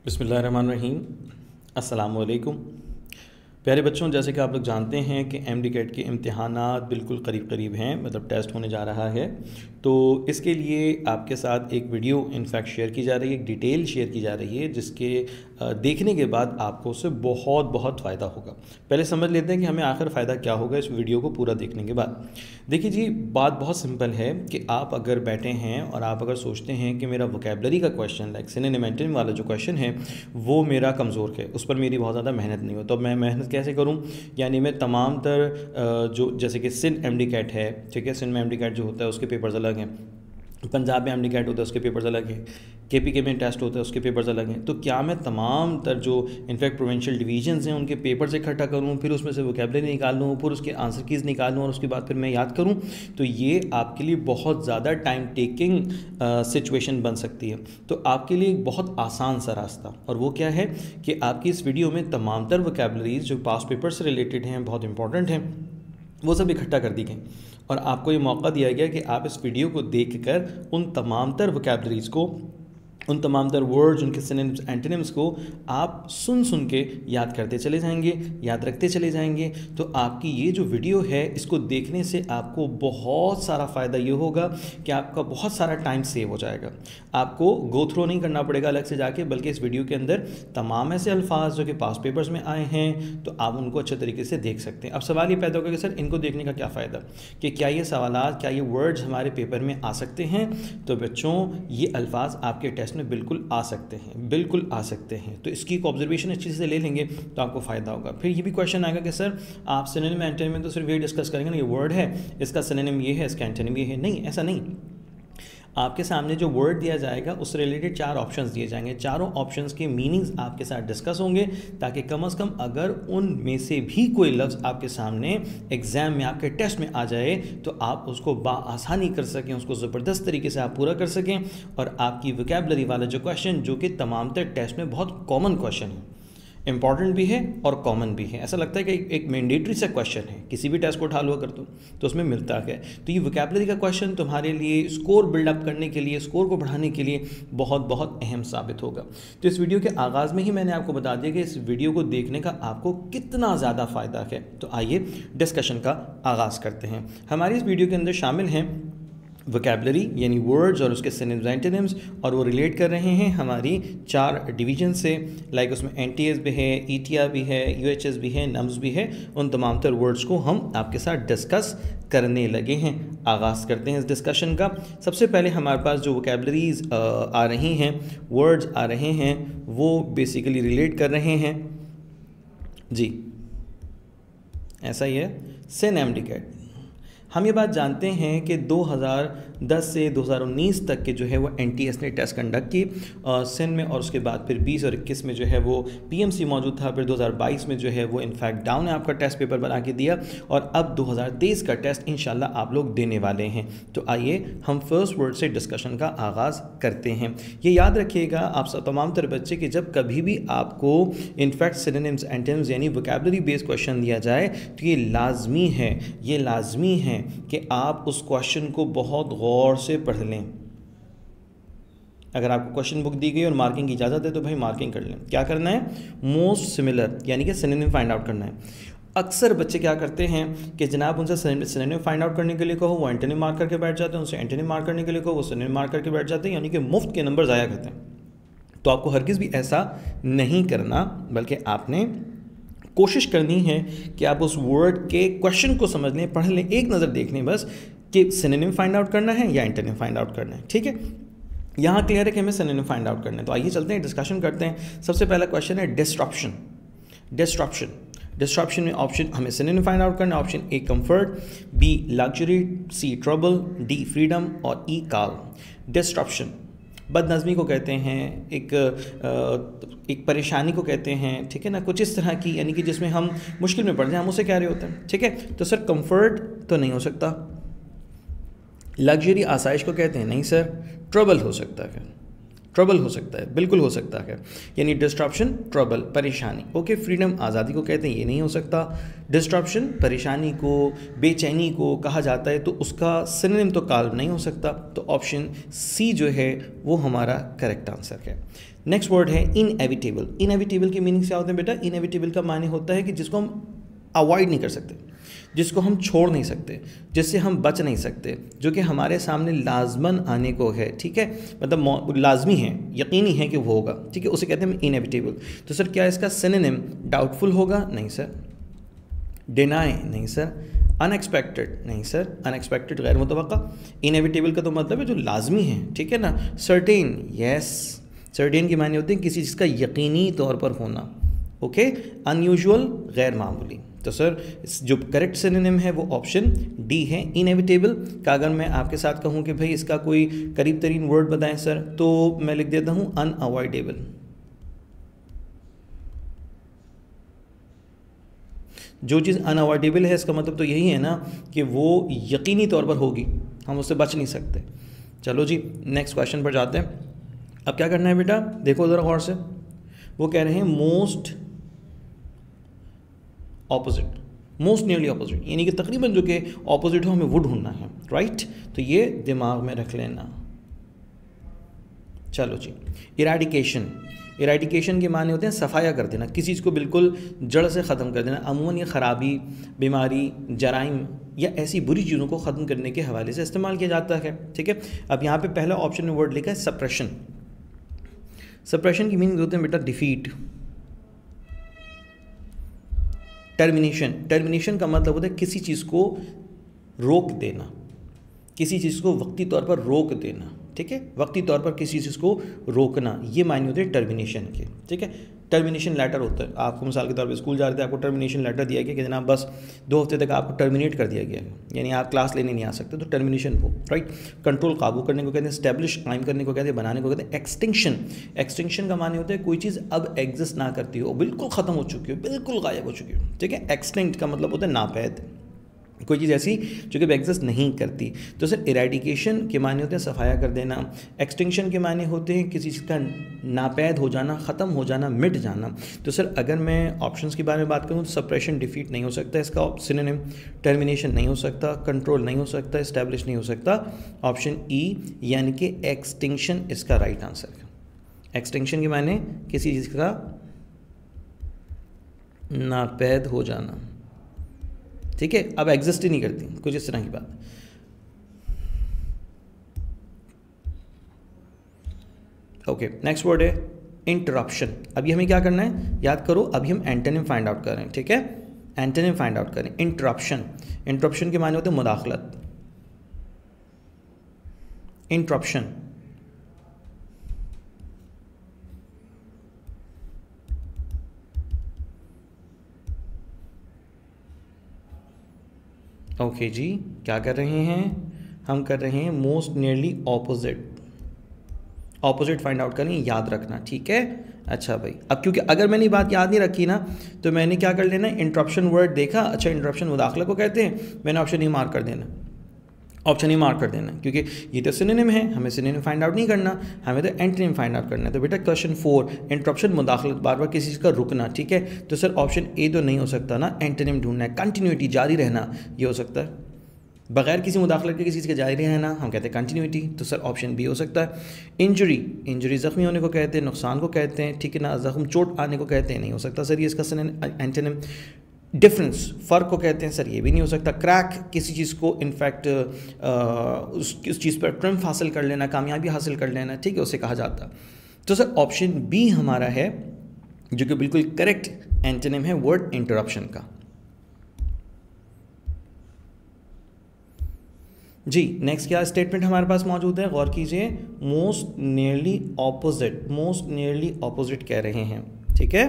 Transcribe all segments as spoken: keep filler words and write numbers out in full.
बिस्मिल्लाहिर्रहमानिर्रहीम। अस्सलामु अलैकुम। प्यारे बच्चों, जैसे कि आप लोग जानते हैं कि एम डी कैट के इम्तिहानात बिल्कुल करीब करीब हैं, मतलब टेस्ट होने जा रहा है। तो इसके लिए आपके साथ एक वीडियो इनफैक्ट शेयर की जा रही है, एक डिटेल शेयर की जा रही है, जिसके देखने के बाद आपको उससे बहुत बहुत फ़ायदा होगा। पहले समझ लेते हैं कि हमें आखिर फ़ायदा क्या होगा इस वीडियो को पूरा देखने के बाद। देखिए जी, बात बहुत सिंपल है कि आप अगर बैठे हैं और आप अगर सोचते हैं कि मेरा वोकैबुलरी का क्वेश्चन लाइक सिनोनिम एंटोनिम वाला जो क्वेश्चन है वो मेरा कमज़ोर है, उस पर मेरी बहुत ज़्यादा मेहनत नहीं हो, तो मैं मेहनत कैसे करूं? यानी मैं तमाम तर जो जैसे कि सिन एम डी कैट है, ठीक है, सिन में एम डी कैट जो होता है उसके पेपर्स अलग हैं, पंजाब में एम डी कैट होता है उसके पेपर्स अलग हैं, के पी के में टेस्ट होता है उसके पेपर्स अलग हैं। तो क्या मैं तमाम तर जो इनफैक्ट प्रोविंशियल डिवीजन्स हैं उनके पेपर्स इकट्ठा करूं, फिर उसमें से वोकैबुलरी निकाल लूँ, फिर उसके आंसर कीज़ निकाल लूँ और उसके बाद फिर मैं याद करूं? तो ये आपके लिए बहुत ज़्यादा टाइम टेकिंग सिचुएशन बन सकती है। तो आपके लिए एक बहुत आसान सा रास्ता, और वो क्या है कि आपकी इस वीडियो में तमाम तर वोकैबुलरीज जो पास्ट पेपर से रिलेटेड हैं, बहुत इंपॉर्टेंट हैं, वो सब इकट्ठा कर दी गई और आपको ये मौका दिया गया कि आप इस वीडियो को देखकर उन तमाम तर वोकैबुलरीज को, उन तमाम तर वर्ड्स, उनके सिनोनिम्स एंटोनिम्स को आप सुन सुन के याद करते चले जाएंगे, याद रखते चले जाएंगे। तो आपकी ये जो वीडियो है इसको देखने से आपको बहुत सारा फ़ायदा ये होगा कि आपका बहुत सारा टाइम सेव हो जाएगा। आपको गो थ्रो नहीं करना पड़ेगा अलग से जाके, बल्कि इस वीडियो के अंदर तमाम ऐसे अल्फाज जो कि पास पेपर्स में आए हैं तो आप उनको अच्छे तरीके से देख सकते हैं। अब सवाल ये पैदा होगा कि सर इनको देखने का क्या फ़ायदा, कि क्या ये सवालात, क्या ये वर्ड्स हमारे पेपर में आ सकते हैं? तो बच्चों, ये अल्फाज आपके टेस्ट में बिल्कुल आ सकते हैं, बिल्कुल आ सकते हैं। तो इसकी एक ऑब्जर्वेशन अच्छी से ले लेंगे तो आपको फ़ायदा होगा। फिर ये भी क्वेश्चन आएगा कि सर आप सिनोनिम एंटोनिम में तो सिर्फ ये डिस्कस करेंगे ना, ये वर्ड है, इसका सिनोनिम ये है, इसका एंटोनिम ये है। नहीं, ऐसा नहीं। आपके सामने जो वर्ड दिया जाएगा उससे रिलेटेड चार ऑप्शंस दिए जाएंगे, चारों ऑप्शंस के मीनिंग्स आपके साथ डिस्कस होंगे, ताकि कम से कम अगर उनमें से भी कोई लफ्ज़ आपके सामने एग्ज़ाम में, आपके टेस्ट में आ जाए तो आप उसको बाआसानी कर सकें, उसको ज़बरदस्त तरीके से आप पूरा कर सकें और आपकी वोकैबुलरी वाला जो क्वेश्चन, जो कि तमाम तर टेस्ट में बहुत कॉमन क्वेश्चन है, इंपॉर्टेंट भी है और कॉमन भी है, ऐसा लगता है कि एक, एक मैंडेटरी सा क्वेश्चन है, किसी भी टेस्ट को उठा लो कर तुम तो उसमें मिलता है। तो ये वोकैबुलरी का क्वेश्चन तुम्हारे लिए स्कोर बिल्डअप करने के लिए, स्कोर को बढ़ाने के लिए बहुत बहुत अहम साबित होगा। तो इस वीडियो के आगाज़ में ही मैंने आपको बता दिया कि इस वीडियो को देखने का आपको कितना ज़्यादा फ़ायदा है। तो आइए डिस्कशन का आगाज़ करते हैं। हमारी इस वीडियो के अंदर शामिल हैं वोकैबुलरी यानी वर्ड्स और उसके सिनोनिम्स एंटोनिम्स, और वो रिलेट कर रहे हैं हमारी चार डिवीजन से, लाइक उसमें एन टी एस भी है, ई टी आर भी है, यू एच एस भी है, नम्स भी है। उन तमाम तर वर्ड्स को हम आपके साथ डिस्कस करने लगे हैं। आगाज़ करते हैं इस डिस्कशन का। सबसे पहले हमारे पास जो वोकैबुलरीज आ रही हैं, वर्ड्स आ रहे हैं, वो बेसिकली रिलेट कर रहे हैं जी, ऐसा ही है सिन एम डी कैट। हम ये बात जानते हैं कि दो हज़ार दस से दो हज़ार उन्नीस तक के जो है वो एन टी एस ने टेस्ट कंडक्ट की सिन में, और उसके बाद फिर बीस और इक्कीस में जो है वो पी एम सी मौजूद था। फिर दो हज़ार बाईस में जो है वो इनफैक्ट डाउन ने आपका टेस्ट पेपर बना के दिया, और अब दो हज़ार तेईस का टेस्ट इंशाल्लाह आप लोग देने वाले हैं। तो आइए हम फर्स्ट वर्ड से डिस्कशन का आगाज़ करते हैं। ये याद रखिएगा आप सब तमाम तरह बच्चे कि जब कभी भी आपको इनफैक्ट सिनोनिम्स एंटोनिम्स यानी वोकैबुलरी बेस्ड क्वेश्चन दिया जाए तो ये लाजमी है, ये लाजमी है कि आप उस क्वेश्चन को बहुत गौर से पढ़ लें। अगर आपको क्वेश्चन बुक दी गई और मार्किंग की इजाज़त है तो भाई मार्किंग कर लें। क्या करना है? मोस्ट सिमिलर यानी कि सिनोनिम फाइंड आउट करना है। अक्सर बच्चे क्या करते हैं कि जनाब उनसे सिनोनिम फाइंड आउट करने के लिए कहो, वो एंटोनिम मार्क करके बैठ जाते हैं, उनसे एंटोनिम मार्क करने के लिए कहो, वो सिनोनिम मार्क करके बैठ जाते हैं, यानी कि मुफ्त के नंबर ज़ाया करते हैं। तो आपको हरगिज़ भी ऐसा नहीं करना, बल्कि आपने कोशिश करनी है कि आप उस वर्ड के क्वेश्चन को समझ लें, पढ़ लें, एक नज़र देख लें बस कि सिनोनिम फाइंड आउट करना है या एंटोनिम फाइंड आउट करना है। ठीक है, यहाँ क्लियर है कि हमें सिनोनिम फाइंड आउट करना है। तो आइए चलते हैं, डिस्कशन करते हैं। सबसे पहला क्वेश्चन है डिस्ट्रप्शन। डिस्ट्रप्शन डिस्ट्रप्शन में ऑप्शन हमें सिनोनिम फाइंड आउट करना है। Option A comfort, B luxury, C trouble, D freedom और ई काल्म। डिस्ट्रप्शन बदनज़मी को कहते हैं, एक एक परेशानी को कहते हैं, ठीक है ना, कुछ इस तरह की, यानी कि जिसमें हम मुश्किल में पड़ जाए, हम उसे कह रहे होते हैं। ठीक है, तो सर कंफर्ट तो नहीं हो सकता, लग्जरी आसाइश को कहते हैं, नहीं सर, ट्रबल हो सकता है, ट्रबल हो सकता है, बिल्कुल हो सकता है, यानी डिस्ट्रप्शन ट्रबल परेशानी। ओके, फ्रीडम आज़ादी को कहते हैं, ये नहीं हो सकता। डिस्ट्रप्शन परेशानी को, बेचैनी को कहा जाता है, तो उसका सिनोनिम तो काल्म नहीं हो सकता। तो ऑप्शन सी जो है वो हमारा करेक्ट आंसर है। नेक्स्ट वर्ड है इनएविटेबल। इनएविटेबल की मीनिंग क्या होते हैं बेटा? इनएविटेबल का माने होता है कि जिसको हम अवॉइड नहीं कर सकते, जिसको हम छोड़ नहीं सकते, जिससे हम बच नहीं सकते, जो कि हमारे सामने लाजमन आने को है, ठीक है, मतलब लाजमी है, यकीनी है कि वो होगा, ठीक है, उसे कहते हैं इनएविटेबल। तो सर क्या इसका सिनोनिम डाउटफुल होगा? नहीं सर। डिनाई? नहीं सर। अनएक्सपेक्टेड? नहीं सर, अनएक्सपेक्टेड गैर मुतवक्का। इनएविटेबल का तो मतलब है जो लाजमी है, ठीक है ना। सर्टेन? यस, सर्टेन के माने होते हैं किसी चीज़ का यकीनी तौर पर होना, ओके। अनयूजुअल गैर मामूली। तो सर जो करेक्ट सिनोनिम है वो ऑप्शन डी है, इनएविटेबल का। अगर मैं आपके साथ कहूँ कि भाई इसका कोई करीब तरीन वर्ड बताएं सर, तो मैं लिख देता हूँ अनअवॉइडेबल। जो चीज़ अनअवॉइडेबल है इसका मतलब तो यही है ना कि वो यकीनी तौर पर होगी, हम उससे बच नहीं सकते। चलो जी नेक्स्ट क्वेश्चन पर जाते हैं। अब क्या करना है बेटा, देखो ज़रा गौर से। वो कह रहे हैं most opposite, most nearly opposite, यानी कि तकरीबन जो कि ऑपोजिट हो हमें वो ढूंढना है, राइट। तो ये दिमाग में रख लेना। चलो जी, इराडिकेशन। इराडिकेशन के माने होते हैं सफाया कर देना, किसी चीज़ को बिल्कुल जड़ से ख़त्म कर देना। अमूमन ये ख़राबी, बीमारी, जराइम या ऐसी बुरी चीज़ों को ख़त्म करने के हवाले से इस्तेमाल किया जाता है, ठीक है। अब यहाँ पे पहला ऑप्शन में वर्ड लिखा है सप्रेशन। सप्रेशन की मीनिंग होते हैं बेटा डिफीट। टर्मिनेशन, टर्मिनेशन का मतलब होता है किसी चीज़ को रोक देना, किसी चीज़ को वक्ती तौर पर रोक देना, ठीक है, वक्ती तौर पर किसी चीज़ को रोकना, ये मायने होते हैं टर्मिनेशन के, ठीक है। टर्मिनेशन लेटर होता है, आपको मिसाल के तौर पर स्कूल जा रहे थे, आपको टर्मिनेशन लेटर दिया गया कि जनाब बस दो हफ्ते तक आपको टर्मिनेट कर दिया गया है, यानी आप क्लास लेने नहीं आ सकते, तो टर्मिनेशन हो, राइट। कंट्रोल काबू करने को कहते हैं, स्टैब्लिश कायम करने को कहते हैं, बनाने को कहते हैं एक्सटिंक्शन। एक्सटिंक्शन का माने होता है कोई चीज़ अब एग्जिस्ट ना करती हो, बिल्कुल ख़त्म हो चुकी हो, बिल्कुल गायब हो चुकी हो, ठीक है। एक्सटिंक्ट का मतलब होता है नापैद, कोई चीज़ ऐसी जो कि एग्जिस्ट नहीं करती। तो सर इरेडिकेशन के माने होते हैं सफाया कर देना, एक्सटिंक्शन के माने होते हैं किसी चीज़ का नापैद हो जाना, ख़त्म हो जाना, मिट जाना। तो सर अगर मैं ऑप्शंस के बारे में बात करूँ तो सप्रेशन डिफीट नहीं हो सकता, इसका सिनोनिम टर्मिनेशन नहीं हो सकता, कंट्रोल नहीं हो सकता, इस्टेब्लिश नहीं हो सकता। ऑप्शन ई यानी कि एक्सटिंक्शन इसका राइट आंसर है। एक्सटिंक्शन के माने किसी चीज़ का नापैद हो जाना, ठीक है, अब एग्जिस्ट ही नहीं करती, कुछ इस तरह की बात। ओके नेक्स्ट वर्ड है इंटरप्शन। अभी हमें क्या करना है, याद करो, अभी हम एंटोनिम फाइंड आउट कर रहे हैं, ठीक है, एंटोनिम फाइंड आउट करें। इंटरप्शन, इंटरप्शन के माने होते हैं मुदाखलत। इंटरप्शन, ओके okay जी, क्या कर रहे हैं हम, कर रहे हैं most nearly opposite. Opposite find out करें, याद रखना, ठीक है। अच्छा भाई, अब क्योंकि अगर मैंने बात याद नहीं रखी ना, तो मैंने क्या कर लेना, इंटरप्शन वर्ड देखा, अच्छा इंटरप्शन मुदाखला को कहते हैं, मैंने ऑप्शन ही मार्क कर देना, ऑप्शन ही मार्क कर देना, क्योंकि ये तो सिनोनिम है, हमें सिनोनिम फाइंड आउट नहीं करना, हमें तो एंटोनिम फाइंड आउट करना है। तो बेटा क्वेश्चन फोर, इंटरप्शन मुदाखलत, बार बार किसी चीज़ का रुकना, ठीक है। तो सर ऑप्शन ए तो नहीं हो सकता ना, एंटोनिम ढूंढना है, कंटिन्यूटी, जारी रहना, ये हो सकता है। बगैर किसी मुदाखलत के किसी चीज़ का जारी रहना हम कहते हैं कंटिन्यूटी, तो सर ऑप्शन बी हो सकता है। इंजरी, इंजरी ज़ख्मी होने को कहते हैं, नुकसान को कहते हैं, ठीक है ना, ज़ख्म चोट आने को कहते हैं, नहीं हो सकता सर ये इसका एंटोनिम। डिफरेंस, फ़र्क को कहते हैं, सर ये भी नहीं हो सकता। क्रैक, किसी चीज़ को इनफैक्ट उस उस चीज़ पर ट्रम्प हासिल कर लेना, कामयाबी हासिल कर लेना, ठीक है, उसे कहा जाता। तो सर ऑप्शन बी हमारा है जो कि बिल्कुल करेक्ट एंटोनिम है वर्ड इंटरप्शन का। जी नेक्स्ट क्या स्टेटमेंट हमारे पास मौजूद है, गौर कीजिए। Most nearly opposite, most nearly opposite कह रहे हैं, ठीक है।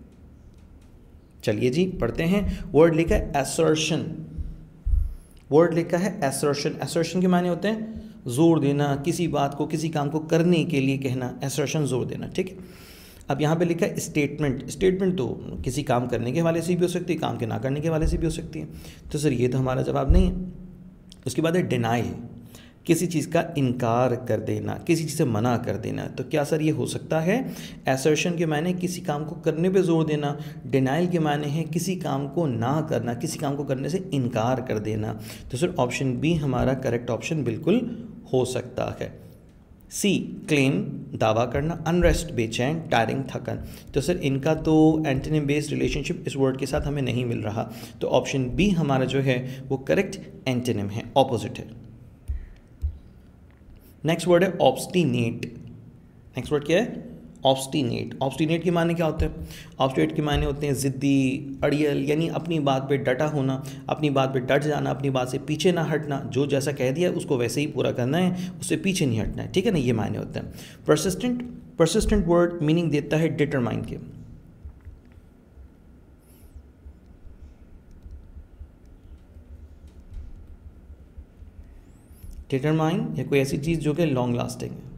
चलिए जी पढ़ते हैं। वर्ड लिखा है असर्शन, वर्ड लिखा है असर्शन। असर्शन के माने होते हैं जोर देना, किसी बात को, किसी काम को करने के लिए कहना, असर्शन जोर देना, ठीक है। अब यहाँ पे लिखा है स्टेटमेंट। स्टेटमेंट तो किसी काम करने के हवाले से भी हो सकती है, काम के ना करने के हवाले से भी हो सकती है। तो सर ये तो हमारा जवाब नहीं है। उसके बाद है डिनाई, किसी चीज़ का इनकार कर देना, किसी चीज़ से मना कर देना। तो क्या सर ये हो सकता है? असर्शन के माने किसी काम को करने पे जोर देना, डिनाइल के माने हैं किसी काम को ना करना, किसी काम को करने से इनकार कर देना। तो सर ऑप्शन बी हमारा करेक्ट ऑप्शन बिल्कुल हो सकता है। सी क्लेम दावा करना, अनरेस्ट बेचैन, टायरिंग थकन। तो सर इनका तो एंटोनिम बेस्ड रिलेशनशिप इस वर्ड के साथ हमें नहीं मिल रहा, तो ऑप्शन बी हमारा जो है वो करेक्ट एंटोनिम है, ऑपोजिट है। नेक्स्ट वर्ड है ऑब्स्टिनेट। नेक्स्ट वर्ड क्या है? ऑब्स्टिनेट। ऑब्स्टिनेट के माने क्या होते हैं? ऑब्स्टिनेट के माने होते हैं ज़िद्दी, अड़ियल, यानी अपनी बात पे डटा होना, अपनी बात पे डट जाना, अपनी बात से पीछे ना हटना, जो जैसा कह दिया उसको वैसे ही पूरा करना है, उससे पीछे नहीं हटना है, ठीक है ना, ये माने होते हैं। परसिस्टेंट, परसिस्टेंट वर्ड मीनिंग देता है डिटरमाइन के। डिटरमाइन या कोई ऐसी चीज़ जो कि लॉन्ग लास्टिंग है,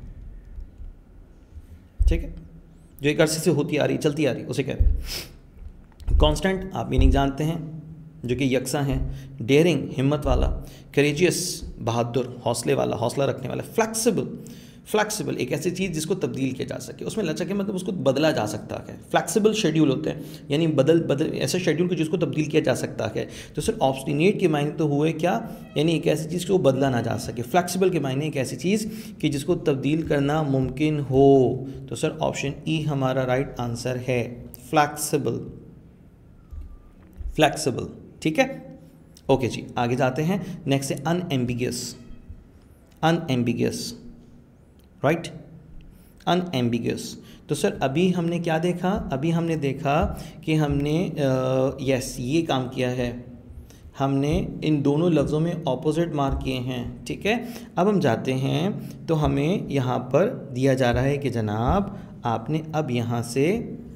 ठीक है, जो एक अरसे से होती आ रही, चलती आ रही, उसे कहते हैं। कांस्टेंट आप मीनिंग जानते हैं, जो कि यकसा हैं। डेयरिंग हिम्मत वाला, करेजियस बहादुर, हौसले वाला, हौसला रखने वाला। फ्लैक्सिबल, फ्लैक्सिबल एक ऐसी चीज़ जिसको तब्दील किया जा सके, उसमें लचक है, मतलब उसको बदला जा सकता है। फ्लैक्सिबल शेड्यूल होते हैं, यानी बदल बदल ऐसे शेड्यूल को जिसको तब्दील किया जा सकता है। तो सर ऑब्स्टिनेट के मायने तो हुए क्या, यानी एक ऐसी चीज़ को बदला ना जा सके। फ्लैक्सिबल के मायने एक ऐसी चीज़ कि जिसको तब्दील करना मुमकिन हो। तो सर ऑप्शन ई हमारा राइट आंसर है, फ्लैक्सिबल, फ्लैक्सिबल, ठीक है। ओके जी, आगे जाते हैं। नेक्स्ट है अनएम्बिगियस। Unambiguous, right, unambiguous. तो सर अभी हमने क्या देखा? अभी हमने देखा कि हमने यस ये काम किया है, हमने इन दोनों लफ्ज़ों में ऑपोजिट मार्क किए हैं, ठीक है। अब हम जाते हैं तो हमें यहाँ पर दिया जा रहा है कि जनाब आपने अब यहाँ से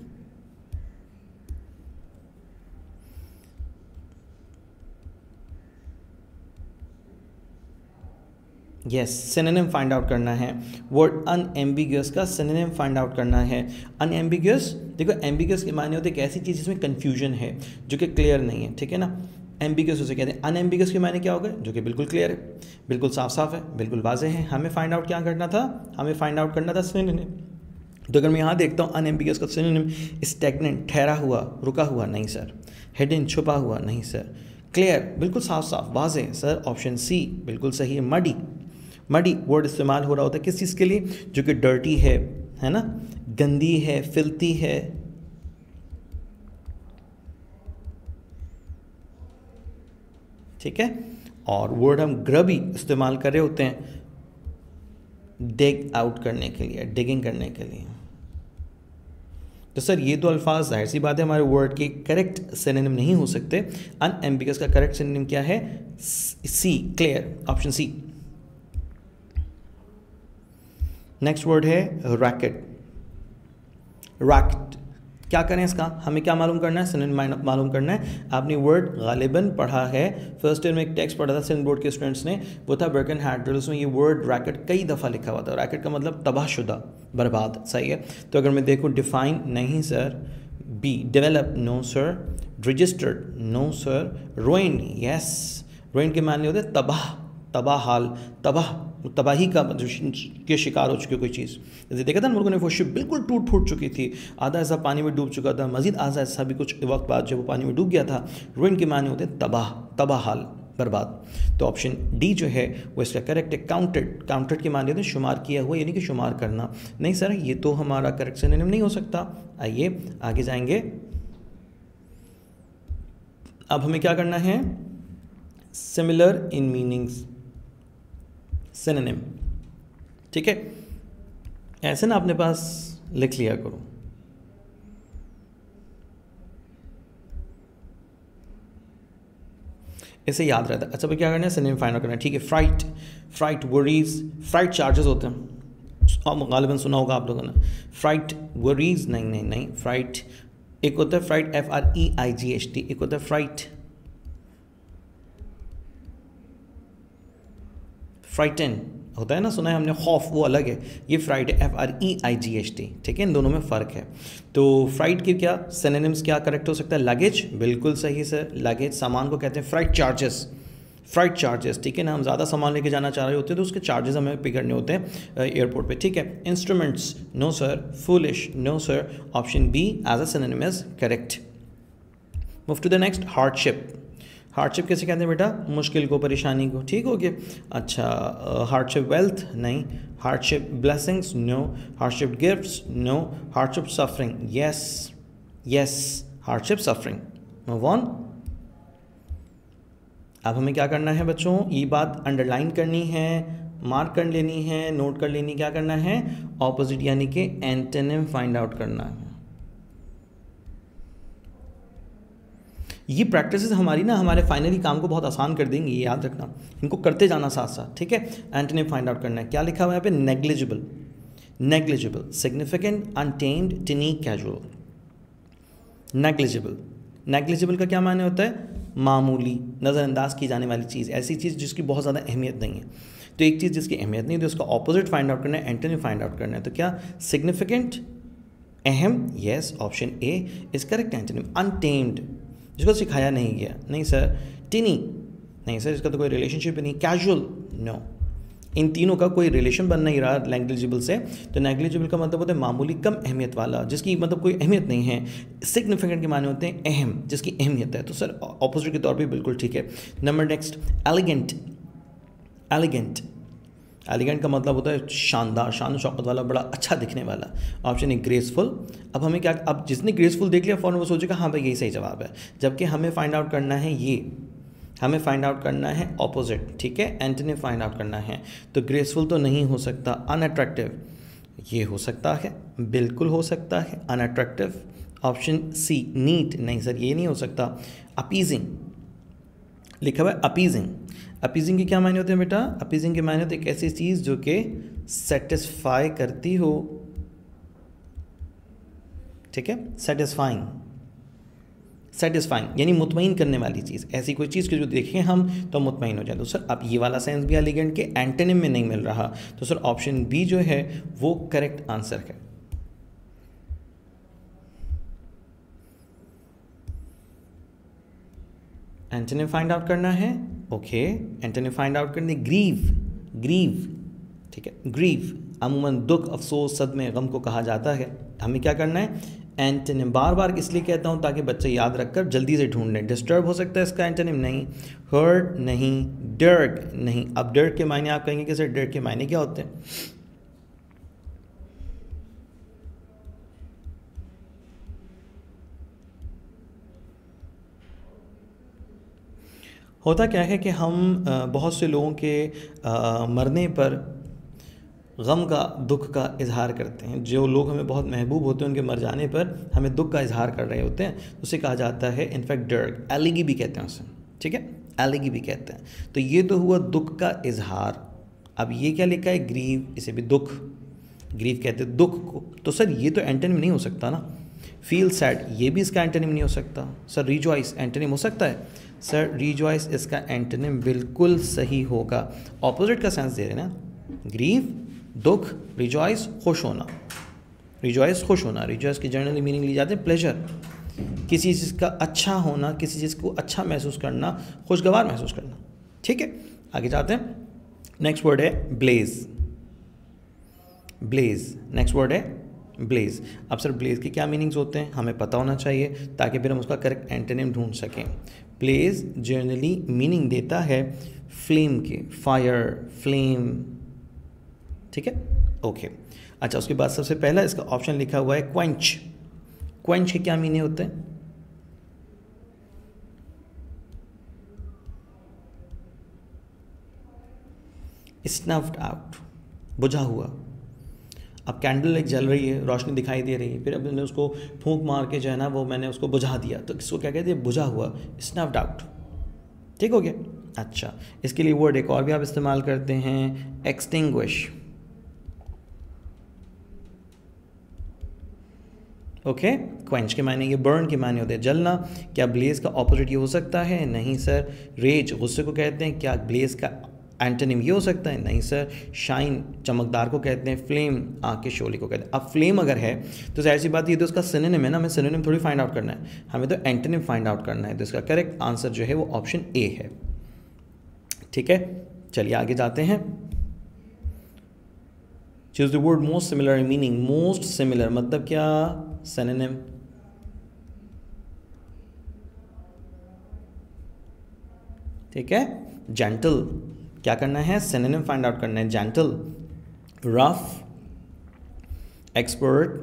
यस सिनोनिम फाइंड आउट करना है। वर्ड अनएम्बिगियस का सिनोनिम फाइंड आउट करना है। अनएम्बिगियस, देखो एम्बिगियस के मायने होते हैं एक ऐसी चीज़ जिसमें कन्फ्यूजन है, जो कि क्लियर नहीं है, ठीक है ना, एम्बिगियस उसे कहते हैं। अनएम्बिगियस के मायने क्या होगा? जो कि बिल्कुल क्लियर है, बिल्कुल साफ साफ है, बिल्कुल वाज़ेह है। हमें फाइंड आउट क्या करना था? हमें फाइंड आउट करना था सिनोनिम। तो अगर मैं यहाँ देखता हूँ अनएम्बिगियस का सिनोनिम स्टैग्नेंट, ठहरा हुआ, रुका हुआ, नहीं सर। हिडन, छुपा हुआ, नहीं सर। क्लियर, बिल्कुल साफ साफ, वाज़ेह, सर ऑप्शन सी बिल्कुल सही है। मडी, मडी वर्ड इस्तेमाल हो रहा होता है किस चीज़ के लिए? जो कि डर्टी है, है ना, गंदी है, फिल्थी है, ठीक है। और वर्ड हम ग्रबी इस्तेमाल कर रहे होते हैं डिग आउट करने के लिए, डिगिंग करने के लिए। तो सर ये तो अल्फाज जाहिर सी बात है हमारे वर्ड के करेक्ट सिनोनिम नहीं हो सकते। अनएम्बिगियस का करेक्ट सिनोनिम क्या है? C, clear, option C. Next word है रैकेट। रैकेट क्या करें इसका? हमें क्या मालूम करना है? सिनोनिम मालूम करना है। आपने वर्ड गालिबन पढ़ा है, फर्स्ट ईयर में एक टेक्स्ट पढ़ा था सिंध बोर्ड के स्टूडेंट्स ने, वो था बर्कन हैडल, उसमें ये वर्ड रैकेट कई दफ़ा लिखा हुआ था। रैकेट का मतलब तबाहशुदा, बर्बाद, सही है। तो अगर मैं देखूँ डिफाइन, नहीं sir. B develop, no sir. Registered, no sir. Rowing, yes, rowing के मानने होते तबाह, तबाह हाल, तबाह, तबाही का के शिकार हो चुकी कोई चीज़। जैसे देखा था मुल्कों ने, वो शिप बिल्कुल टूट फूट चुकी थी, आधा हिस्सा पानी में डूब चुका था, मजीद आधा हिस्सा भी कुछ वक्त बाद जब वो पानी में डूब गया था। रुइन के माने होते हैं तबाह, तबाह हाल, बर्बाद। तो ऑप्शन डी जो है वो इसका करेक्ट है। काउंटेड, काउंटेड के माने होते हैं शुमार किया हुआ, यानी कि शुमार करना। नहीं सर ये तो हमारा करेक्ट सिनोनिम नहीं हो सकता। आइए आगे जाएंगे। अब हमें क्या करना है? सिमिलर इन मीनिंग्स, सिनोनिम, ठीक है। ऐसे ना अपने पास लिख लिया करो। इसे याद रहता है। अच्छा भाई क्या करना है? सिनोनिम फाइंड आउट करना है, ठीक है। Freight, freight worries, freight charges होते हैं, गालिबन सुना होगा आप लोगों ने। फ्राइट वरीज, नहीं नहीं नहीं, फ्राइट एक होता है freight, F R E I G H T, एक होता है फ्राइट, फ्राइटन होता है ना, सुना है हमने, खौफ, वो अलग है, ये फ्राइट है, F R E I G H T, ठीक है, इन दोनों में फ़र्क है। तो फ्राइट के क्या सिनोनिम्स क्या करेक्ट हो सकता है? लगेज, बिल्कुल सही सर, लगेज सामान को कहते हैं फ्राइट चार्जेस, फ्राइट चार्जेस, ठीक है ना, हम ज़्यादा सामान लेके जाना चाह रहे होते हैं तो उसके चार्जेस हमें पे करने होते हैं एयरपोर्ट पे, ठीक है। Instruments, no sir. Foolish, no sir. Option B as a synonym is correct. Move to the next, hardship. Hardship कैसे कहते हैं बेटा? मुश्किल को, परेशानी को, ठीक हो गया। अच्छा, हार्डशिप वेल्थ नहीं, hardship blessings no, hardship gifts no, hardship suffering yes yes, hardship suffering. Move on. अब हमें क्या करना है बच्चों? ये बात अंडरलाइन करनी है, मार्क कर लेनी है, नोट कर लेनी, क्या करना है? ऑपोजिट यानी कि एंटोनिम फाइंड आउट करना है। ये प्रैक्टिसेस हमारी ना हमारे फाइनली काम को बहुत आसान कर देंगी, ये याद रखना, इनको करते जाना साथ साथ, ठीक है। एंटोनिम फाइंड आउट करना है। क्या लिखा हुआ है यहाँ पे? Negligible, negligible, significant, untamed, tiny, casual. Negligible, negligible का क्या माने होता है? मामूली, नज़रअंदाज की जाने वाली चीज़, ऐसी चीज़ जिसकी बहुत ज़्यादा अहमियत नहीं है। तो एक चीज़ जिसकी अहमियत नहीं है तो उसका ऑपोजिट फाइंड आउट करना है, एंटोनिम फाइंड आउट करना है। तो क्या? सिग्निफिकेंट, अहम, yes, option A is correct antonym. Untamed, जिसको सिखाया नहीं गया, नहीं सर। टिनी, नहीं सर, इसका तो कोई रिलेशनशिप नहीं। कैजुअल, नो, इन तीनों का कोई रिलेशन बन नहीं रहा नेग्लिजिबल से। तो नेग्लिजिबल का मतलब होता है मामूली, कम अहमियत वाला, जिसकी मतलब कोई अहमियत नहीं है। सिग्निफिकेंट के माने होते हैं अहम, जिसकी अहमियत है। तो सर ऑपोजिट के तौर पे बिल्कुल ठीक है। Number next, elegant, elegant, elegant का मतलब होता है शानदार, शान शौकत वाला, बड़ा अच्छा दिखने वाला। Option A graceful. अब हमें क्या, अब जिसने ग्रेसफुल देख लिया फ़ौरन वो सोचेगा हाँ भाई यही सही जवाब है, जबकि हमें फाइंड आउट करना है ये, हमें फाइंड आउट करना है ऑपोजिट, ठीक है, एंटोनिम फाइंड आउट करना है। तो ग्रेसफुल तो नहीं हो सकता, अनअट्रैक्टिव ये हो सकता है, बिल्कुल हो सकता है अनअट्रैक्टिव। ऑप्शन सी नीट, नहीं सर ये नहीं हो सकता। अपीजिंग लिखा हुआ है, अपीजिंग। अपीजिंग के क्या मायने होते हैं बेटा? अपीजिंग के मायने होते हैं एक ऐसी चीज़ जो कि सेटिस्फाई करती हो, ठीक है, सेटिस्फाइंग, सेटिस्फाइंग यानी मुतमईन करने वाली चीज़, ऐसी कोई चीज़ की जो देखें हम तो मुतमईन हो जाए। तो सर अब ये वाला सेंस भी एलिगेंट के एंटोनिम में नहीं मिल रहा, तो सर ऑप्शन बी जो है वो करेक्ट आंसर है। एंटोनिम फाइंड आउट करना है, ओके, एंटोनिम फाइंड आउट करने। ग्रीव, ग्रीव, ठीक है, ग्रीव अमूमन दुख, अफसोस, सदमे, गम को कहा जाता है। हमें क्या करना है? एंटोनिम। बार बार इसलिए कहता हूँ ताकि बच्चे याद रखकर जल्दी से ढूंढ लें। डिस्टर्ब हो सकता है इसका एंटोनिम, नहीं। हर्ट नहीं, डर्क नहीं। अब डर्क के मायने आप कहेंगे कि सर डर्क के मायने क्या होते हैं? होता क्या है कि हम बहुत से लोगों के आ, मरने पर गम का, दुख का इजहार करते हैं। जो लोग हमें बहुत महबूब होते हैं उनके मर जाने पर हमें दुख का इजहार कर रहे होते हैं, उसे कहा जाता है इनफैक्ट डर्क, एलिगी भी कहते हैं उसे, ठीक है, एलिगी भी कहते हैं। तो ये तो हुआ दुख का इजहार। अब ये क्या लिखा है? ग्रीव, इसे भी दुख, ग्रीव कहते हैं दुख को। तो सर ये तो एंटोनिम नहीं हो सकता ना। फील सैड, ये भी इसका एंटोनिम नहीं हो सकता। सर रिजॉइस एंटोनिम हो सकता है? सर रिजॉइस इसका एंटोनिम बिल्कुल सही होगा, ऑपोजिट का सेंस दे रहे हैं ना। ग्रीव दुख, रिजॉइस खुश होना, रिजॉइस खुश होना। रिजॉइस की जनरली मीनिंग ली जाती है प्लेजर, किसी चीज़ का अच्छा होना, किसी चीज़ को अच्छा महसूस करना, खुशगवार महसूस करना, ठीक है। आगे जाते हैं, नेक्स्ट वर्ड है ब्लेज, ब्लेज, नेक्स्ट वर्ड है ब्लेज। अब सर ब्लेज के क्या मीनिंग्स होते हैं हमें पता होना चाहिए ताकि फिर हम उसका करेक्ट एंटोनिम ढूंढ सकें। ब्लेज जनरली मीनिंग देता है फ्लेम के, फायर, फ्लेम, ठीक है, ओके। अच्छा, उसके बाद सबसे पहला इसका ऑप्शन लिखा हुआ है क्वेंच। क्वेंच के क्या मीनिंग होते हैं? स्नफ्ड आउट, बुझा हुआ। अब कैंडल एक जल रही है, रोशनी दिखाई दे रही है, फिर अब मैंने उसको फूंक मार के जो है ना वो मैंने उसको बुझा दिया, तो इसको क्या कहते हैं? बुझा हुआ, स्नफ्ड आउट, ठीक हो गया। अच्छा, इसके लिए वर्ड एक और भी आप इस्तेमाल करते हैं, एक्सटिंग्विश, ओके। क्वेंच के मायने, ये बर्न के मायने होते हैं जलना। क्या ब्लेज का ऑपोजिट ये हो सकता है? नहीं सर। रेज गुस्से को कहते हैं, क्या ब्लेज का एंटोनिम ये हो सकता है? नहीं सर। शाइन चमकदार को कहते हैं, फ्लेम आग के शोले को कहते हैं। अब फ्लेम अगर है तो जाहिर सी बात ये तो उसका सिनोनिम है ना, हमें सिनोनिम थोड़ी फाइंड आउट करना है, हमें तो एंटोनिम फाइंड आउट करना है। तो इसका करेक्ट आंसर जो है वो ऑप्शन ए है, ठीक है। चलिए आगे जाते हैं। Choose the word most similar meaning. Most similar मतलब क्या? सिनोनिम। ठीक है। जेंटल क्या करना है, सिनोनिम फाइंड आउट करना है, gentle, rough, expert,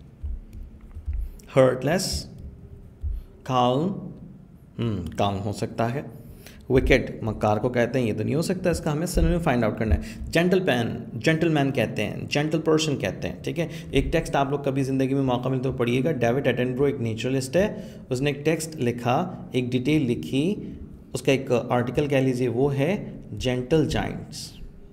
heartless, calm, hmm calm हो सकता है, विकेट मक्कार को कहते हैं, ये तो नहीं हो सकता, इसका हमें सिनोनिम फाइंड आउट करना है। जेंटलमैन, जेंटलमैन कहते हैं, जेंटल पर्सन कहते हैं, ठीक है। एक टेक्स्ट आप लोग कभी ज़िंदगी में मौका मिले तो पढ़िएगा। डेविड एटनबरो एक नेचुरलिस्ट है, उसने एक टेक्स्ट लिखा, एक डिटेल लिखी, उसका एक आर्टिकल कह लीजिए, वो है जेंटल जाइंट्स।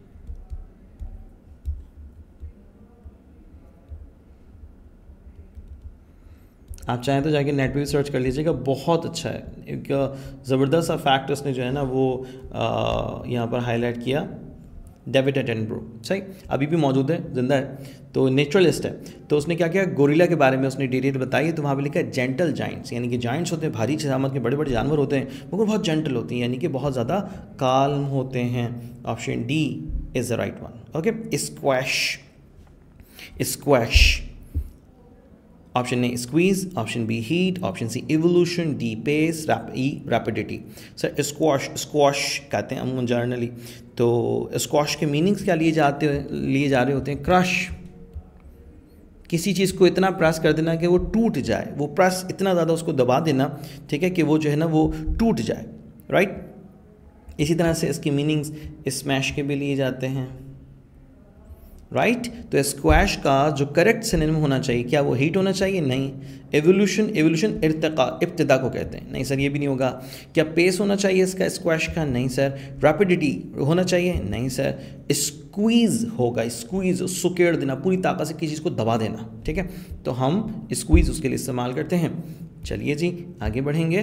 आप चाहें तो जाके नेट पे भी सर्च कर लीजिएगा, बहुत अच्छा है। एक ज़बरदस्त सा फैक्ट उसने जो है ना वो यहाँ पर हाईलाइट किया, डेविड एटनबरो, सही अभी भी मौजूद है, जिंदा है, तो नेचुरलिस्ट है। तो उसने क्या किया, गोरिल्ला के बारे में उसने डिटेल बताई, तो वहाँ पे लिखा है जेंटल जाइंट्स, यानी कि जाइंट्स होते हैं भारी शामत के बड़े बड़े जानवर होते हैं, मगर बहुत जेंटल होते हैं, यानी कि बहुत ज़्यादा काल्म होते हैं। Option D is the right one. Okay, squash, squash, option A squeeze, option B heat, option C evolution, D pace, E rapidity. Sir squash, squash कहते हैं अमूमन जर्नली, तो स्क्वॉश के मीनिंग्स क्या लिए जाते लिए जा रहे होते हैं, क्रश, किसी चीज़ को इतना प्रेस कर देना कि वो टूट जाए, वो प्रेस इतना ज़्यादा उसको दबा देना, ठीक है, कि वो जो है ना वो टूट जाए, राइट। इसी तरह से इसकी मीनिंग्स स्मैश के भी लिए जाते हैं, राइट right? तो स्क्वैश का जो करेक्ट सिनोनिम होना चाहिए, क्या वो हीट होना चाहिए? नहीं। एवोल्यूशन, एवोल्यूशन इर्तिका, इब्तिदा को कहते हैं, नहीं सर ये भी नहीं होगा। क्या पेस होना चाहिए इसका स्क्वैश का? नहीं सर। रैपिडिटी होना चाहिए? नहीं सर। स्क्वीज़ होगा, स्क्वीज़ सुकेड़ देना, पूरी ताकत से किसी चीज़ को दबा देना, ठीक है, तो हम स्क्वीज़ उसके लिए इस्तेमाल करते हैं। चलिए जी आगे बढ़ेंगे।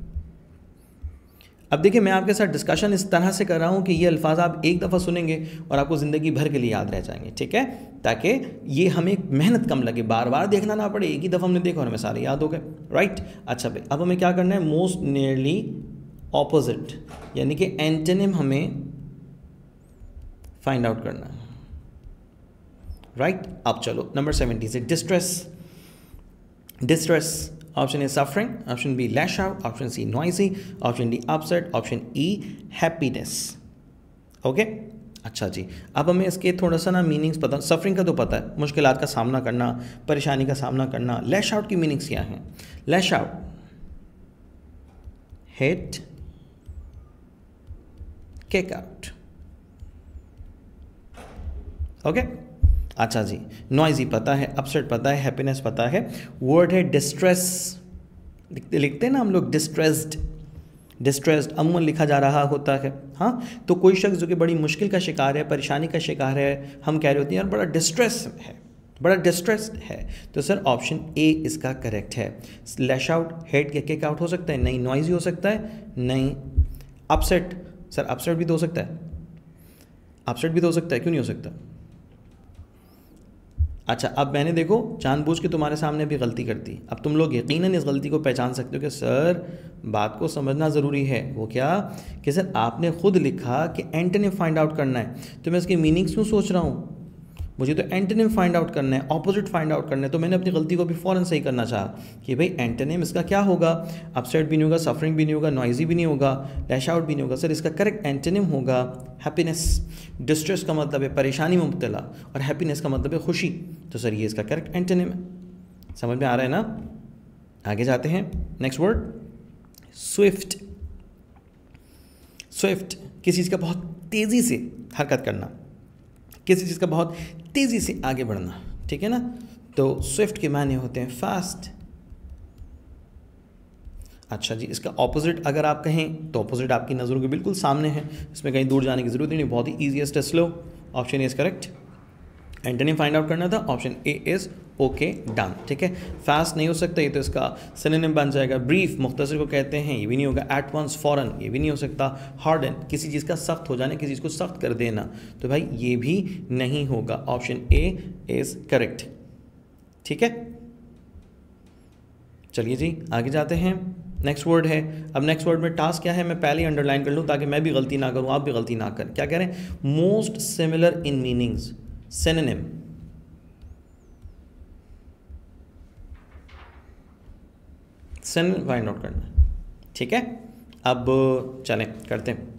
अब देखिए मैं आपके साथ डिस्कशन इस तरह से कर रहा हूँ कि ये अल्फाज आप एक दफ़ा सुनेंगे और आपको ज़िंदगी भर के लिए याद रह जाएंगे, ठीक है, ताकि ये हमें मेहनत कम लगे, बार बार देखना ना पड़े, एक ही दफ़ा हमने देखा और हमें सारे याद हो गए, राइट। अच्छा भाई अब हमें क्या करना है, मोस्ट नियरली ऑपोजिट, यानी कि एंटोनिम हमें फाइंड आउट करना है, राइट। अब चलो नंबर सेवेंटी से, distress, distress, option A suffering, option B lash out, option C noisy, option D upset, option E happiness. Okay अच्छा जी, अब हमें इसके थोड़ा सा ना मीनिंग्स पता, सफरिंग का तो पता है, मुश्किलात का सामना करना, परेशानी का सामना करना। लैश आउट की मीनिंग्स क्या हैं? Lash out, hit, kick out. Okay अच्छा जी, नॉइजी पता है, अपसेट पता है, हैप्पीनेस पता है। वर्ड है डिस्ट्रेस, लिखते लिखते हैं ना हम लोग डिस्ट्रेस्ड, डिस्ट्रेस्ड अमूमन लिखा जा रहा होता है, हाँ। तो कोई शख्स जो कि बड़ी मुश्किल का शिकार है, परेशानी का शिकार है, हम कह रहे होते हैं यार बड़ा डिस्ट्रेस है, बड़ा डिस्ट्रेस्ड है, तो सर ऑप्शन ए इसका करेक्ट है। लैश आउट, हेड या किक आउट हो सकता है? नहीं। नॉइजी हो सकता है? नहीं। अपसेट, सर अपसेट भी तो हो सकता है, अपसेट भी तो हो सकता है, क्यों नहीं हो सकता? अच्छा अब मैंने देखो जानबूझ के तुम्हारे सामने भी गलती कर दी, अब तुम लोग यकीनन इस गलती को पहचान सकते हो कि सर बात को समझना ज़रूरी है। वो क्या कि सर आपने खुद लिखा कि एंटोनिम फाइंड आउट करना है, तो मैं इसके मीनिंग्स क्यों सोच रहा हूँ? मुझे तो एंटोनिम फाइंड आउट करना है, ऑपोजिट फाइंड आउट करना है, तो मैंने अपनी गलती को भी फ़ौरन सही करना चाहा कि भाई एंटोनिम इसका क्या होगा, अपसेट भी नहीं होगा, सफरिंग भी नहीं होगा, नॉइजी भी नहीं होगा, लैश आउट भी नहीं होगा, सर इसका करेक्ट एंटोनिम होगा हैप्पीनेस। डिस्ट्रेस का मतलब है परेशानी में मुब्तला और हैप्पीनेस का मतलब है खुशी, तो सर ये इसका करेक्ट एंटोनिम है। समझ में आ रहा है ना? आगे जाते हैं, नेक्स्ट वर्ड स्विफ्ट। स्विफ्ट किसी चीज़ का बहुत तेज़ी से हरकत करना, किसी चीज़ का बहुत तेज़ी से आगे बढ़ना, ठीक है ना। तो स्विफ्ट के माने होते हैं फास्ट। अच्छा जी, इसका ऑपोजिट अगर आप कहें तो ऑपोजिट आपकी नज़रों के बिल्कुल सामने है, इसमें कहीं दूर जाने की ज़रूरत नहीं, बहुत ही ईजीएस्ट है slow. Option A is correct. Antonym find out करना था, option A is okay done, ठीक है। फास्ट नहीं हो सकता, ये तो इसका सिनोनिम बन जाएगा। ब्रीफ मुख्तसर को कहते हैं, ये भी नहीं होगा। एट वंस फौरन, ये भी नहीं हो सकता। हार्डन किसी चीज़ का सख्त हो जाना, किसी चीज़ को सख्त कर देना, तो भाई ये भी नहीं होगा। ऑप्शन ए इज़ करेक्ट, ठीक है। चलिए जी आगे जाते हैं, नेक्स्ट वर्ड है। अब नेक्स्ट वर्ड में टास्क क्या है, मैं पहले ही अंडरलाइन कर लूँ ताकि मैं भी गलती ना करूँ, आप भी गलती ना करें। क्या कह रहे हैं? Most similar in meanings, synonym. Synonym find out करना, ठीक है। अब चलें करते हैं।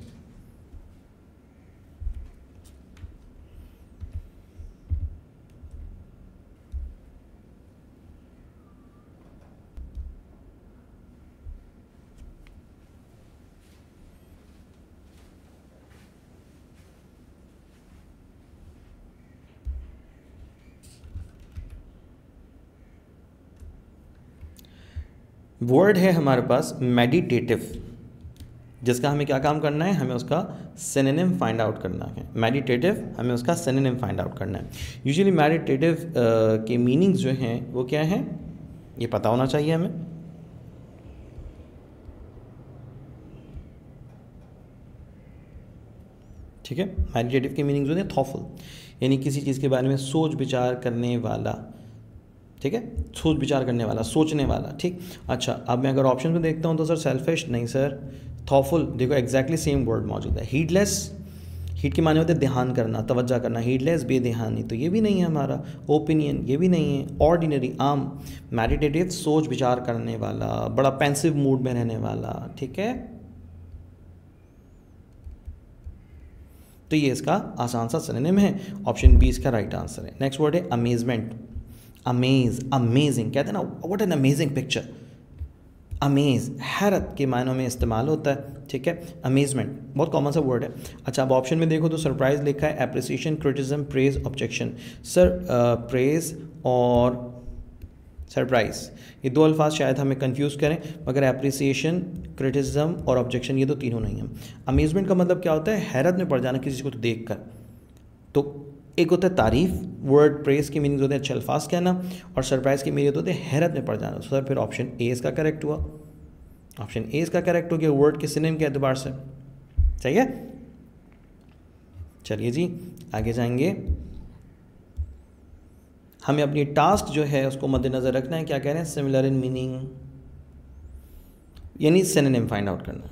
वर्ड है हमारे पास मेडिटेटिव, जिसका हमें क्या काम करना है, हमें उसका सिनोनिम फाइंड आउट करना है। मेडिटेटिव हमें उसका सिनोनिम फाइंड आउट करना है। यूजुअली मेडिटेटिव के मीनिंग्स जो हैं वो क्या हैं, ये पता होना चाहिए हमें। ठीक है, मेडिटेटिव के मीनिंग्स होते हैं थॉटफुल, यानी किसी चीज़ के बारे में सोच विचार करने वाला। ठीक है, सोच विचार करने वाला, सोचने वाला। ठीक, अच्छा अब मैं अगर ऑप्शन में देखता हूँ तो सर सेल्फिश नहीं सर, थॉटफुल देखो एग्जैक्टली सेम वर्ड मौजूद है। हीडलेस, हीड के माने होते हैं ध्यान करना, तवज्जो करना। हीडलेस बेध्यानी, तो ये भी नहीं है हमारा। ओपिनियन ये भी नहीं है। ऑर्डिनरी आम। मेडिटेटिव सोच विचार करने वाला, बड़ा पेंसिव मूड में रहने वाला। ठीक है, तो ये इसका आसान सा सिनोनिम है। ऑप्शन बी इसका राइट आंसर है। नेक्स्ट वर्ड है अमेजमेंट। अमेज, अमेजिंग कहते हैं ना, what an amazing picture. Amaze हैरत के मायनों में इस्तेमाल होता है। ठीक है, अमेजमेंट बहुत कॉमन सा वर्ड है। अच्छा अब ऑप्शन में देखो तो सरप्राइज लिखा है, appreciation, criticism, praise, objection. Sir praise और सरप्राइज ये दो अल्फाज शायद हमें कंफ्यूज करें, मगर एप्रिसिएशन, क्रिटिसिज्म और ऑब्जेक्शन ये तो तीनों नहीं हैं। अमेजमेंट का मतलब क्या होता है, हैरत में पड़ जाना किसी को तो देख कर। तो एक होता है तारीफ, वर्ड प्रेज के मीनिंग होते हैं अच्छे अल्फाज कहना, और सरप्राइज के मीनिंग होते हैं हैरत में पड़ जाना। सर फिर ऑप्शन ए इसका करेक्ट हुआ। ऑप्शन ए इसका करेक्ट हो गया वर्ड के सिनोनिम के एतबार से। सही है, चलिए जी आगे जाएंगे। हमें अपनी टास्क जो है उसको मद्देनजर रखना है। क्या कह रहे हैं, सिमिलर इन मीनिंग, यानी सिनोनिम फाइंड आउट करना।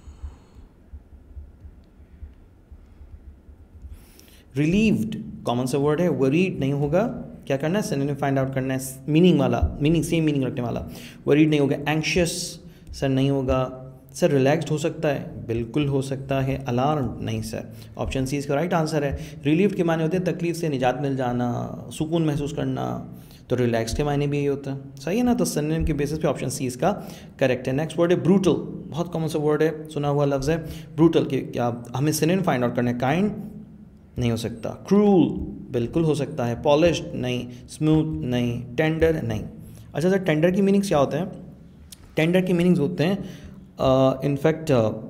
रिलीव्ड कॉमन सा वर्ड है, वरीड नहीं होगा। क्या करना है, सिनोनिम फाइंड आउट करना है, मीनिंग वाला, मीनिंग सेम मीनिंग रखने वाला। वरीड नहीं होगा। एंग्शियस सर नहीं होगा। सर रिलैक्स्ड हो सकता है, बिल्कुल हो सकता है। अलार्म नहीं सर। ऑप्शन सी इसका राइट आंसर है। रिलीव्ड के माने होते हैं तकलीफ से निजात मिल जाना, सुकून महसूस करना, तो रिलैक्स के माने भी यही होता है। सही है ना, तो सिनोनिम के बेसिस पे ऑप्शन सी इसका करेक्ट है। नेक्स्ट वर्ड है ब्रूटल, बहुत कॉमन सा वर्ड है, सुना हुआ लफ्ज़ है ब्रूटल के। क्या हमें सिनोनिम फाइंड आउट करना है, काइंड नहीं हो सकता, क्रूल बिल्कुल हो सकता है, पॉलिश्ड नहीं, स्मूथ नहीं, टेंडर नहीं। अच्छा सर टेंडर की मीनिंग्स क्या होते हैं, टेंडर की मीनिंग्स होते हैं इनफैक्ट uh, uh,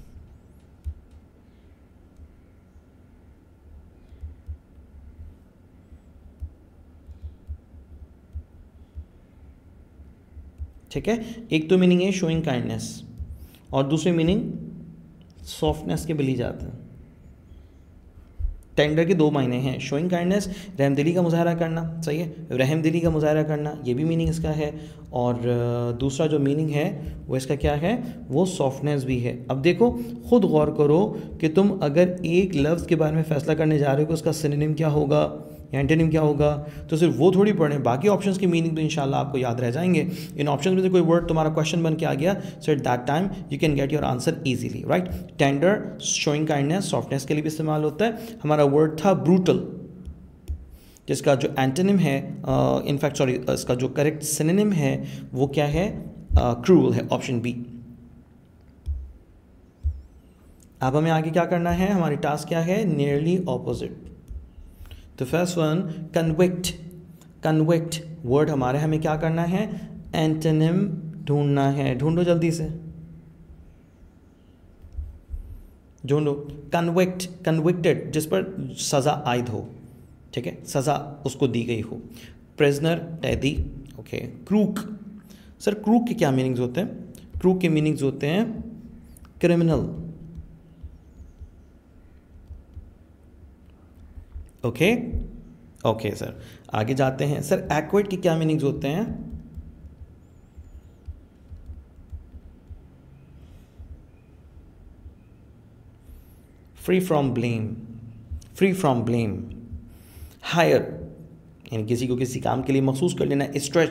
ठीक है, एक तो मीनिंग है शोइंग काइंडनेस और दूसरी मीनिंग सॉफ्टनेस के भी ली जाते हैं। टेंडर के दो मायने हैं, शोइंग काइंडनेस रहमदिली का मुजाहरा करना, सही है, रहमदिली का मुजाहरा करना ये भी मीनिंग इसका है, और दूसरा जो मीनिंग है वो इसका क्या है, वो सॉफ्टनेस भी है। अब देखो खुद गौर करो कि तुम अगर एक लफ्ज़ के बारे में फ़ैसला करने जा रहे हो कि उसका सिनोनिम क्या होगा या एंटोनिम क्या होगा, तो सिर्फ वो थोड़ी पढ़ें, बाकी ऑप्शंस की मीनिंग तो इंशाल्लाह आपको याद रह जाएंगे। इन ऑप्शंस में से कोई वर्ड तुम्हारा क्वेश्चन बन के आ गया, so at that time you can get your answer easily, right. Tender showing kindness, softness के लिए भी इस्तेमाल होता है। हमारा वर्ड था ब्रूटल, जिसका जो एंटोनिम है, इनफैक्ट सॉरी इसका जो करेक्ट सिनोनिम है वो क्या है, क्रूअल है, ऑप्शन बी। अब हमें आगे क्या करना है, हमारी टास्क क्या है, नियरली ऑपोजिट। तो first one convict, convict word हमारे, हमें क्या करना है, एंटोनिम ढूंढना है, ढूंढो जल्दी से ढूंढो। कन्विक्ट, कन्विक्टेड जिस पर सज़ा आयद हो, ठीक है, सज़ा उसको दी गई हो। प्रिजनर कैदी, ओके। क्रूक, सर क्रूक के क्या मीनिंग्स होते हैं, क्रूक के मीनिंग्स होते हैं क्रिमिनल, ओके ओके सर। आगे जाते हैं, सर एक्वेट की क्या मीनिंग्स होते हैं, free from blame, free from blame. Hire यानी किसी को किसी काम के लिए मखसूस कर लेना, स्ट्रेच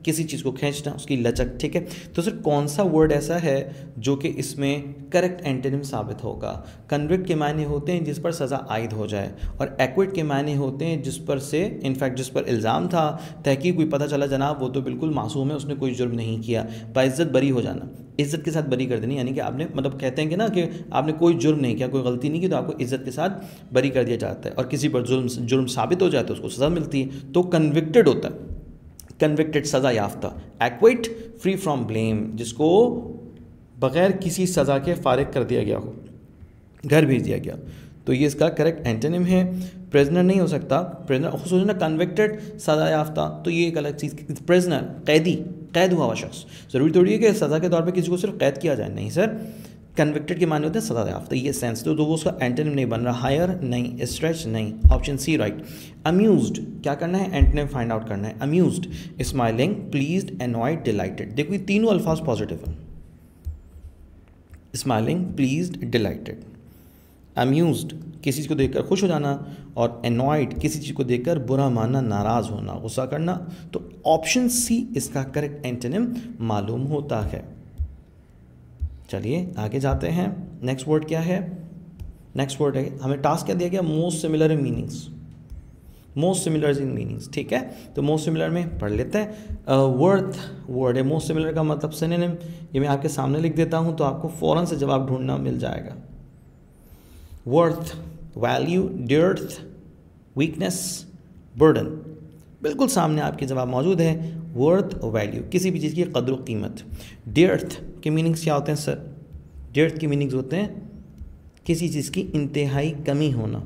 किसी चीज़ को खींचना, उसकी लचक, ठीक है। तो सर कौन सा वर्ड ऐसा है जो कि इसमें करेक्ट एंटोनिम साबित होगा? कन्विक्ट के मायने होते हैं जिस पर सज़ा आयद हो जाए, और एक्विट के मायने होते हैं जिस पर से इनफैक्ट जिस पर इल्ज़ाम था, तहकीक हुई, पता चला जनाब वो तो बिल्कुल मासूम है, उसने कोई जुर्म नहीं किया, बाइज्जत बरी हो जाना, इज़्ज़त के साथ बरी कर देनी, यानी कि आपने मतलब कहते हैं कि ना कि आपने कोई जुर्म नहीं किया, कोई गलती नहीं की, तो आपको इज़्ज़त के साथ बरी कर दिया जाता है, और किसी पर जुर्म जुर्म साबित हो जाता है उसको सज़ा मिलती है, तो कन्विक्टेड होता है, कन्विक्टेड सज़ा याफ्ता। एक्विट फ्री फ्रॉम ब्लेम, जिसको बग़ैर किसी सज़ा के फ़ारिग कर दिया गया हो, घर भेज दिया गया, तो ये इसका करेक्ट एंटोनिम है। प्रिजनर नहीं हो सकता, प्रिजनर सोचना कन्विक्टेड सज़ा याफ्ता, तो ये एक अलग चीज़, प्रिजनर कैदी, कैद हुआ हुआ शख्स, ज़रूरी थोड़ी है कि सज़ा के तौर पे किसी को सिर्फ कैद किया जाए, नहीं सर, कन्विक्टेड के माने होते हैं सज़ा याफ्ता, ये सेंस, तो, तो वो उसका एंटोनिम नहीं बन रहा। हायर नहीं, स्ट्रेच नहीं, ऑप्शन सी राइट। अम्यूज्ड, क्या करना है, एंटोनिम फाइंड आउट करना है। Amused, smiling, pleased, annoyed, delighted, देखो ये तीनों अल्फाज पॉजिटिव हैं, स्माइलिंग, प्लीज्ड, डिलाइटेड। अम्यूज्ड, किसी चीज़ को देखकर खुश हो जाना, और एनॉयड, किसी चीज़ को देखकर बुरा मानना, नाराज़ होना, गुस्सा करना, तो ऑप्शन सी इसका करेक्ट एंटोनिम मालूम होता है। चलिए आगे जाते हैं, नेक्स्ट वर्ड क्या है, नेक्स्ट वर्ड है, हमें टास्क क्या दिया गया, most similar in meanings, most similar in meanings, ठीक है, तो मोस्ट सिमिलर में पढ़ लेते हैं। वर्थ वर्ड है, मोस्ट सिमिलर का मतलब सिनोनिम, ये मैं आपके सामने लिख देता हूँ तो आपको फ़ौरन से जवाब ढूंढना मिल जाएगा। Worth, value, dearth, weakness, burden, बिल्कुल सामने आपके जवाब मौजूद है। वर्थ, वैल्यू, किसी भी चीज़ की कदर व कीमत। डेर्थ के मीनिंग्स क्या होते हैं सर? डेर्थ के मीनिंग्स होते हैं किसी चीज़ की इंतहाई कमी होना।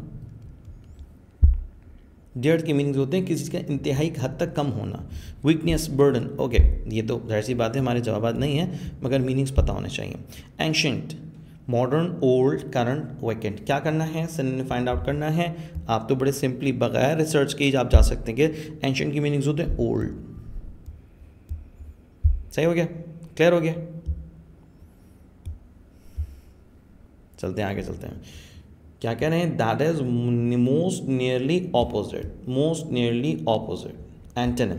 डेर्थ के मीनिंग्स होते हैं किसी चीज़ का इंतहाई हद तक कम होना। वीकनेस, बर्डन, ओके, ये तो जाहिर सी बात है हमारे जवाब नहीं है, मगर मीनिंग्स पता होने चाहिए। Ancient, modern, old, current, vacant, क्या करना है, सिनोनिम फाइंड आउट करना है। आप तो बड़े सिंपली बगैर रिसर्च के ही आप जा सकते हैं कि एंशेंट की मीनिंग्स होते हैं ओल्ड। सही हो गया, क्लियर हो गया, चलते हैं आगे, चलते हैं। क्या कह रहे हैं, that is most nearly opposite, most nearly opposite, antonym.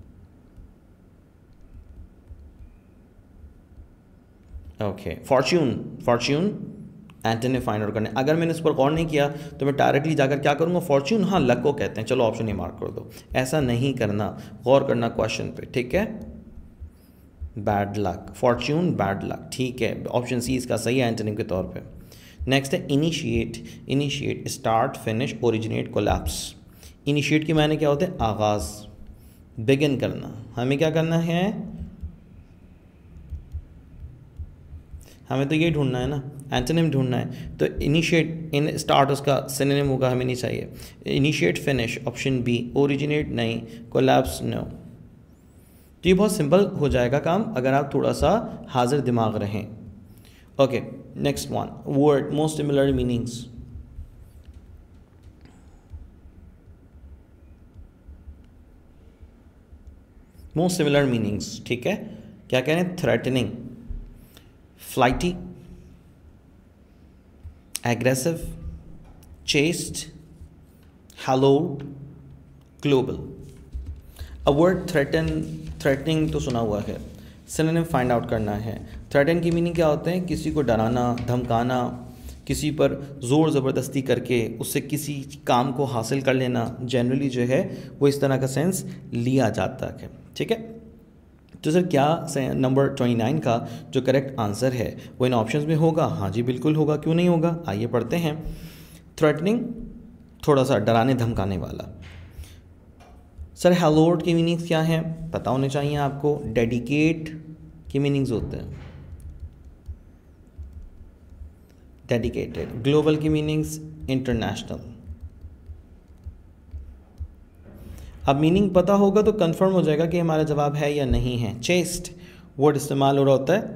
Okay, fortune, fortune antonym find out करने। अगर मैंने इस पर गौर नहीं किया तो मैं डायरेक्टली जाकर क्या करूँगा, फॉर्च्यून, हाँ लक को कहते हैं, चलो ऑप्शन ही मार्क कर दो। ऐसा नहीं करना, गौर करना क्वेश्चन पे, ठीक है। Bad luck, fortune bad luck, ठीक है, ऑप्शन सी इसका सही है एंटोनिम के तौर पे। नेक्स्ट है initiate, initiate, start, finish, originate, collapse. Initiate के मायने क्या होते हैं, आगाज़, बिगिन करना। हमें क्या करना है, हमें तो ये ढूंढना है ना, एंटोनिम ढूंढना है, तो इनिशिएट, इन स्टार्ट उसका सिनोनिम होगा, हमें नहीं चाहिए। Initiate, finish, option B. Originate नहीं, कोलैप्स नो। तो ये बहुत सिंपल हो जाएगा काम अगर आप थोड़ा सा हाजिर दिमाग रहें। Okay, next one, word, most similar meanings. Most similar meanings, ठीक है, क्या कह रहे हैं, threatening, flighty, aggressive, chaste, hallowed, global. A word threaten, threatening तो सुना हुआ है, सिनोनिम फाइंड आउट करना है। थ्रेटन की मीनिंग क्या होते हैं, किसी को डराना, धमकाना, किसी पर ज़ोर ज़बरदस्ती करके उससे किसी काम को हासिल कर लेना, जनरली जो है वो इस तरह का सेंस लिया जाता है, ठीक है। तो सर क्या नंबर ट्वेंटी नाइन का जो करेक्ट आंसर है वो इन ऑप्शंस में होगा? हाँ जी बिल्कुल होगा, क्यों नहीं होगा, आइए पढ़ते हैं। थ्रेटनिंग, थोड़ा सा डराने धमकाने वाला। सर हैलोड की मीनिंग्स क्या है, पता होने चाहिए आपको। डेडिकेट की मीनिंग्स होते हैं डेडिकेटेड। ग्लोबल की मीनिंग्स इंटरनेशनल। अब मीनिंग पता होगा तो कंफर्म हो जाएगा कि हमारा जवाब है या नहीं है। चेस्ट वर्ड इस्तेमाल हो रहा होता है,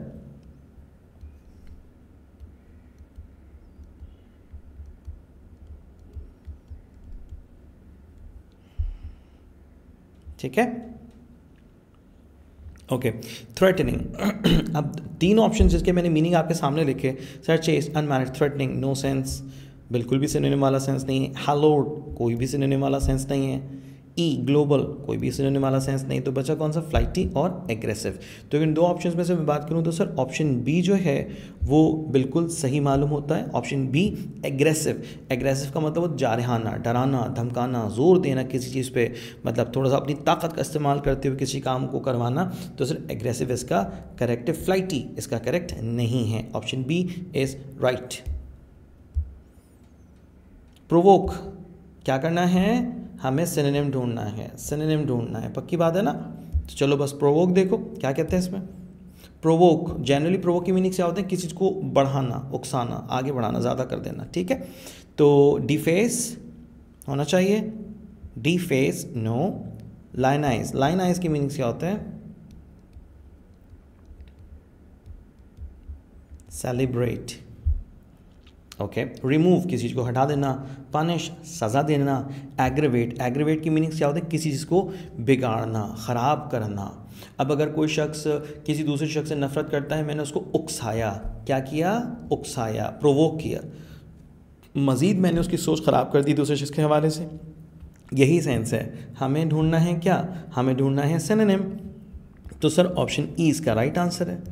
ठीक है, ओके। थ्रेटनिंग, अब तीन ऑप्शन जिसके मैंने मीनिंग आपके सामने लिखे, sir chaste unmarried, threatening no sense, बिल्कुल भी सिनोनिम वाला सेंस नहीं है। हैलोड कोई भी सिनोनिम वाला सेंस नहीं है। ई ग्लोबल, कोई भी सिनोनिम वाला सेंस नहीं, तो बचा कौन सा, फ्लाइटी और एग्रेसिव। तो इन दो ऑप्शंस में से मैं बात करूं तो सर ऑप्शन बी जो है वो बिल्कुल सही मालूम होता है। ऑप्शन बी एग्रेसिव, एग्रेसिव का मतलब वो जारहाना, डराना, धमकाना, जोर देना किसी चीज़ पे, मतलब थोड़ा सा अपनी ताकत का इस्तेमाल करते हुए किसी काम को करवाना, तो सर एग्रेसिव इसका करेक्ट है। फ्लाइटी इसका करेक्ट नहीं है, option B is right. Provoke, क्या करना है, हमें सिनोनिम ढूंढना है, सिनोनिम ढूंढना है, पक्की बात है ना। तो चलो बस प्रोवोक देखो क्या कहते हैं इसमें। प्रोवोक, जनरली प्रोवोक की मीनिंग क्या होते हैं, किसी चीज़ को बढ़ाना, उकसाना, आगे बढ़ाना, ज़्यादा कर देना, ठीक है। तो डिफेस होना चाहिए, डिफेस नो। लाइनाइज, लाइनाइज की मीनिंग क्या होते हैं, सेलिब्रेट, ओके। रिमूव, किसी चीज़ को हटा देना। पनिश, सज़ा देना। एग्रीवेट, एग्रीवेट की मीनिंग क्या होता है, किसी चीज़ को बिगाड़ना, ख़राब करना। अब अगर कोई शख्स किसी दूसरे शख्स से नफरत करता है, मैंने उसको उकसाया, क्या किया, उकसाया, प्रोवोक किया, मज़ीद मैंने उसकी सोच ख़राब कर दी दूसरे शख्स के हवाले से, यही सेंस है। हमें ढूंढना है क्या, हमें ढूंढना है सिनोनिम। तो सर ऑप्शन ई इसका राइट आंसर है,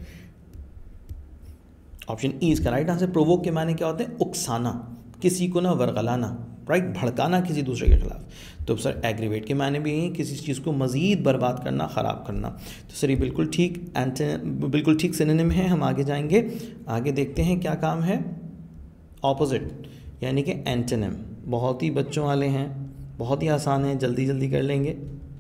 ऑप्शन ई इसका राइट आंसर। प्रोवोक के माने क्या होते हैं, उकसाना, किसी को ना वरगलाना, राइट, भड़काना किसी दूसरे के खिलाफ। तो सर एग्रीवेट के माने भी हैं, किसी चीज़ को मज़ीद बर्बाद करना, ख़राब करना। तो सर ये बिल्कुल ठीक एंटोनिम, बिल्कुल ठीक सिनोनिम है। हम आगे जाएंगे, आगे देखते हैं क्या काम है। ऑपोजिट यानी कि एंटोनिम, बहुत ही बच्चों वाले हैं, बहुत ही आसान है, जल्दी जल्दी कर लेंगे।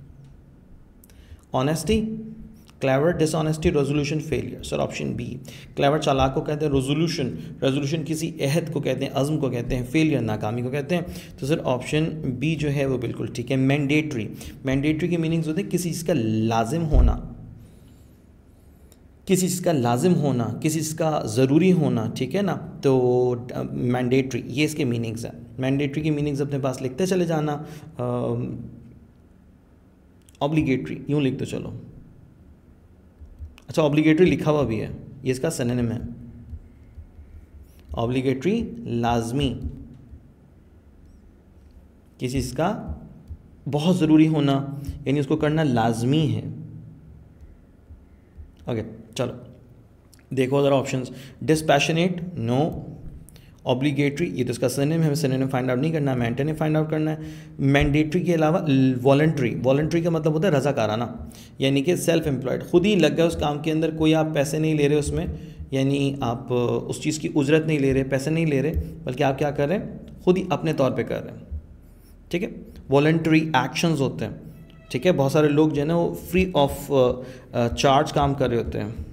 Honesty, clever, dishonesty, resolution, failure. Sir option B, clever चालाक को कहते हैं, रेजोल्यूशन, रेजोल्यूशन किसी अहद को कहते हैं, अज़्म को कहते हैं, फेलियर नाकामी को कहते हैं। तो सर ऑप्शन बी जो है वो बिल्कुल ठीक है। मैंडेटरी, मैंडेटरी की मीनिंग्स होते हैं किसी चीज़ का लाजिम होना, किसी चीज़ का लाजिम होना, किसी चीज़ का ज़रूरी होना, ठीक है ना। तो मैंडेटरी, ये इसके मीनिंग्स हैं। मैंडेटरी की मीनिंग्स अपने पास लिखते चले जाना। ऑब्लिगेटरी यूँ लिख दो, चलो। अच्छा, ऑब्लिगेटरी लिखा हुआ भी है, ये इसका सिनोनिम है। ऑब्लिगेटरी लाजमी, किसी चीज़ का बहुत ज़रूरी होना, यानी उसको करना लाजमी है। ओके चलो देखो ज़रा ऑप्शंस। Dispassionate, no. ऑब्लिगेटरी, ये तो इसका सिनोनिम है, हमें सिनोनिम फाइंड आउट नहीं करना है, मैंडेटरी फाइंड आउट करना है। मैंडेटरी के अलावा वॉलंटरी, वॉलंटरी का मतलब होता है रज़ाकाराना, यानी कि सेल्फ एम्प्लॉयड, खुद ही लग गए उस काम के अंदर, कोई आप पैसे नहीं ले रहे उसमें, यानी आप उस चीज़ की उजरत नहीं ले रहे, पैसे नहीं ले रहे, बल्कि आप क्या कर रहे हैं, खुद ही अपने तौर पर कर रहे हैं, ठीक है। वॉलंटरी एक्शंस होते हैं, ठीक है। बहुत सारे लोग जो है ना वो फ्री ऑफ चार्ज काम कर रहे होते हैं,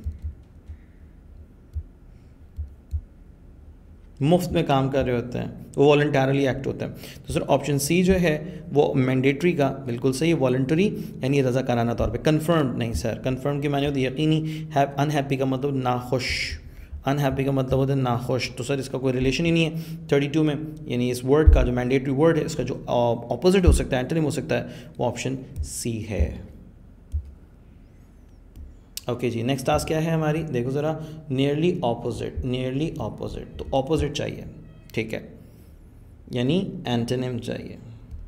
मुफ्त में काम कर रहे होते हैं, वो वॉलंटरली एक्ट होता है। तो सर ऑप्शन सी जो है वो मैंडेटरी का बिल्कुल सही है, वॉलंटरी यानी रज़ाकाराना तौर पे। कन्फर्म नहीं सर, कन्फर्म के माने होते यकीनी, है अनहैप्पी का मतलब नाखुश, अनहैप्पी का मतलब होता है नाखुश, तो सर इसका कोई रिलेशन ही नहीं है थर्टी टू में, यानी इस वर्ड का जो मैंडेटरी वर्ड है इसका जो ऑपोजिट हो सकता है, एंटोनिम हो सकता है, वो ऑप्शन सी है। ओके okay जी, नेक्स्ट टास्क क्या है हमारी, देखो ज़रा। नियरली ऑपोजिट, नियरली ऑपोजिट, तो ऑपोजिट चाहिए, ठीक है, यानी एंटोनिम चाहिए।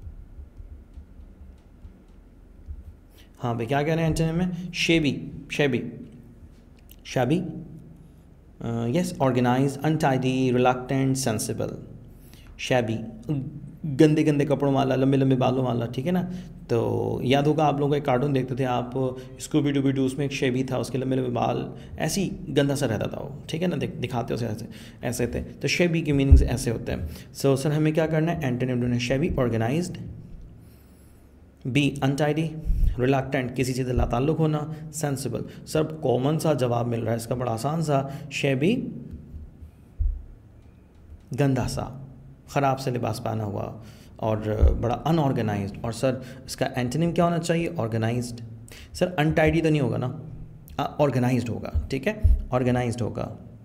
हाँ भाई क्या कह रहे हैं एंटोनिम में, shabby, shabby, shabby, yes, organise, untidy, reluctant, sensible. Shabby, गंदे गंदे कपड़ों वाला, लंबे लंबे बालों वाला, ठीक है ना। तो याद होगा आप लोगों को एक कार्टून देखते थे आप, स्कूबी डूबी डू, उसमें एक शेबी था, उसके लंबे लंबे बाल, ऐसी गंदा सा रहता था वो, ठीक है ना, दिख दिखाते उसे ऐसे ऐसे थे। तो शेबी के मीनिंग्स ऐसे होते हैं। सो so, सर हमें क्या करना है, एंटोनिम ढूंढना है। Shabby organised, B untidy, reluctant किसी चीज़ से लाताल्लुक होना, सेंसिबल। सर कॉमन सा जवाब मिल रहा है इसका, बड़ा आसान सा। शेबी गंदा सा, ख़राब से लिबास पहना हुआ, और बड़ा अनऑर्गेनाइज्ड। और सर इसका एंटोनिम क्या होना चाहिए, ऑर्गेनाइज्ड। सर अनटाइडी तो नहीं होगा ना, ऑर्गेनाइज्ड होगा, ठीक है, ऑर्गेनाइज्ड होगा।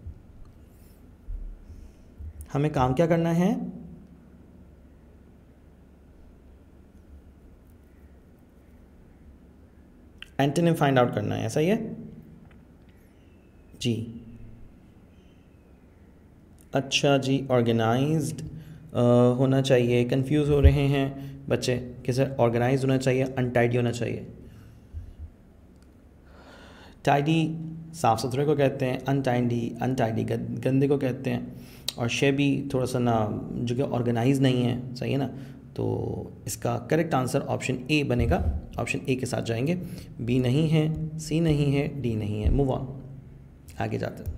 हमें काम क्या करना है, एंटोनिम फाइंड आउट करना है, ऐसा ही है जी। अच्छा जी, ऑर्गेनाइज्ड होना चाहिए, कंफ्यूज हो रहे हैं, बच्चे कि सर ऑर्गेनाइज होना चाहिए, अनटाइडी होना चाहिए? टाइडी साफ़ सुथरे को कहते हैं, अनटाइडी अनटाइडी गंदे को कहते हैं, और शेबी थोड़ा सा ना जो कि ऑर्गेनाइज नहीं है, सही है ना। तो इसका करेक्ट आंसर ऑप्शन ए बनेगा, ऑप्शन ए के साथ जाएंगे। बी नहीं है, सी नहीं है, डी नहीं है। मूव ऑन, आगे जाते हैं।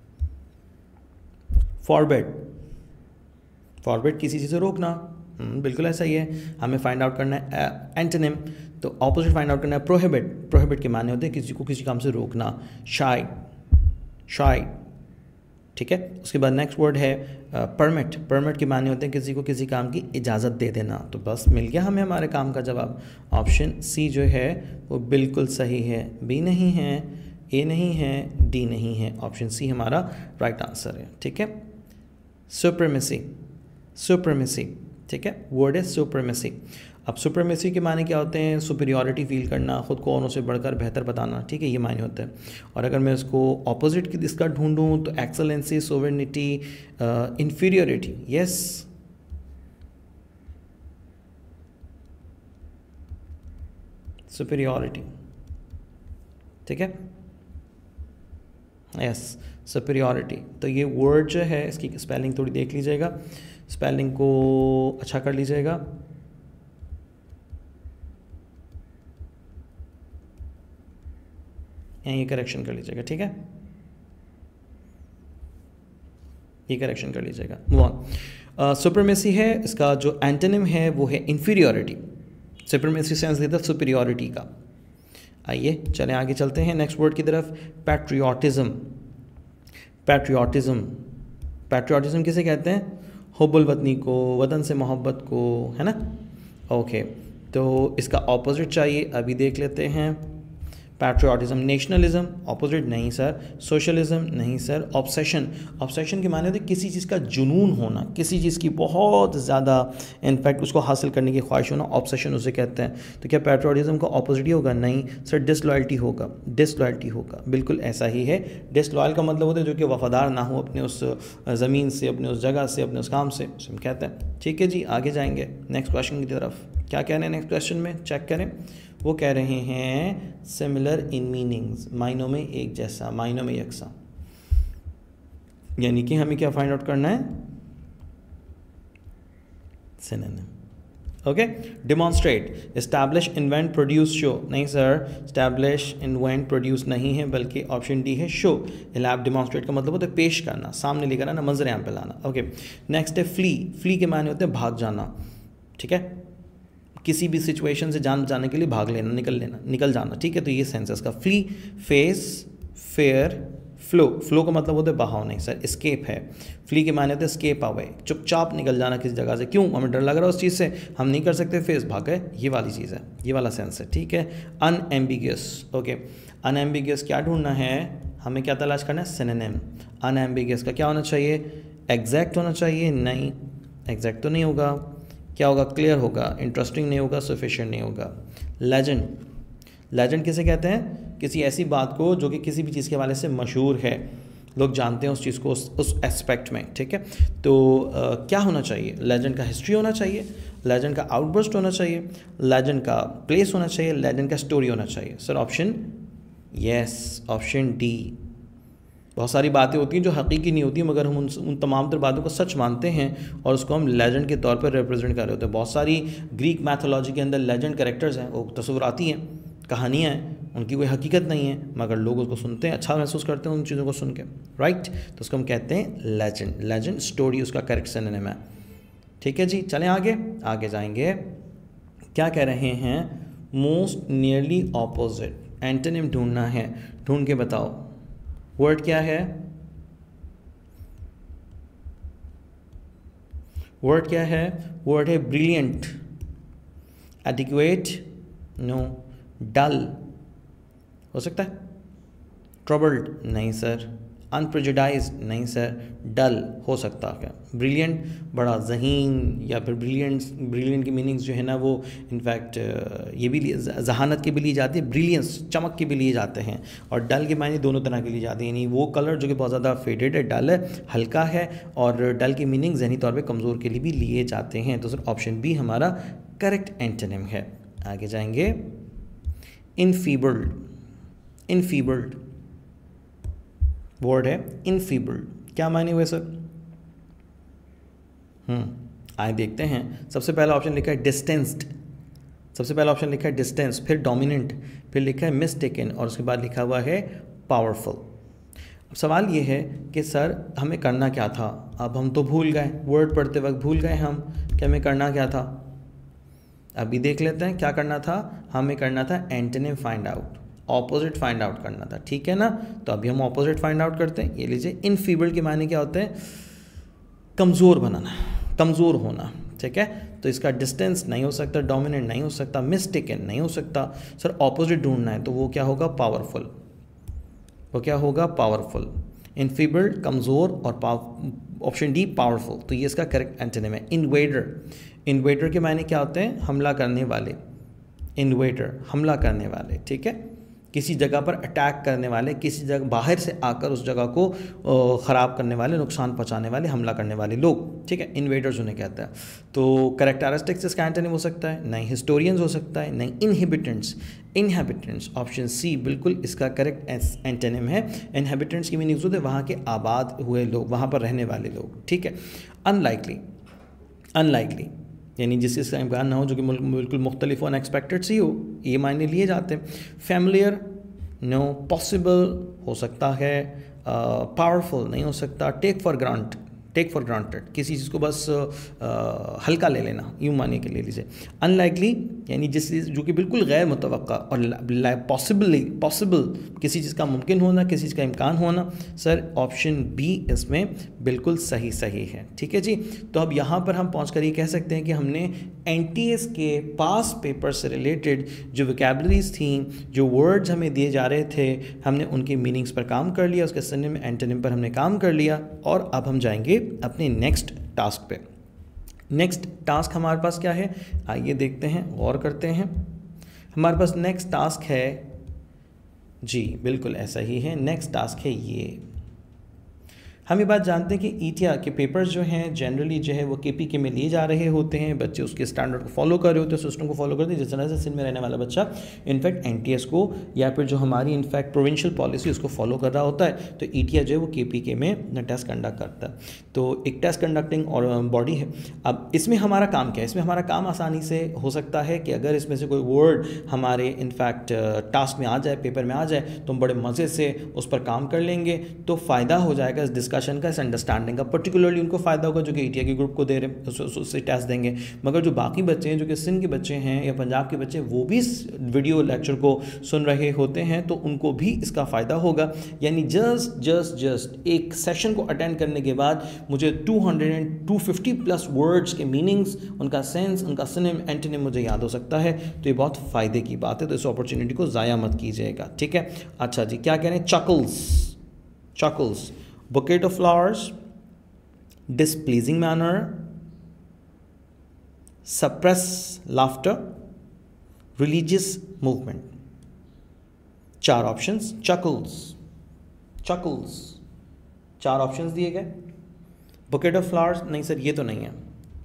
फॉरबिड, फॉरबिड किसी चीज़ से रोकना, बिल्कुल ऐसा ही है। हमें फाइंड आउट करना है एंटोनिम, तो ऑपोजिट फाइंड आउट करना है प्रोहिबिट। प्रोहिबिट के माने होते हैं किसी को किसी काम से रोकना, शाई, शाई, ठीक है। उसके बाद नेक्स्ट वर्ड है परमिट। परमिट के माने होते हैं किसी को किसी काम की इजाज़त दे देना। तो बस मिल गया हमें हमारे काम का जवाब। ऑप्शन सी जो है वो बिल्कुल सही है। बी नहीं है, ए नहीं है, डी नहीं है, ऑप्शन सी हमारा राइट आंसर है, ठीक है। सुप्रीमेसी, सुप्रीमेसी, ठीक है, वर्ड है सुप्रीमेसी। अब सुप्रीमेसी के माने क्या होते हैं? सुपीरियॉरिटी फील करना, ख़ुद को औरों से बढ़कर बेहतर बताना, ठीक है, ये माने होते हैं। और अगर मैं इसको ऑपोजिट की इसका ढूंढूं तो excellency, sovereignty, inferiority, yes, superiority, ठीक है, यस, सुपीरियॉरिटी। तो ये वर्ड जो है इसकी स्पेलिंग थोड़ी देख लीजिएगा, स्पेलिंग को अच्छा कर लीजिएगा। ये करेक्शन कर लीजिएगा, ठीक है, ये करेक्शन कर लीजिएगा। Move on. सुप्रीमेसी है, इसका जो एंटोनिम है वो है इंफीरियरिटी। सुप्रीमेसी सेंस देता है सुपीरियॉरिटी का। आइए चलें आगे चलते हैं नेक्स्ट वर्ड की तरफ। पैट्रियोटिज्म, पैट्रियोटिज्म, पैट्रियोटिज्म किसे कहते हैं? हुब्बुल वतनी को, वतन से मोहब्बत को, है ना। ओके, तो इसका ऑपोजिट चाहिए, अभी देख लेते हैं। पैट्रियोटिज्म, नेशनलिज्म, ऑपोजिट नहीं सर। सोशलिज्म नहीं सर। ऑब्सेशन, ऑब्सेशन के माने होते किसी चीज़ का जुनून होना, किसी चीज़ की बहुत ज़्यादा इनफैक्ट उसको हासिल करने की ख्वाहिश होना, ऑब्सेशन उसे कहते हैं। तो क्या पैट्रियोटिज्म का ऑपोजिट ही होगा? नहीं सर, डिसलॉयल्टी होगा, डिसलॉयल्टी होगा, बिल्कुल ऐसा ही है। डिसलॉयल का मतलब होता है जो कि वफादार ना हो अपने उस ज़मीन से, अपने उस जगह से, अपने उस काम से, उसे हम कहते हैं। ठीक है जी, आगे जाएंगे नेक्स्ट क्वेश्चन की तरफ। क्या कह रहे हैं नेक्स्ट क्वेश्चन में, चेक करें। वो कह रहे हैं सिमिलर इन मीनिंग्स, मायनों में एक जैसा, मायनों में यकसा। यानी कि हमें क्या फाइंड आउट करना है? Synonym. Okay, demonstrate, establish, invent, produce, show. नहीं सर, एस्टैब्लिश, इन्वेंट, प्रोड्यूस नहीं है, बल्कि ऑप्शन डी है शो। इलैब, डिमॉन्स्ट्रेट का मतलब होता है पेश करना, सामने लेकर आना, मंजर आम पे लाना। ओके, नेक्स्ट है फ्ली। फ्ली के माने होते हैं भाग जाना, ठीक है, किसी भी सिचुएशन से जान बचाने के लिए भाग लेना, निकल लेना, निकल जाना, ठीक है। तो ये सेंस है इसका। Flee, face, fear, flow. Flow का मतलब होता है बहाव, नहीं सर, एस्केप है। फ्ली के माने होते हैं एस्केप अवे, चुपचाप निकल जाना किसी जगह से। क्यों? हमें डर लग रहा है उस चीज़ से, हम नहीं कर सकते, फेस, भाग गए, ये वाली चीज़ है, ये वाला सेंस है, ठीक है। अनएम्बिगियस, ओके, अनएम्बिगियस क्या ढूंढना है हमें, क्या तलाश करना है? सिनोनिम। अनएम्बिगियस का क्या होना चाहिए? एग्जैक्ट होना चाहिए, नहीं, एग्जैक्ट तो नहीं होगा। क्या होगा? क्लियर होगा। इंटरेस्टिंग नहीं होगा, सफिशिएंट नहीं होगा। लेजेंड, लेजेंड किसे कहते हैं? किसी ऐसी बात को जो कि किसी भी चीज़ के हवाले से मशहूर है, लोग जानते हैं उस चीज़ को, उस उस एस्पेक्ट में, ठीक है। तो आ, क्या होना चाहिए? लेजेंड का हिस्ट्री होना चाहिए, लेजेंड का आउटबर्स्ट होना चाहिए, लेजेंड का प्लेस होना चाहिए, लेजेंड का स्टोरी होना चाहिए। Sir option, yes, option D. बहुत सारी बातें होती हैं जो हकीकी नहीं होती, मगर हम उन उन तमाम तर बातों को सच मानते हैं और उसको हम लेजेंड के तौर पर रिप्रेजेंट कर रहे होते हैं। बहुत सारी ग्रीक मैथोलॉजी के अंदर लेजेंड कैरेक्टर्स हैं, वो तस्वुराती हैं, कहानियाँ हैं, उनकी कोई हकीकत नहीं है, मगर लोग उसको सुनते हैं, अच्छा महसूस करते हैं उन चीज़ों को सुन के, राइट। तो उसको हम कहते हैं लेजेंड। लेजेंड स्टोरी उसका करेक्ट सिनोनिम है, ठीक है जी। चलें आगे, आगे जाएंगे। क्या कह रहे हैं? मोस्ट नियरली ऑपोजिट, एंटोनिम ढूंढना है, ढूंढ के बताओ। वर्ड क्या है? वर्ड क्या है? वर्ड है ब्रिलियंट, एडिक्वेट, नो, डल हो सकता है, ट्रबल्ड नहीं सर, अनप्रेजुडाइज्ड नहीं सर, डल हो सकता है। ब्रिलियंट बड़ा ज़हीन, या फिर ब्रिलियंट, ब्रिलियंट की मीनिंग्स जो है ना वो इनफैक्ट ये भी जहानत के भी लिए जाती है, ब्रिलियंस चमक के भी लिए जाते हैं, और डल के मायने दोनों तरह के लिए जाते हैं। यानी वो कलर जो कि बहुत ज़्यादा फेडेड है, डल है, हल्का है, और डल की मीनिंग जहनी तौर पे कमज़ोर के लिए भी लिए जाते हैं। तो सर ऑप्शन बी हमारा करेक्ट एंटोनिम है। आगे जाएंगे, इनफीबल्ड, इनफीबल्ड वर्ड है इनफीबल्ड, क्या मायने हुए सर? हम्म आए देखते हैं। सबसे पहला ऑप्शन लिखा है डिस्टेंस्ड, सबसे पहला ऑप्शन लिखा है डिस्टेंस, फिर डोमिनेंट, फिर लिखा है मिस्टेकन और उसके बाद लिखा हुआ है पावरफुल। अब सवाल ये है कि सर हमें करना क्या था? अब हम तो भूल गए, वर्ड पढ़ते वक्त भूल गए हम कि हमें करना क्या था। अभी देख लेते हैं क्या करना था। हमें करना था antonym find out, opposite find out करना था, ठीक है ना। तो अभी हम ऑपोजिट फाइंड आउट करते हैं। ये लीजिए, इनफीबल्ड के मायने क्या होते हैं? कमज़ोर बनाना, कमज़ोर होना, ठीक है। तो इसका डिस्टेंस नहीं हो सकता, डोमिनेंट नहीं हो सकता, मिस्टेकन नहीं हो सकता। सर ऑपोजिट ढूंढना है तो वो क्या होगा? पावरफुल, वो क्या होगा? पावरफुल। इनफीबल्ड कमज़ोर और ऑप्शन डी पावरफुल, तो ये इसका करेक्ट एंटोनिम है। इन्वेडर, इन्वेडर के मायने क्या होते हैं? हमला करने वाले, इन्वेडर हमला करने वाले, ठीक है। किसी जगह पर अटैक करने वाले, किसी जगह बाहर से आकर उस जगह को ख़राब करने वाले, नुकसान पहुंचाने वाले, हमला करने वाले लोग, ठीक है, इन्वेडर्स उन्हें कहता है। तो कैरेक्टरिस्टिक्स इसका एंटोनिम हो सकता है, नहीं हिस्टोरियंस हो सकता है, नहीं इनहिबिटेंट्स, इनहेबिटेंट्स ऑप्शन सी बिल्कुल इसका करेक्ट एंटोनिम है। इनहेबिटेंट्स की मीनिंग होते हैं वहाँ के आबाद हुए लोग, वहाँ पर रहने वाले लोग, ठीक है। अनलाइकली, अनलाइकली यानी जिस चीज़ का इम्कान ना हो, जो कि बिल्कुल मुख्तलिफ और अनएक्सपेक्टेड सी हो, ये मायने लिए जाते हैं। Familiar, no. पॉसिबल हो सकता है, पावरफुल uh, नहीं हो सकता। Take for grant, take for granted, किसी चीज़ को बस uh, हल्का ले लेना, यूँ मानिए कि ले लीजिए। अनलाइकली यानी जिस चीज़ जो कि बिल्कुल गैर मुतवक्का, और पॉसिबली, पॉसिबल किसी चीज़ का मुमकिन होना, किसी चीज़ का इम्कान होना। सर ऑप्शन बी इसमें बिल्कुल सही सही है, ठीक है जी। तो अब यहाँ पर हम पहुँच कर ये कह सकते हैं कि हमने एन टी एस के पास पेपर से रिलेटेड जो वोकैबुलरीज थी, जो वर्ड्स हमें दिए जा रहे थे, हमने उनके मीनिंग्स पर काम कर लिया, उसके सिनोनिम एंटोनिम पर हमने काम कर लिया। और अब हम जाएंगे अपने नेक्स्ट टास्क पे। नेक्स्ट टास्क हमारे पास क्या है, आइए देखते हैं, गौर करते हैं। हमारे पास नेक्स्ट टास्क है जी, बिल्कुल ऐसा ही है। नेक्स्ट टास्क है ये, हम ये बात जानते हैं कि ईटीआर के पेपर्स जो हैं जनरली जो है वो केपीके में लिए जा रहे होते हैं, बच्चे उसके स्टैंडर्ड को फॉलो कर रहे होते हैं, सिस्टम को फॉलो करते हैं। जिस तरह से सिंध में रहने वाला बच्चा इनफैक्ट एनटीएस को या फिर जो हमारी इनफैक्ट प्रोविंशियल पॉलिसी उसको फॉलो कर रहा होता है, तो ईटीआर जो है वो केपीके में टेस्ट कंडक्ट करता है। तो एक टेस्ट कंडक्टिंग और बॉडी है। अब इसमें हमारा काम क्या है? इसमें हमारा काम आसानी से हो सकता है कि अगर इसमें से कोई वर्ड हमारे इनफैक्ट टास्क में आ जाए, पेपर में आ जाए, तो हम बड़े मज़े से उस पर काम कर लेंगे, तो फ़ायदा हो जाएगा इस डिस्कशन का, इस अंडरस्टैंडिंग का। पर्टिकुलरली उनको फ़ायदा होगा जो कि ईटीआर के ग्रुप को दे रहे हैं, उससे टेस्ट देंगे। मगर जो बाकी बच्चे हैं, जो कि सिंध के बच्चे हैं या पंजाब के बच्चे, वो भी इस वीडियो लेक्चर को सुन रहे होते हैं, तो उनको भी इसका फ़ायदा होगा। यानी जस्ट जस्ट जस्ट एक सेशन को अटेंड करने के बाद मुझे two hundred and two fifty plus words के मीनिंग्स, उनका सेंस, उनका सिनोनिम, एंटोनिम मुझे याद हो सकता है। तो ये बहुत फ़ायदे की बात है, तो इस अपॉर्चुनिटी को ज़ाया मत कीजिएगा, ठीक है। अच्छा जी, क्या कह रहे हैं? Chuckles, chuckles, bouquet of flowers, displeasing manner, suppress laughter, religious movement। चार ऑप्शंस, chuckles, chuckles, चार ऑप्शंस दिए गए। बुकेट ऑफ फ्लावर्स, नहीं सर ये तो नहीं है,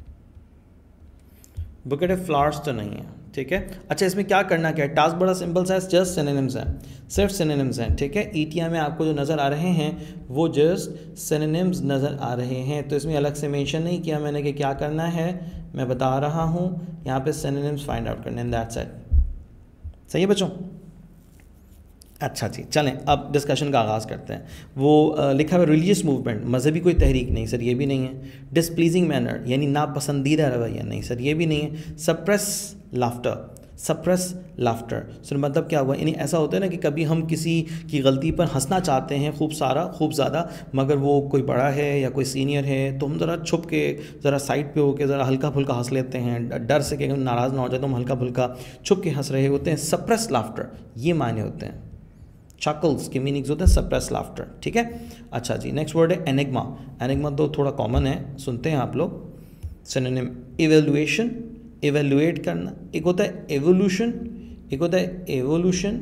बुकेट ऑफ फ्लावर्स तो नहीं है, ठीक है। अच्छा, इसमें क्या करना क्या है? टास्क बड़ा सिंपल सा है, जस्ट सिनोनिम्स हैं, सिर्फ सिनोनिम्स हैं, ठीक है। ईटीआर में आपको जो नज़र आ रहे हैं वो जस्ट सिनोनिम्स नज़र आ रहे हैं, तो इसमें अलग से मेंशन नहीं किया मैंने कि क्या करना है, मैं बता रहा हूँ यहाँ पे सिनोनिम्स फाइंड आउट करने, दैट्स इट। सही है बच्चों? अच्छा जी, चलें अब डिस्कशन का आगाज़ करते हैं। वो आ, लिखा हुआ रिलीजियस मूवमेंट, मज़हबी कोई तहरीक, नहीं सर ये भी नहीं है। डिसप्लीजिंग मैनर यानी नापसंदीदा रवैया, नहीं सर ये भी नहीं है। Suppress laughter, suppress laughter sir मतलब क्या हुआ? यानी ऐसा होता है ना कि कभी हम किसी की गलती पर हंसना चाहते हैं खूब सारा, खूब ज़्यादा, मगर वो कोई बड़ा है या कोई सीनियर है, तो हम ज़रा छुप के, ज़रा साइड पे होके ज़रा हल्का फुल्का हंस लेते हैं, डर से कि नाराज़ ना हो जाए तो हम हल्का फुल्का छुप के हंस रहे होते हैं। सप्रेस लाफ्टर ये मायने होते हैं। चकल्स के मीनिंग्स होते हैं सप्रेस लाफ्टर, ठीक है। अच्छा जी, नेक्स्ट वर्ड है एनिग्मा। एनिग्मा तो थोड़ा कॉमन है, सुनते हैं आप लोग। सिनोनिम इवेल्युएशन, इवेल्युएट करना। एक होता है एवोल्यूशन, एक होता है एवोल्यूशन।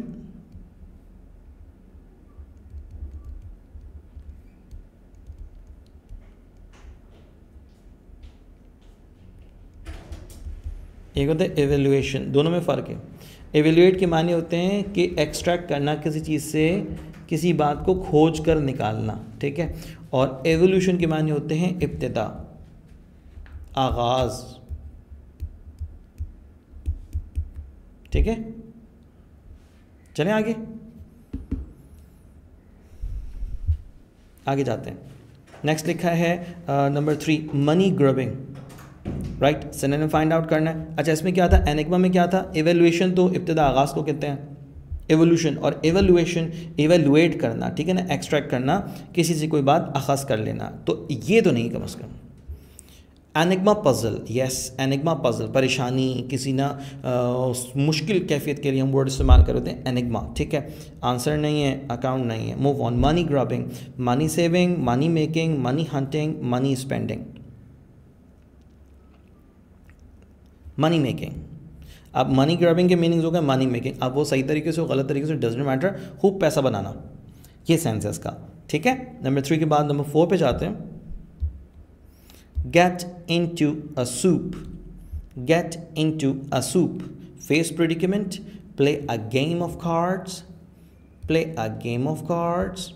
एक होता है एवेल्युएशन, दोनों में फ़र्क है। एवेल्युएट के माने होते हैं कि एक्सट्रैक्ट करना, किसी चीज़ से किसी बात को खोज कर निकालना, ठीक है। और एवोल्यूशन के माने होते हैं इब्तिदा, आगाज़, ठीक है। चलें आगे आगे जाते हैं। नेक्स्ट लिखा है number three, money grabbing, right. Synonym find out करना है। अच्छा, इसमें क्या था, एनिग्मा में क्या था, एवेल्युएशन तो इब्तिदा आगाज़ को कहते हैं, एवोल्यूशन और एवेल्युएशन एवेल्युएट करना, ठीक है ना, एक्सट्रैक्ट करना, किसी से कोई बात अखज़ कर लेना, तो ये तो नहीं कम अज़ कम। Enigma puzzle, yes, enigma puzzle, परेशानी, किसी ना आ, मुश्किल कैफियत के लिए हम वर्ड इस्तेमाल करते हैं एनिग्मा, ठीक है। आंसर नहीं है, अकाउंट नहीं है। Move on. Money grabbing, money saving, money making, money hunting, money spending. Money making, अब मनी ग्रबिंग के मीनिंग्स हो गए मनी मेकिंग, अब वो सही तरीके से हो गलत तरीके से डजंट मैटर, खूब पैसा बनाना, ये सेंस है इसका, ठीक है। नंबर थ्री के बाद नंबर फोर पे जाते हैं। Get into a soup, get into a soup, face predicament, play a game of cards, play a game of cards,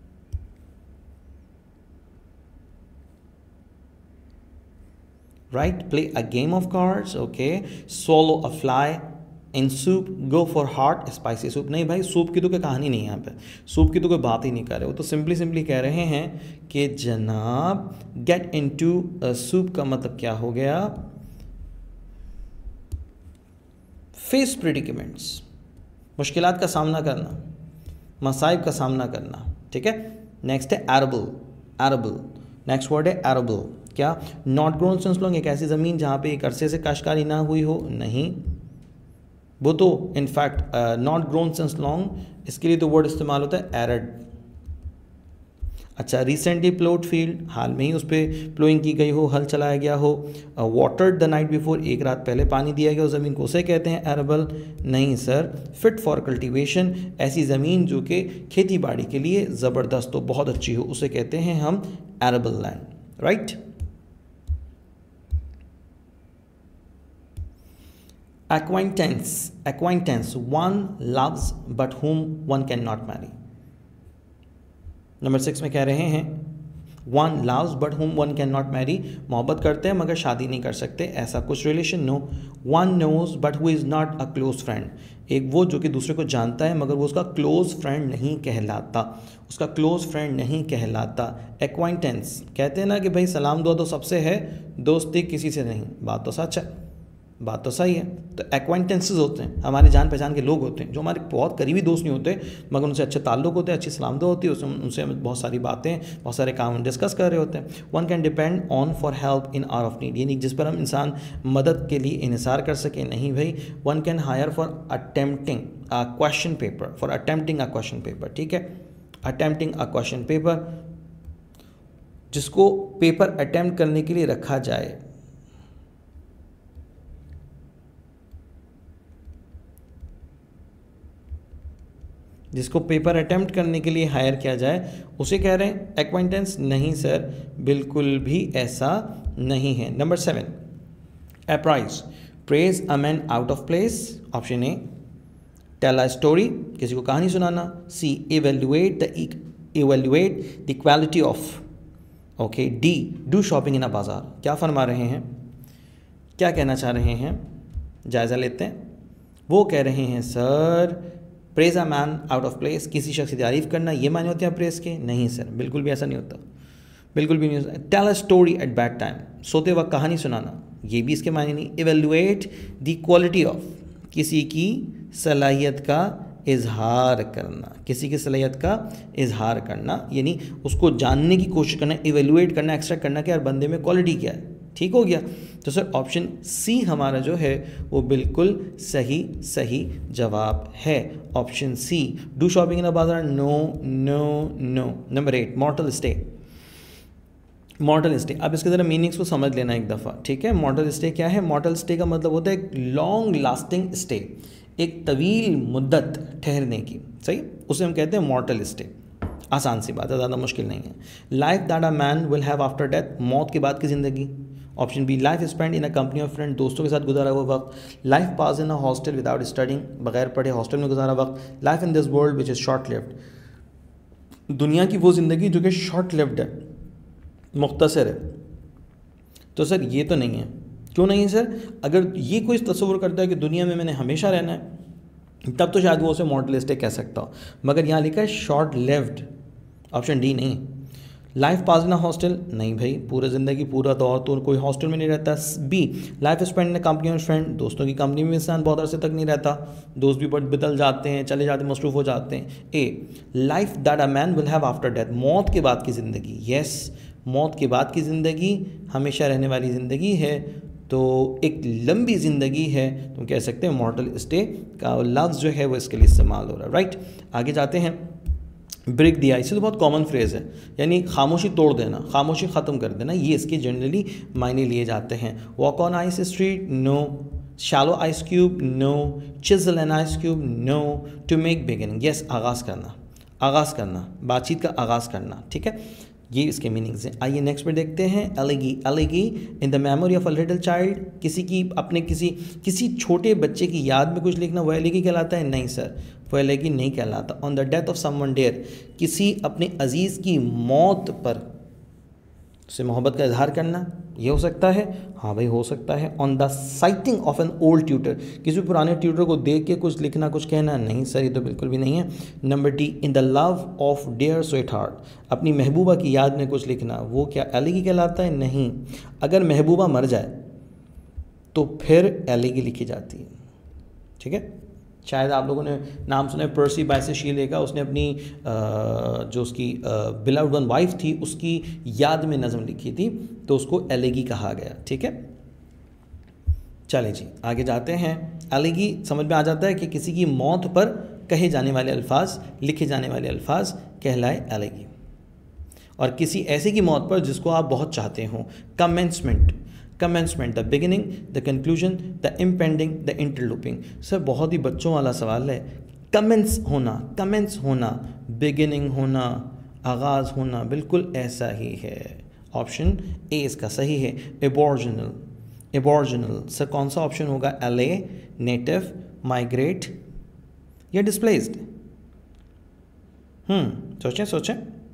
right, play a game of cards, okay, swallow a fly in soup, go for hot spicy soup। नहीं भाई, soup की तो कोई कहानी नहीं है यहाँ पे, सूप की तो कोई बात ही नहीं कर रहे, वो तो सिंपली सिंपली कह रहे हैं कि जनाब गेट इनटू अ सूप का मतलब क्या हो गया, फेस प्रेडिकेमेंट्स, मुश्किलात का सामना करना, मसाइब का सामना करना, ठीक है। नेक्स्ट है एरेबल, एरेबल, नेक्स्ट वर्ड है एरेबल, क्या, नॉट ग्रोन सिंस लॉन्ग, एक ऐसी ज़मीन जहाँ पे एक अरसे से काश्तकारी ना हुई हो, नहीं, वो तो in fact not grown since long, इसके लिए तो वर्ड इस्तेमाल होता है एरिड। अच्छा, रिसेंटली प्लोड फील्ड, हाल में ही उस पर प्लोइंग की गई हो, हल चलाया गया हो। वाटर्ड द नाइट बिफोर, एक रात पहले पानी दिया गया हो ज़मीन को, उसे कहते हैं एरेबल, नहीं सर। फिट फॉर कल्टीवेशन, ऐसी ज़मीन जो कि खेती बाड़ी के लिए ज़बरदस्त हो, बहुत अच्छी हो, उसे कहते हैं हम arable land, right. Acquaintance, acquaintance, one loves but whom one cannot marry। Number six में कह रहे हैं one loves but whom one cannot marry, मोहब्बत करते हैं मगर शादी नहीं कर सकते, ऐसा कुछ relation, no. one knows but who is not a close friend, एक वो जो कि दूसरे को जानता है मगर वो उसका क्लोज फ्रेंड नहीं कहलाता, उसका क्लोज फ्रेंड नहीं कहलाता। एक्वाइंटेंस, कहते हैं ना कि भाई सलाम दुआ तो सबसे है, दोस्ती किसी से नहीं, बात तो सच है, बात तो सही है। तो एक्वाइंटेंसेस होते हैं, हमारे जान पहचान के लोग होते हैं जो हमारे बहुत करीबी दोस्त नहीं होते मगर उनसे अच्छे ताल्लुक होते हैं, अच्छी सलाम दुआ होती है, उससे उनसे हम बहुत सारी बातें, बहुत सारे काम डिस्कस कर रहे होते हैं। One can depend on for help in hour of need, यानी जिस पर हम इंसान मदद के लिए इन्हिसार कर सके, नहीं भाई। One can hire for attempting a question paper, for attempting a question paper, ठीक है, अटेम्प्टिंग अ क्वेश्चन पेपर, जिसको पेपर अटेम्प्ट करने के लिए रखा जाए, जिसको पेपर अटेम्प्ट करने के लिए हायर किया जाए, उसे कह रहे हैं एक्वाइंटेंस, नहीं सर, बिल्कुल भी ऐसा नहीं है। Number seven, appraise, praise a man out of place, option A. Tell a story, किसी को कहानी सुनाना। C, evaluate the evaluate the quality of, okay. D, do shopping in a bazaar, क्या फरमा रहे हैं, क्या कहना चाह रहे हैं, जायज़ा लेते हैं। वो कह रहे हैं sir praise a man out of place, किसी शख्स की तारीफ़ करना, ये माने होते हैं प्रेज के, नहीं सर, बिल्कुल भी ऐसा नहीं होता, बिल्कुल भी नहीं होता। Tell a story at bed time, सोते वक्त कहानी सुनाना, ये भी इसके माने नहीं। इवेल्युएट द क्वालिटी ऑफ, किसी की सलाहियत का इजहार करना, किसी की सलाहियत का इजहार करना, यानी उसको जानने की कोशिश करना, इवेल्युएट करना, एक्सट्रैक्ट करना कि यार बंदे में क्वालिटी क्या है, ठीक हो गया। तो सर ऑप्शन सी हमारा जो है वो बिल्कुल सही सही जवाब है, option C. Do shopping in a bazaar, no no no. Number eight, mortal stay, mortal stay, अब इसके ज़रा मीनिंग्स को समझ लेना एक दफ़ा, ठीक है। मॉर्टल स्टे क्या है, मॉर्टल स्टे का मतलब होता है एक लॉन्ग लास्टिंग स्टे, एक तवील मुद्दत ठहरने की, सही, उसे हम कहते हैं मॉर्टल स्टे। आसान सी बात है, ज़्यादा मुश्किल नहीं है। Life that a man will have after death, मौत के बाद की ज़िंदगी, option B life spend in a company of friend, दोस्तों के साथ गुजारा हुआ वक्त। Life pass in a hostel without studying, बगैर पढ़े हॉस्टल में गुजारा वक्त। Life in this world which is short lived, दुनिया की वो ज़िंदगी जो कि शॉर्ट लिव्ड है, मुख्तसर है। तो सर ये तो नहीं है। क्यों नहीं है सर? अगर ये कोई तस्वुर करता है कि दुनिया में मैंने हमेशा रहना है, तब तो शायद वो उसे मॉडलिस्टिक कह सकता हो, मगर यहाँ लिखा है शॉर्ट लिव्ड। ऑप्शन डी नहीं। लाइफ पास इन हॉस्टल, नहीं भाई, पूरा ज़िंदगी पूरा दौर तो कोई हॉस्टल में नहीं रहता। B life spend in company of friend, दोस्तों की कंपनी में इंसान बहुत अरसे तक नहीं रहता, दोस्त भी बदल जाते हैं, चले जाते हैं, मसरूफ़ हो जाते हैं। A life that a man will have after death, मौत के बाद की ज़िंदगी। यस, मौत के बाद की ज़िंदगी हमेशा रहने वाली ज़िंदगी है, तो एक लंबी ज़िंदगी है, तुम कह सकते हैं मॉर्टल स्टे का लफ्ज़ जो है वो इसके लिए इस्तेमाल हो रहा है। राइट, आगे जाते हैं। ब्रेक द आइस तो बहुत कॉमन फ्रेज़ है, यानी खामोशी तोड़ देना, खामोशी ख़त्म कर देना, ये इसके जनरली मायने लिए जाते हैं। Walk on ice street, no. Shallow ice cube, no. Chisel an ice cube, no. To make beginning, yes, आगाज़ करना, आगाज़ करना, बातचीत का आगाज़ करना। ठीक है, ये इसके मीनिंग्स हैं। आइए नेक्स्ट पे देखते हैं। Elegy, elegy in the memory of a little child, किसी की अपने किसी किसी छोटे बच्चे की याद में कुछ लिखना, वो एलेगी कहलाता है? नहीं सर, वो एलेगी नहीं कहलाता। On the death of someone dear, किसी अपने अजीज़ की मौत पर उससे मोहब्बत का इजहार करना, ये हो सकता है? हाँ भाई, हो सकता है। On the sighting of an old tutor, किसी पुराने ट्यूटर को देख के कुछ लिखना, कुछ कहना, नहीं सर, ये तो बिल्कुल भी नहीं है। Number D in the love of dear sweet heart, अपनी महबूबा की याद में कुछ लिखना, वो क्या एलेगी कहलाता है? नहीं। अगर महबूबा मर जाए तो फिर एलेगी लिखी जाती है। ठीक है, शायद आप लोगों ने नाम सुना है पर्सी बायसे शीले का, उसने अपनी जो उसकी बिलव्ड वन वाइफ थी उसकी याद में नज़म लिखी थी, तो उसको एलेगी कहा गया। ठीक है, चलें जी आगे जाते हैं। एलेगी समझ में आ जाता है कि किसी की मौत पर कहे जाने वाले अल्फाज, लिखे जाने वाले अल्फाज कहलाए एलेगी। और किसी ऐसे की मौत पर जिसको आप बहुत चाहते हो। Commencement, commencement the beginning, the conclusion, the impending, the interloping. Sir बहुत ही बच्चों वाला सवाल है। कमेंस होना, कमेंस होना, बिगिनिंग होना, आगाज़ होना, बिल्कुल ऐसा ही है। ऑप्शन ए इसका सही है। एबॉर्जिनल, एबॉर्जिनल सर कौन सा ऑप्शन होगा? एले, नेटिव, माइग्रेट या डिस्प्लेस्ड? हम्म सोचें सोचें।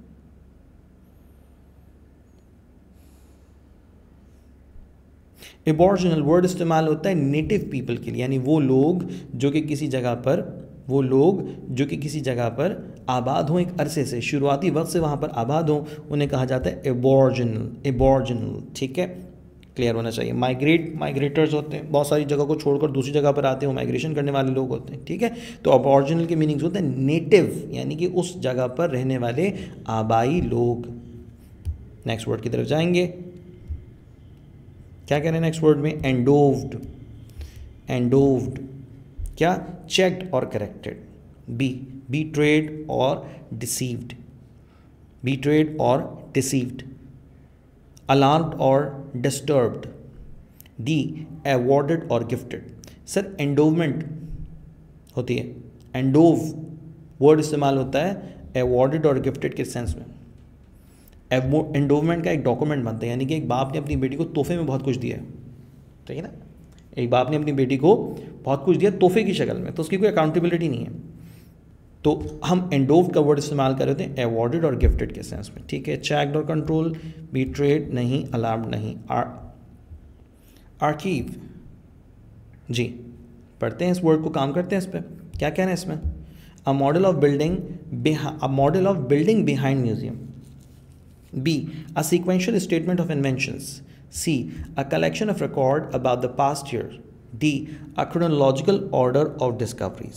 एबॉर्जिनल वर्ड इस्तेमाल होता है नेटिव पीपल के लिए, यानी वो लोग जो कि किसी जगह पर वो लोग जो कि किसी जगह पर आबाद हों, एक अरसे से, शुरुआती वक्त से वहाँ पर आबाद हों, उन्हें कहा जाता है एबॉर्जिनल, एबॉर्जिनल। ठीक है, क्लियर होना चाहिए। माइग्रेट, माइग्रेटर्स होते हैं, बहुत सारी जगह को छोड़कर दूसरी जगह पर आते हैं, माइग्रेशन करने वाले लोग होते हैं। ठीक है, तो एबॉर्जिनल के मीनिंग्स होते हैं नेटिव, यानी कि उस जगह पर रहने वाले आबाई लोग। नेक्स्ट वर्ड की तरफ जाएंगे। क्या कह रहे हैं नेक्स्ट वर्ड में? एंडोव्ड, एंडोव्ड क्या? चेक्ड और करेक्टेड। बी बीट्रेड और डिसीव्ड, बीट्रेड और डिसीव्ड। अलार्म्ड और डिस्टर्ब्ड। डी अवॉर्डेड और गिफ्टेड। सर एंडोवमेंट होती है, एंडोव वर्ड इस्तेमाल होता है अवॉर्डेड और गिफ्टेड के सेंस में। एंडोवमेंट का एक डॉक्यूमेंट बनता है, यानी कि एक बाप ने अपनी बेटी को तोहफे में बहुत कुछ दिया है, ठीक है ना, एक बाप ने अपनी बेटी को बहुत कुछ दिया तोहफे की शक्ल में, तो उसकी कोई अकाउंटेबिलिटी नहीं है, तो हम एंडोव का वर्ड इस्तेमाल कर रहे थे अवॉर्डेड और गिफ्टेड के सेंस में। ठीक है, चेक्ड और कंट्रोल, बीट्रेड नहीं, अलार्म्ड नहीं। आर आर्कीव जी, पढ़ते हैं इस वर्ड को, काम करते हैं इस पर। क्या कहना है इसमें? A model of building, a model of building behind museum. B. A sequential statement of inventions. C. A collection of record about the past year. D. A chronological order of discoveries.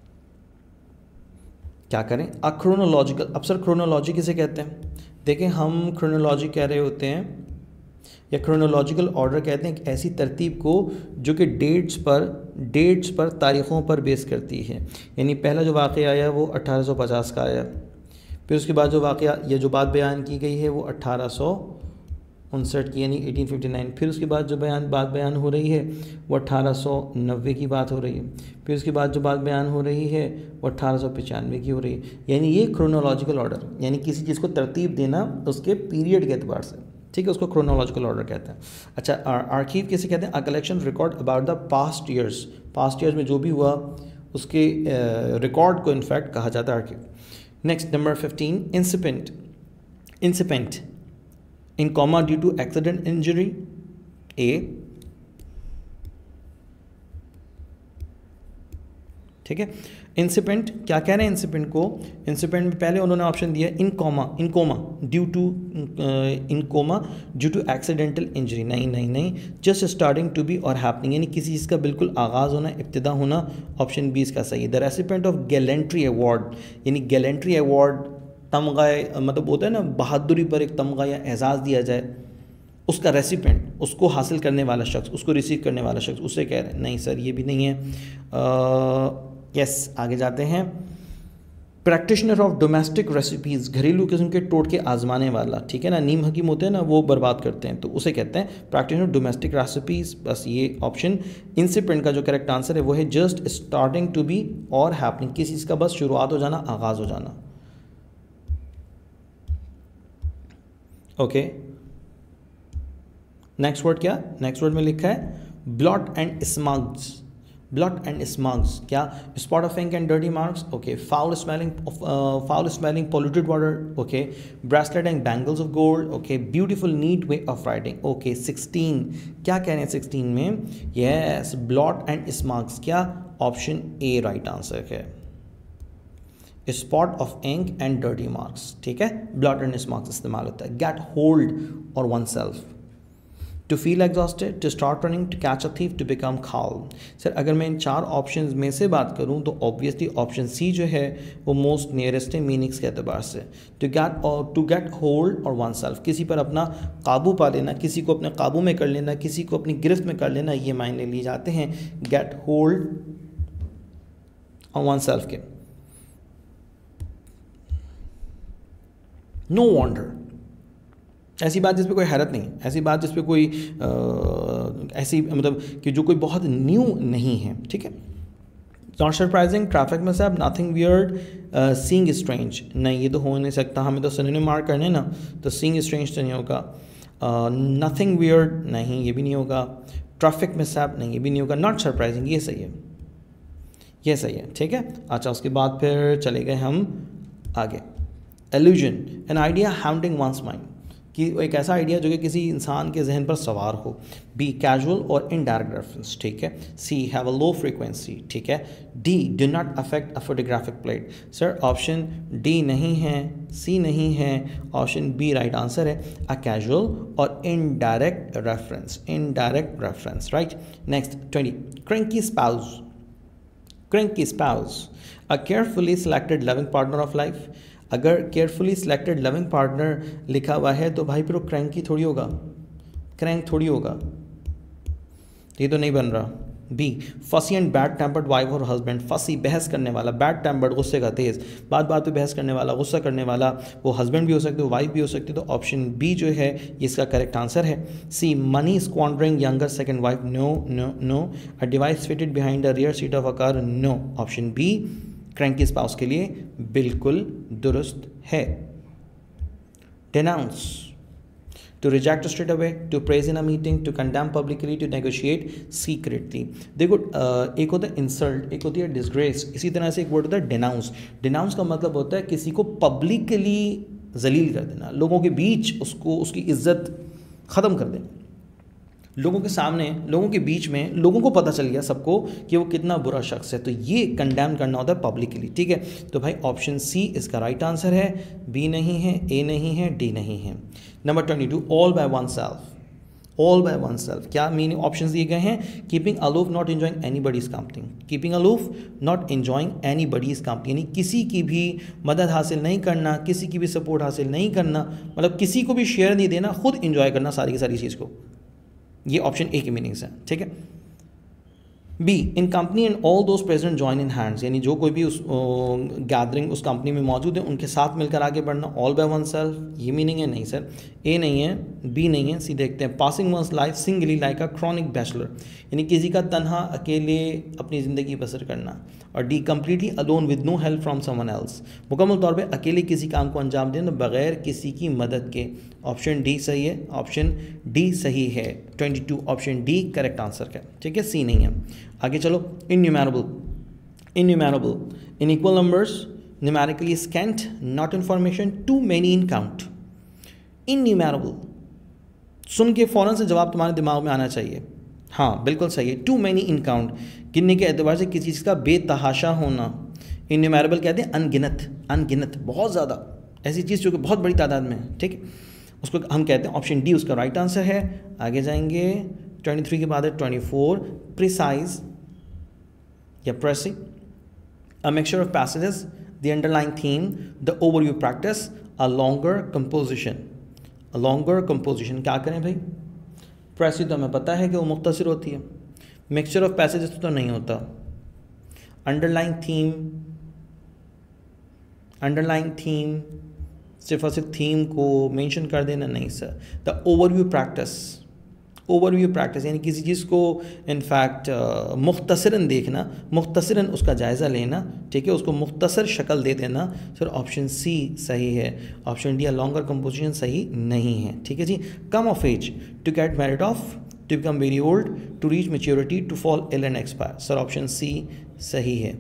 क्या करें? A chronological, अब sir chronology किसे कहते हैं? देखें, हम chronology कह रहे होते हैं या chronological order कहते हैं एक ऐसी तरतीब को जो कि डेट्स पर डेट्स पर तारीख़ों पर बेस करती है। यानी पहला जो वाक़या आया वो अठारह सौ पचास का आया, फिर उसके बाद जो वाक़या या जो बात बयान की गई है वो अठारह सौ उनसठ की यानी अठारह सौ उनसठ, फिर उसके बाद जो बयान बात बयान हो रही है वो अठारह सौ नब्बे की बात हो रही है, फिर उसके बाद जो बात बयान हो रही है वो अठारह सौ पचानवे की हो रही है। यानी ये क्रोनोलॉजिकल ऑर्डर, यानी किसी चीज़ को तरतीब देना उसके पीरियड के एतबार से, ठीक है, उसको क्रोनोलॉजिकल ऑर्डर कहते हैं। अच्छा, आर्कीव किसे कहते हैं? A collection record about the past years, past years में जो भी हुआ उसके रिकॉर्ड uh, को इनफैक्ट कहा जाता है archive. Next number fifteen, incipient, incipient in coma due to accident injury, A, ठीक है। इंसिपेंट क्या कह रहे हैं इंसिपेंट को? इंसिपेंट में पहले उन्होंने ऑप्शन दिया in coma, in coma due to, in coma due to accidental injury, नहीं नहीं नहीं, जस्ट स्टार्टिंग टू बी और हैपनिंग, यानी किसी चीज़ का बिल्कुल आगाज़ होना, इब्तिदा होना, ऑप्शन बी इसका सही है। The recipient of gallantry award, यानी गैलेंट्री अवार्ड तमगा, मतलब होता है ना बहादुरी पर एक तमगा या एजाज़ दिया जाए, उसका रेसिपेंट, उसको हासिल करने वाला शख्स, उसको रिसीव करने वाला शख्स, उससे कह रहे हैं। नहीं सर, ये भी नहीं है। आ, यस yes, आगे जाते हैं। प्रैक्टिशनर ऑफ डोमेस्टिक रेसिपीज़, घरेलू किस्म के टोटके आजमाने वाला, ठीक है ना, नीम हकीम होते हैं ना, वो बर्बाद करते हैं, तो उसे कहते हैं प्रैक्टिशनर डोमेस्टिक रेसिपीज़। बस ये ऑप्शन इंसिपेंट का जो करेक्ट आंसर है वो है जस्ट स्टार्टिंग टू बी और हैपनिंग, किसी चीज़ का बस शुरुआत हो जाना, आगाज़ हो जाना। ओके, नेक्स्ट वर्ड क्या? नेक्स्ट वर्ड में लिखा है blot and smudges, blot and smudges क्या? Spot of ink and dirty marks, okay, foul smelling, foul smelling polluted water, okay, bracelet and bangles of gold, okay, beautiful neat way of writing, okay. Sixteen क्या कह रहे हैं sixteen में? Yes, blot and smudges क्या? Option A right answer है, spot of ink and dirty marks, ठीक है, blot and smudges इस्तेमाल होता है। Get hold of oneself, to feel exhausted, to start running, to catch a thief, to become calm। Sir अगर मैं इन चार options में से बात करूं तो ऑब्वियसली ऑप्शन सी जो है वो मोस्ट नियरेस्ट है मीनिंग्स के अतबार से। टू गेट और to get hold of oneself, किसी पर अपना काबू पा लेना, किसी को अपने काबू में कर लेना, किसी को अपनी गिरफ्त में कर लेना, ये मायने लिए जाते हैं get hold of oneself के। नो वंडर, ऐसी बात जिस पे कोई हैरत नहीं, ऐसी बात जिस पे कोई आ, ऐसी मतलब कि जो कोई बहुत न्यू नहीं है, ठीक है। नॉट सरप्राइजिंग, ट्रैफिक में से अब नथिंग वियर्ड, सीइंग स्ट्रेंज, नहीं ये तो हो नहीं सकता, हमें तो सिनोनिम मार्क करने ना, तो सीइंग स्ट्रेंज तो नहीं होगा। नथिंग वियर्ड नहीं, ये भी नहीं होगा। ट्रैफिक में से नहीं, ये भी नहीं होगा। नॉट सरप्राइजिंग ये सही है, ये सही है, ठीक है। अच्छा, उसके बाद फिर चले गए हम आगे। Allusion, an idea haunting one's mind, कि एक ऐसा आइडिया जो कि किसी इंसान के जहन पर सवार हो। बी कैजुअल और इनडायरेक्ट रेफरेंस, ठीक है। C have a low frequency, ठीक है। D do not affect a photographic plate. Sir option D नहीं है, सी नहीं है, ऑप्शन बी राइट आंसर है, अ कैजुअल और indirect reference, indirect reference, right. Next twenty, cranky spouse, cranky spouse, a carefully selected loving partner of life. अगर carefully selected loving partner लिखा हुआ है तो भाई फिर वो क्रैंकी थोड़ी होगा, क्रैंक थोड़ी होगा, ये तो नहीं बन रहा। B fussy and bad tempered wife और हस्बैंड, फसी बहस करने वाला, बैड टेम्पर्ड गुस्से का तेज, बात बात पे बहस करने वाला, गुस्सा करने वाला, वो हस्बैंड भी हो सकते, वो वाइफ भी हो सकती, तो ऑप्शन बी जो है ये इसका करेक्ट आंसर है। C money squandering younger second wife, no no no. A device fitted behind the rear seat of a car, no. Option B cranky spouse के लिए बिल्कुल दुरुस्त है। Denounce, to reject straight away, to praise in a meeting, to condemn publicly, to negotiate secretly. देखो एक होता है insult, एक होती है डिसग्रेस, इसी तरह से एक वर्ड होता है डेनाउंस। डेनाउंस का मतलब होता है किसी को पब्लिकली जलील कर देना, लोगों के बीच उसको उसकी इज्जत ख़त्म कर देना, लोगों के सामने, लोगों के बीच में, लोगों को पता चल गया सबको कि वो कितना बुरा शख्स है, तो ये कंडेम करना होता है पब्लिकली, ठीक है। तो भाई ऑप्शन सी इसका राइट आंसर है, बी नहीं है, ए नहीं है, डी नहीं है। Number twenty two, all by oneself, all by oneself क्या मीनिंग? ऑप्शन दिए गए हैं keeping aloof, not enjoying anybody's company, keeping aloof, not enjoying anybody's company, यानी किसी की भी मदद हासिल नहीं करना, किसी की भी सपोर्ट हासिल नहीं करना, मतलब किसी को भी शेयर नहीं देना, खुद इंजॉय करना सारी की सारी चीज़ को, ये ऑप्शन ए की मीनिंग्स है, ठीक है। B in company and all those present join in hands, यानी जो कोई भी उस गैदरिंग उस कंपनी में मौजूद है उनके साथ मिलकर आगे बढ़ना, ऑल बाय वन सेल्फ, ये मीनिंग है। नहीं सर, ए नहीं है, बी नहीं है, सी देखते हैं। Passing one's life singly like a chronic bachelor, यानी किसी का तन्हा अकेले अपनी ज़िंदगी बसर करना। और D completely alone with no help from someone else, मुकम्मल तौर पे अकेले किसी काम को अंजाम देना बगैर किसी की मदद के। ऑप्शन डी सही है, ऑप्शन डी सही है। Twenty two option D correct answer है, ठीक है, सी नहीं है। आगे चलो। Innumerable, innumerable in equal numbers, numerically scant, not information, too many in count. Innumerable सुन के फ़ौरन से जवाब तुम्हारे दिमाग में आना चाहिए। हाँ बिल्कुल सही है, टू मैनी इन काउंट, गिनने के एतबार से किसी चीज़ का बेतहाशा होना। इनन्यूमेरेबल कहते हैं अनगिनत, अनगिनत, बहुत ज़्यादा, ऐसी चीज़ जो कि बहुत बड़ी तादाद में है, ठीक है, उसको हम कहते हैं। ऑप्शन डी उसका राइट आंसर है। आगे जाएंगे। ट्वेंटी थ्री के बाद है ट्वेंटी फोर, प्रिसाइज या pressing, a mixture of passages, the underlying theme, the overview practice, a longer composition. A longer composition क्या करें भाई? प्रेसिंग तो हमें पता है कि वो मुख्तसर होती है, मिक्सचर ऑफ पैसेजेस तो नहीं होता। अंडरलाइंग थीम, अंडरलाइंग थीम सिर्फ और सिर्फ थीम को मेंशन कर देना नहीं sir. The overview practice, overview practice यानी किसी चीज़ को इनफैक्ट मुख्तसरन देखना, मुख्तसरन उसका जायज़ा लेना, ठीक है, उसको मुख्तसर शक्ल दे देना। सर ऑप्शन सी सही है। ऑप्शन डी लॉन्गर कंपोजिशन सही नहीं है, ठीक है जी। Come of age, to get married off, to become very old, to reach maturity, to fall ill and expire. Sir option C सही है।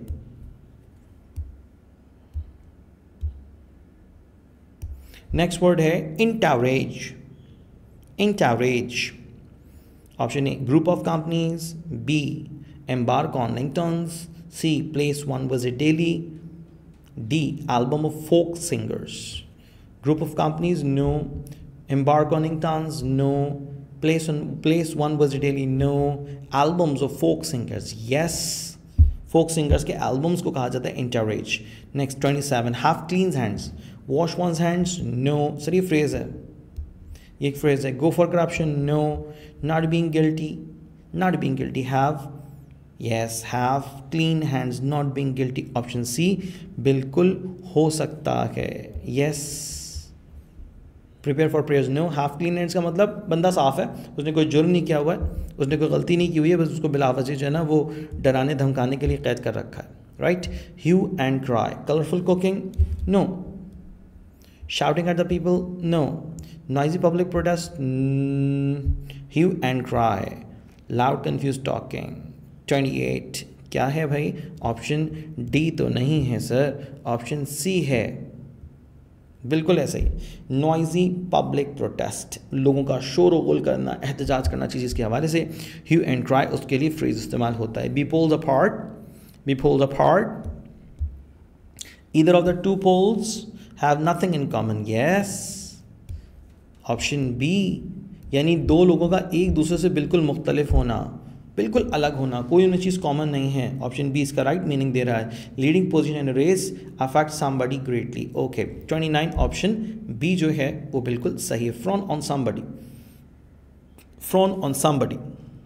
नेक्स्ट वर्ड है intaverage, intaverage. Option A group of companies, B embark on linked turns, C place one visit daily, D album of folk singers. Group of companies no, embark on linked turns no, place place one visit daily no, albums of folk singers yes. Folk singers के albums को कहा जाता है intaverage. Next twenty seven, have clean hands, wash one's hands no. Sir ये phrase है, ये एक phrase है। Go for corruption no, not being guilty, not being guilty have, yes have clean hands not being guilty. Option C बिल्कुल हो सकता है, yes. Prepare for prayers no, have clean hands का मतलब बंदा साफ है, उसने कोई जुर्म नहीं किया हुआ है, उसने कोई गलती नहीं की हुई है, बस उसको बिलावजह जो है ना वो डराने धमकाने के लिए कैद कर रखा है, right. Hue and cry, colourful cooking no, shouting at the people no, noisy public protest mm, hue and cry, loud confused talking। Twenty eight क्या है भाई? ऑप्शन डी तो नहीं है सर, ऑप्शन सी है, बिल्कुल ऐसा ही। नॉइजी पब्लिक प्रोटेस्ट, लोगों का शोर गुल करना, एहतजाज करना चीज़ के हवाले से। ह्यू एंड क्राई उसके लिए फ्रेज इस्तेमाल होता है। B poles apart, B poles apart, either of the two poles have nothing in common yes। Option B यानी दो लोगों का एक दूसरे से बिल्कुल मुख्तलिफ होना, बिल्कुल अलग होना, कोई उन्हें चीज़ कॉमन नहीं है। ऑप्शन बी इसका राइट मीनिंग दे रहा है। Leading position in race affect somebody greatly, okay. Twenty nine option B जो है वो बिल्कुल सही है। Frown on somebody, frown on somebody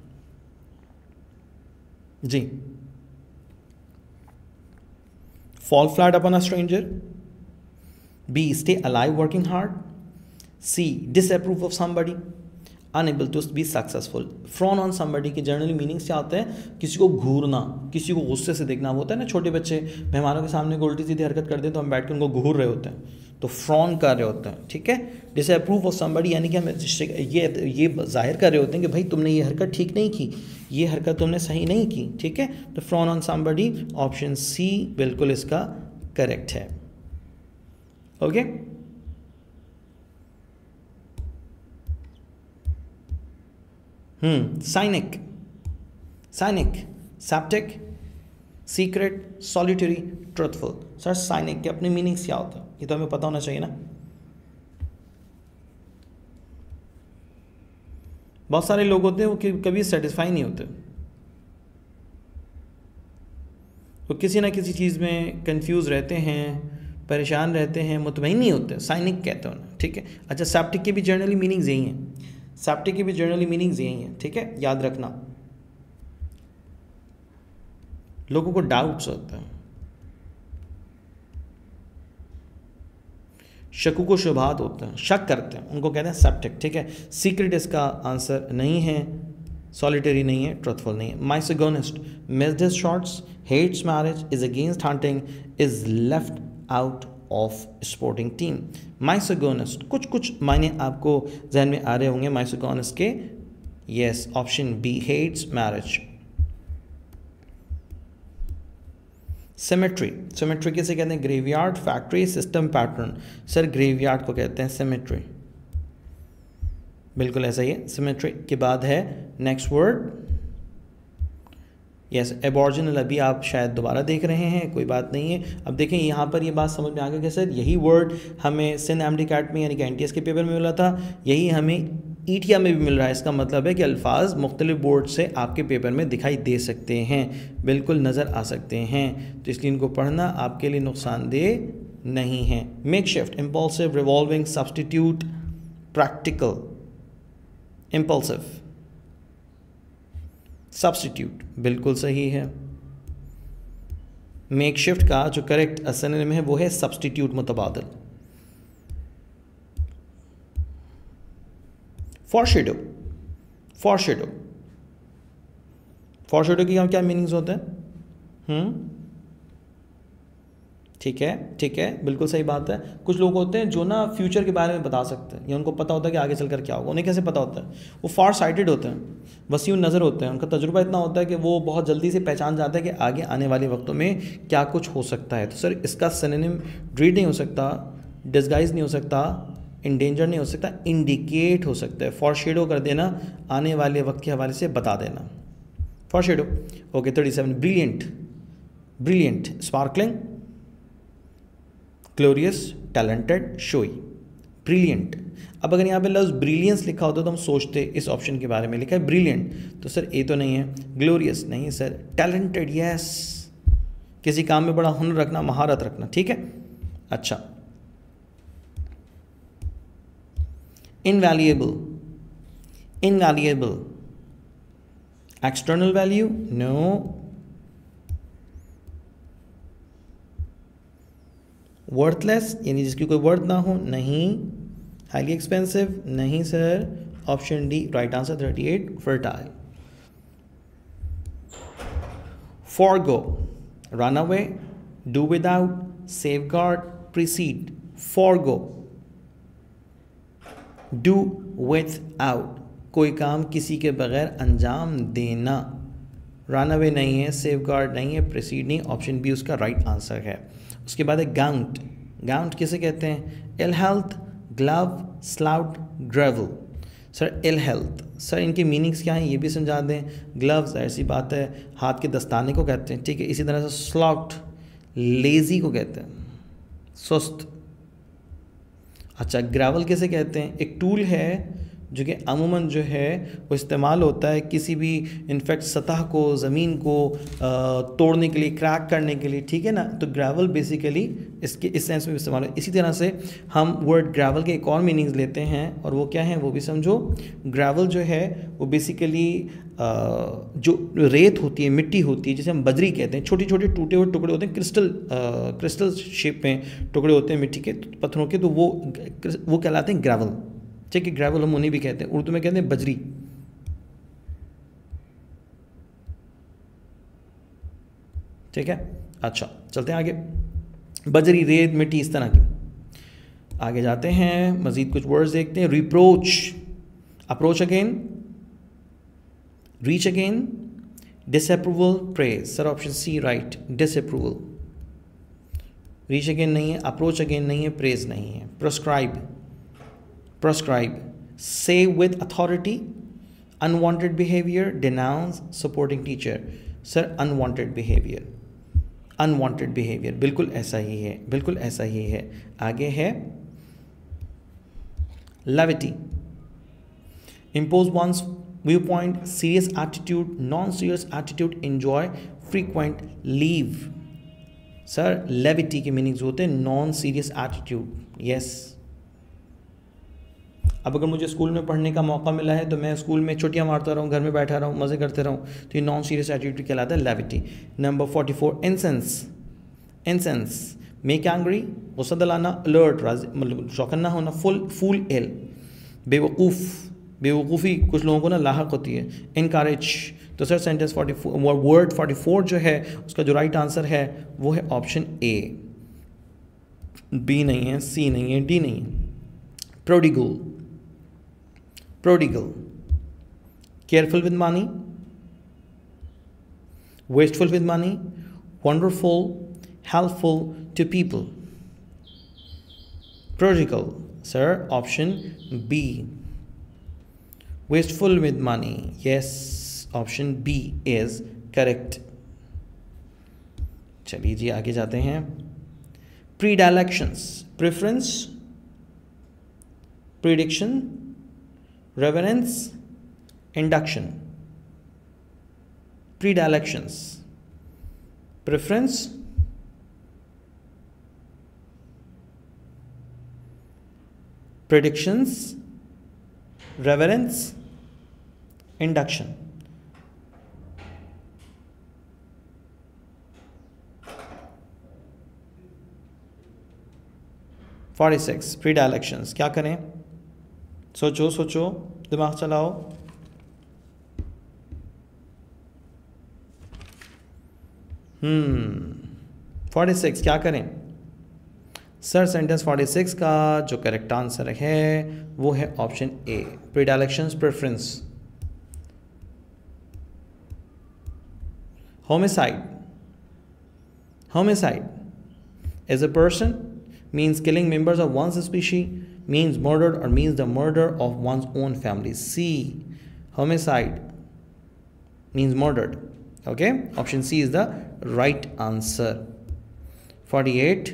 जी। Fall flat upon a stranger, B stay alive working hard, C disapprove of somebody, unable to be successful। frown on somebody की generally meanings क्या होते हैं? किसी को घूरना, किसी को गुस्से से देखना। होता है ना छोटे बच्चे मेहमानों के सामने उल्टी सीधी हरकत करते हैं तो हम बैठ कर उनको घूर रहे होते हैं, तो फ्रॉन कर रहे होते हैं, ठीक है। डिसअप्रूव ऑफ समबडी यानी कि हम ये ये जाहिर कर रहे होते हैं कि भाई तुमने ये हरकत ठीक नहीं की, ये हरकत तुमने सही नहीं की, ठीक है। तो frown on somebody option C बिल्कुल इसका करेक्ट है, okay. Hmm cynic, cynic, septic, secret, solitary, truthful. Sir cynic के अपने मीनिंग्स क्या होता है ये तो हमें पता होना चाहिए ना। बहुत सारे लोग होते हैं वो कभी सेटिस्फाई नहीं होते, वो किसी ना किसी चीज़ में कंफ्यूज रहते हैं, परेशान रहते हैं, मुतमईन नहीं होते, साइनिक कहते हैं, ठीक है। अच्छा सेप्टिक की भी जनरली मीनिंग्स यही हैं, सेप्टिक की भी जनरली मीनिंग्स यही हैं, ठीक है, याद रखना। लोगों को डाउट्स होते हैं। शकू को शुभात होते हैं, शक करते हैं, उनको कहते हैं सेप्टिक, ठीक है। सीक्रेट इसका आंसर नहीं है, सॉलिटरी नहीं है, ट्रुथफुल नहीं है। Misogynist missed his shots, hates marriage, is against hunting, is left out of sporting team. Misogynist, कुछ कुछ मायने आपको जहन में आ रहे होंगे माइसोगोनिस्ट के। Yes, option B, hates marriage. Cemetery, cemetery किसे कहते हैं? Graveyard, factory, system, pattern. Sir graveyard को कहते हैं सिमेट्री, बिल्कुल ऐसा ही है। सिमेट्री के बाद है नेक्स्ट वर्ड, यस एबॉर्जिनल। अभी आप शायद दोबारा देख रहे हैं, कोई बात नहीं है। अब देखें यहाँ पर ये बात समझ में आ गई कि सर यही वर्ड हमें सिंध एमडी कैट में यानी कि एनटीएस के पेपर में मिला था, यही हमें ईटिया में भी मिल रहा है। इसका मतलब है कि अल्फाज मुख्तलिफ बोर्ड से आपके पेपर में दिखाई दे सकते हैं, बिल्कुल नज़र आ सकते हैं, तो इसलिए इनको पढ़ना आपके लिए नुकसानदेह नहीं है। Makeshift, impulsive, revolving, substitute, practical, impulsive, substitute, बिल्कुल सही है। मेक शिफ्ट का जो करेक्ट सिनोनिम है वो है सब्सटीट्यूट, मुतबादल। फॉरशैडो, फॉरशैडो, फॉरशैडो की क्या मीनिंग्स होते हैं? हम्म ठीक है, ठीक है, बिल्कुल सही बात है। कुछ लोग होते हैं जो ना फ्यूचर के बारे में बता सकते हैं, या उनको पता होता है कि आगे चलकर क्या होगा। उन्हें कैसे पता होता है? वो फार साइटेड होते हैं, वसीउ नज़र होते हैं, उनका तजुर्बा इतना होता है कि वो बहुत जल्दी से पहचान जाता है कि आगे आने वाले वक्तों में क्या कुछ हो सकता है। तो सर इसका सिनोनिम रीड नहीं हो सकता, डिस्गाइज नहीं हो सकता, इंडेंजर नहीं हो सकता, इंडिकेट हो सकता है। फॉरशैडो कर देना, आने वाले वक्त के हवाले से बता देना, foreshadow. Okay, thirty seven, brilliant, brilliant, sparkling, glorious, talented, showy, brilliant. अब अगर यहाँ पे लफ्ज़ ब्रिलियंस लिखा होता तो हम सोचते इस ऑप्शन के बारे में, लिखा है ब्रिलियंट, तो सर ए तो नहीं है, ग्लोरियस नहीं सर, टैलेंटेड, यस, किसी काम में बड़ा हुनर रखना, महारत रखना, ठीक है। अच्छा, invaluable, invaluable, external value, no, worthless यानी जिसकी कोई वर्थ ना हो, नहीं, हाईली एक्सपेंसिव, नहीं sir, option D right answer, thirty eight, fertile. Forgo, run away, do without, safeguard, precede. Forgo, do without, कोई काम किसी के बगैर अंजाम देना, रन अवे नहीं है, सेफगार्ड नहीं है, प्रीसीड नहीं, ऑप्शन बी उसका राइट आंसर है। उसके बाद है गाउंट, गाउंट किसे कहते हैं? Ill health, glove, sloth, gravel. Sir ill health, sir इनके मीनिंग्स क्या हैं ये भी समझा दें। ग्लव्स ऐसी बात है हाथ के दस्ताने को कहते हैं, ठीक है। इसी तरह से स्लाउट लेज़ी को कहते हैं, सुस्त। अच्छा, ग्रेवल किसे कहते हैं? एक टूल है जो कि अमूमन जो है वो इस्तेमाल होता है किसी भी इनफैक्ट सतह को, ज़मीन को तोड़ने के लिए, क्रैक करने के लिए, ठीक है ना। तो ग्रेवल बेसिकली इसके इस सेंस में इस्तेमाल है। इसी तरह से हम वर्ड ग्रेवल के एक और मीनिंग्स लेते हैं, और वो क्या है वो भी समझो। ग्रेवल जो है वो बेसिकली जो रेत होती है, मिट्टी होती है, जिसे हम बजरी कहते हैं, छोटे छोटे टूटे हुए टुकड़े होते हैं, क्रिस्टल क्रिस्टल शेप में टुकड़े होते हैं मिट्टी के, पत्थरों के, तो वो वो कहलाते हैं ग्रेवल, ठीक है। ग्रेवल हम उन्हें भी कहते हैं, उर्दू में कहते हैं बजरी, ठीक है। अच्छा, चलते हैं आगे। बजरी, रेत, मिट्टी, इस तरह की। आगे जाते हैं, मजीद कुछ वर्ड्स देखते हैं। Reproach, approach again, reach again, disapproval, praise. Sir option C right, disapproval. Reach again नहीं है, अप्रोच अगेन नहीं है, प्रेज नहीं है। Proscribe, prescribe, say with authority, unwanted behavior, denounce, supporting teacher. Sir unwanted behavior, unwanted behavior, बिल्कुल ऐसा ही है, बिल्कुल ऐसा ही है। आगे है levity, impose one's viewpoint, serious attitude, non-serious attitude, enjoy, frequent, leave. Sir levity के मीनिंग्स होते हैं नॉन सीरियस एटीट्यूड, यस। अब अगर मुझे स्कूल में पढ़ने का मौका मिला है तो मैं स्कूल में छुट्टियां मारता रहूं, घर में बैठा रहूं, मज़े करते रहूं, तो ये नॉन सीरियस एटीट्यूड कहलाता है levity. Number forty four, incense, incense make angry गुस्सा दिलाना, अलर्ट मतलब चौकन्ना होना, फुल फूल एल बेवकूफ़, बेवकूफ़ी कुछ लोगों को ना लाहक होती है, इनकरेज। तो sir sentence forty four word forty four जो है उसका जो राइट आंसर है वो है ऑप्शन ए, बी नहीं है, सी नहीं है, डी नहीं है। Prodigal, prodigal careful with money, wasteful with money, wonderful, helpful to people. Prodigal, sir, option B. Wasteful with money, yes, option B is correct. चलिए जी आगे जाते हैं। Predilections, preference, prediction, reverence, induction. Predilections, preference, predictions, reverence, induction. Forty six predilections, क्या करें? सोचो सोचो, दिमाग चलाओ। हम्म फोर्टी सिक्स क्या करें? सर सेंटेंस फोर्टी सिक्स का जो करेक्ट आंसर है वो है option A, predilections preference. Homicide, homicide is a person means killing members of one's species, means murder और means the murder of one's own family. C, homicide means murdered. Okay, option C is the right answer. Forty eight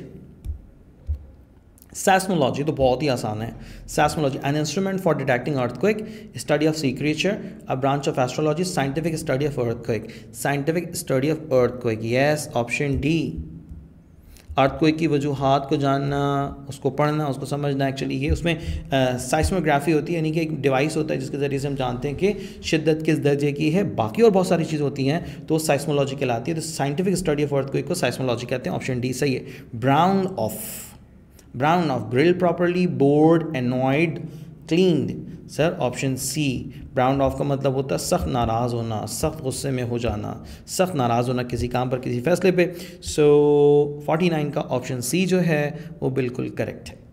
seismology तो बहुत ही आसान है। Seismology an instrument for detecting earthquake, study of sea creature, a branch of astrology, scientific study of earthquake. Scientific study of earthquake, yes, option D. Earthquake की वजूहात को जानना, उसको पढ़ना, उसको समझना, एक्चुअली ये उसमें साइस्मोग्राफी होती है, यानी कि एक डिवाइस होता है जिसके ज़रिए से हम जानते हैं कि शिद्दत किस दर्जे की है। बाकी और बहुत सारी चीज़ होती हैं तो साइस्मोलॉजी कहलाती है। तो साइंटिफिक स्टडी ऑफ अर्थक्वेक को साइस्मोलॉजी कहते हैं। ऑप्शन डी सही है। Brown off, brown off grill properly, bored, annoyed, cleaned. Sir option C, brown off का मतलब होता है सख्त नाराज़ होना, सख्त गुस्से में हो जाना, सख्त नाराज़ होना किसी काम पर, किसी फैसले पे। सो फोर्टी नाइन का ऑप्शन सी जो है वो बिल्कुल करेक्ट है।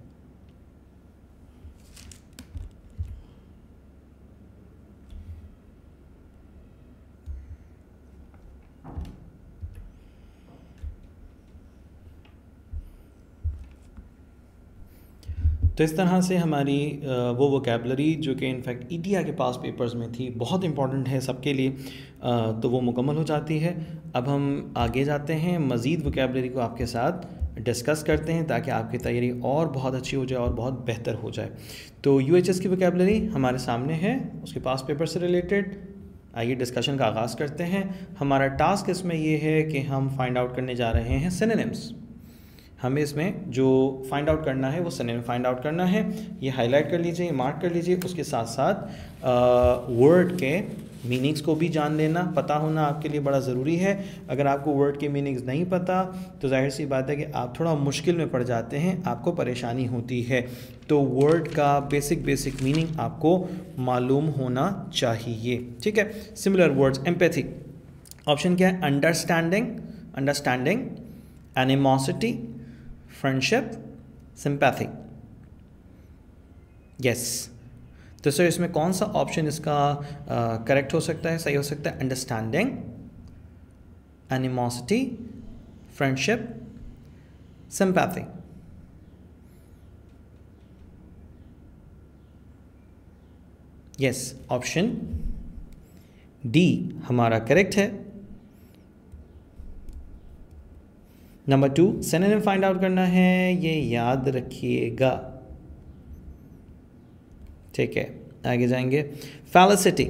तो इस तरह से हमारी वो वोकेबलरी जो कि इनफैक्ट ईटीआई के पास पेपर्स में थी, बहुत इंपॉर्टेंट है सबके लिए, तो वो मुकम्मल हो जाती है। अब हम आगे जाते हैं, मज़ीद वोकेबलरी को आपके साथ डिस्कस करते हैं ताकि आपकी तैयारी और बहुत अच्छी हो जाए और बहुत बेहतर हो जाए। तो यूएचएस की वोकेबलरी हमारे सामने है, उसके पास पेपर से रिलेटेड। आइए डिस्कशन का आगाज़ करते हैं। हमारा टास्क इसमें ये है कि हम फाइंड आउट करने जा रहे हैं सिनोनिम्स। हमें इसमें जो फाइंड आउट करना है वो सिनोनिम फाइंड आउट करना है। ये हाईलाइट कर लीजिए, मार्क कर लीजिए। उसके साथ साथ वर्ड के मीनिंग्स को भी जान लेना, पता होना आपके लिए बड़ा ज़रूरी है। अगर आपको वर्ड के मीनिंग्स नहीं पता तो जाहिर सी बात है कि आप थोड़ा मुश्किल में पड़ जाते हैं, आपको परेशानी होती है। तो वर्ड का बेसिक बेसिक मीनिंग आपको मालूम होना चाहिए, ठीक है। सिमिलर वर्ड्स, एम्पैथी, ऑप्शन क्या है? Understanding, understanding, animosity, friendship, sympathy. Yes, तो सर इसमें कौन सा ऑप्शन इसका करेक्ट uh, हो सकता है, सही हो सकता है? Understanding, animosity, friendship, sympathy. Yes, option D हमारा करेक्ट है। Number two, synonym find out करना है, ये याद रखिएगा, ठीक है। आगे जाएंगे। Felicity,